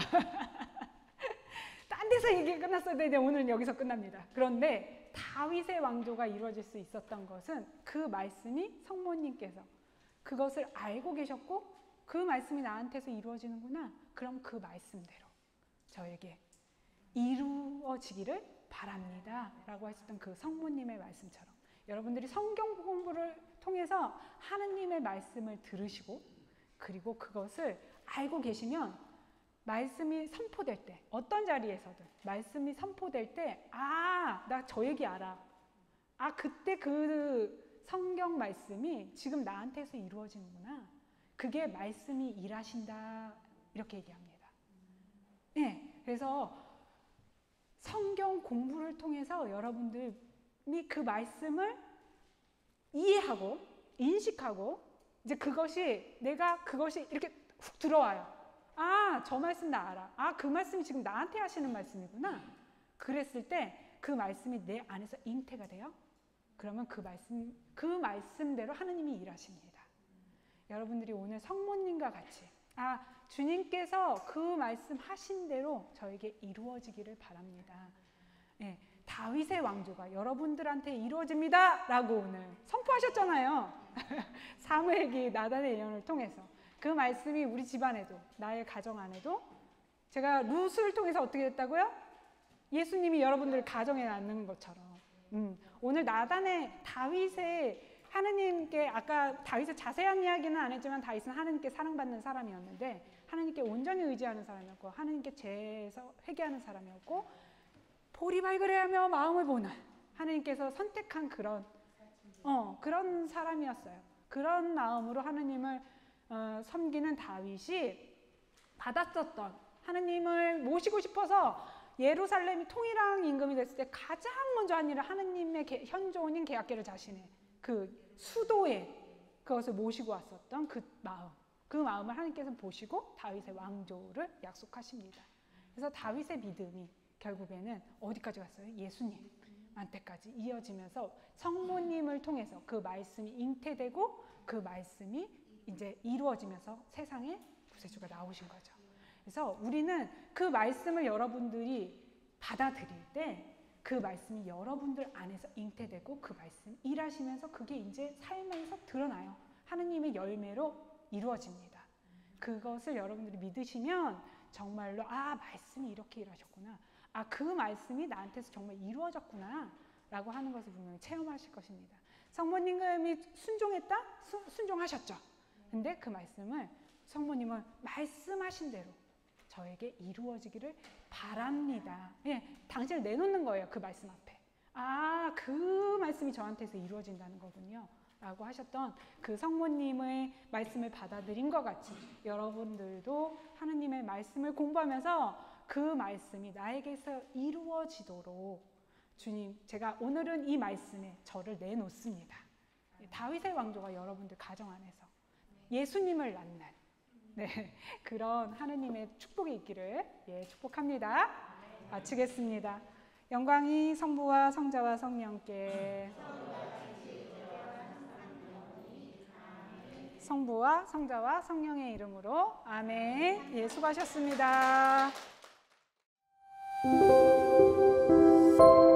딴 데서 얘기가 끝났어야 되는데 오늘은 여기서 끝납니다. 그런데 다윗의 왕조가 이루어질 수 있었던 것은 그 말씀이 성모님께서 그것을 알고 계셨고 그 말씀이 나한테서 이루어지는구나. 그럼 그 말씀대로 저에게 이루어지기를 바랍니다 라고 하셨던 그 성모님의 말씀처럼 여러분들이 성경 공부를 통해서 하느님의 말씀을 들으시고 그리고 그것을 알고 계시면 말씀이 선포될 때 어떤 자리에서든 말씀이 선포될 때 아, 나 저 얘기 알아. 아, 그때 그 성경 말씀이 지금 나한테서 이루어지는구나. 그게 말씀이 일하신다 이렇게 얘기합니다. 네, 그래서 성경 공부를 통해서 여러분들이 그 말씀을 이해하고 인식하고 이제 그것이 내가 그것이 이렇게 훅 들어와요. 아, 저 말씀 나 알아. 아, 그 말씀이 지금 나한테 하시는 말씀이구나. 그랬을 때 그 말씀이 내 안에서 잉태가 돼요. 그러면 그 말씀, 그 말씀대로 하느님이 일하십니다. 여러분들이 오늘 성모님과 같이 아, 주님께서 그 말씀 하신 대로 저에게 이루어지기를 바랍니다. 네, 다윗의 왕조가 여러분들한테 이루어집니다 라고 오늘 선포하셨잖아요. 사무엘기 나단의 예언을 통해서 그 말씀이 우리 집안에도 나의 가정 안에도 제가 룻을 통해서 어떻게 됐다고요? 예수님이 여러분들 가정에 낳는 것처럼 음, 오늘 나단의 다윗의 하느님께 아까 다윗의 자세한 이야기는 안 했지만 다윗은 하느님께 사랑받는 사람이었는데 하느님께 온전히 의지하는 사람이었고 하느님께 죄에서 회개하는 사람이었고 볼이 발그레하며 마음을 보는 하느님께서 선택한 그런 어, 그런 사람이었어요. 그런 마음으로 하느님을 어, 섬기는 다윗이 받았었던 하느님을 모시고 싶어서 예루살렘이 통일왕 임금이 됐을 때 가장 먼저 한 일은 하느님의 개, 현존인 개약궤를 자신의 그 수도에 그것을 모시고 왔었던 그 마음, 그 마음을 하나님께서 보시고 다윗의 왕조를 약속하십니다. 그래서 다윗의 믿음이 결국에는 어디까지 갔어요? 예수님한테까지 이어지면서 성모님을 통해서 그 말씀이 잉태되고 그 말씀이 이제 이루어지면서 세상에 구세주가 나오신 거죠. 그래서 우리는 그 말씀을 여러분들이 받아들일 때 그 말씀이 여러분들 안에서 잉태되고 그 말씀 일하시면서 그게 이제 삶에서 드러나요. 하느님의 열매로 이루어집니다. 그것을 여러분들이 믿으시면 정말로 아, 말씀이 이렇게 일하셨구나. 아, 그 말씀이 나한테서 정말 이루어졌구나 라고 하는 것을 분명히 체험하실 것입니다. 성모님이 순종했다? 수, 순종하셨죠. 근데 그 말씀을 성모님은 말씀하신 대로 저에게 이루어지기를 바랍니다. 예, 당신을 내놓는 거예요. 그 말씀 앞에. 아, 그 말씀이 저한테서 이루어진다는 거군요. 라고 하셨던 그 성모님의 말씀을 받아들인 것 같이 여러분들도 하느님의 말씀을 공부하면서 그 말씀이 나에게서 이루어지도록 주님, 제가 오늘은 이 말씀에 저를 내놓습니다. 다윗의 왕조가 여러분들 가정 안에서 예수님을 낳는 네, 그런 하느님의 축복이 있기를 예, 축복합니다. 마치겠습니다. 영광이 성부와 성자와 성령께 성부와 성자와 성령의 이름으로 아멘. 예, 수고하셨습니다.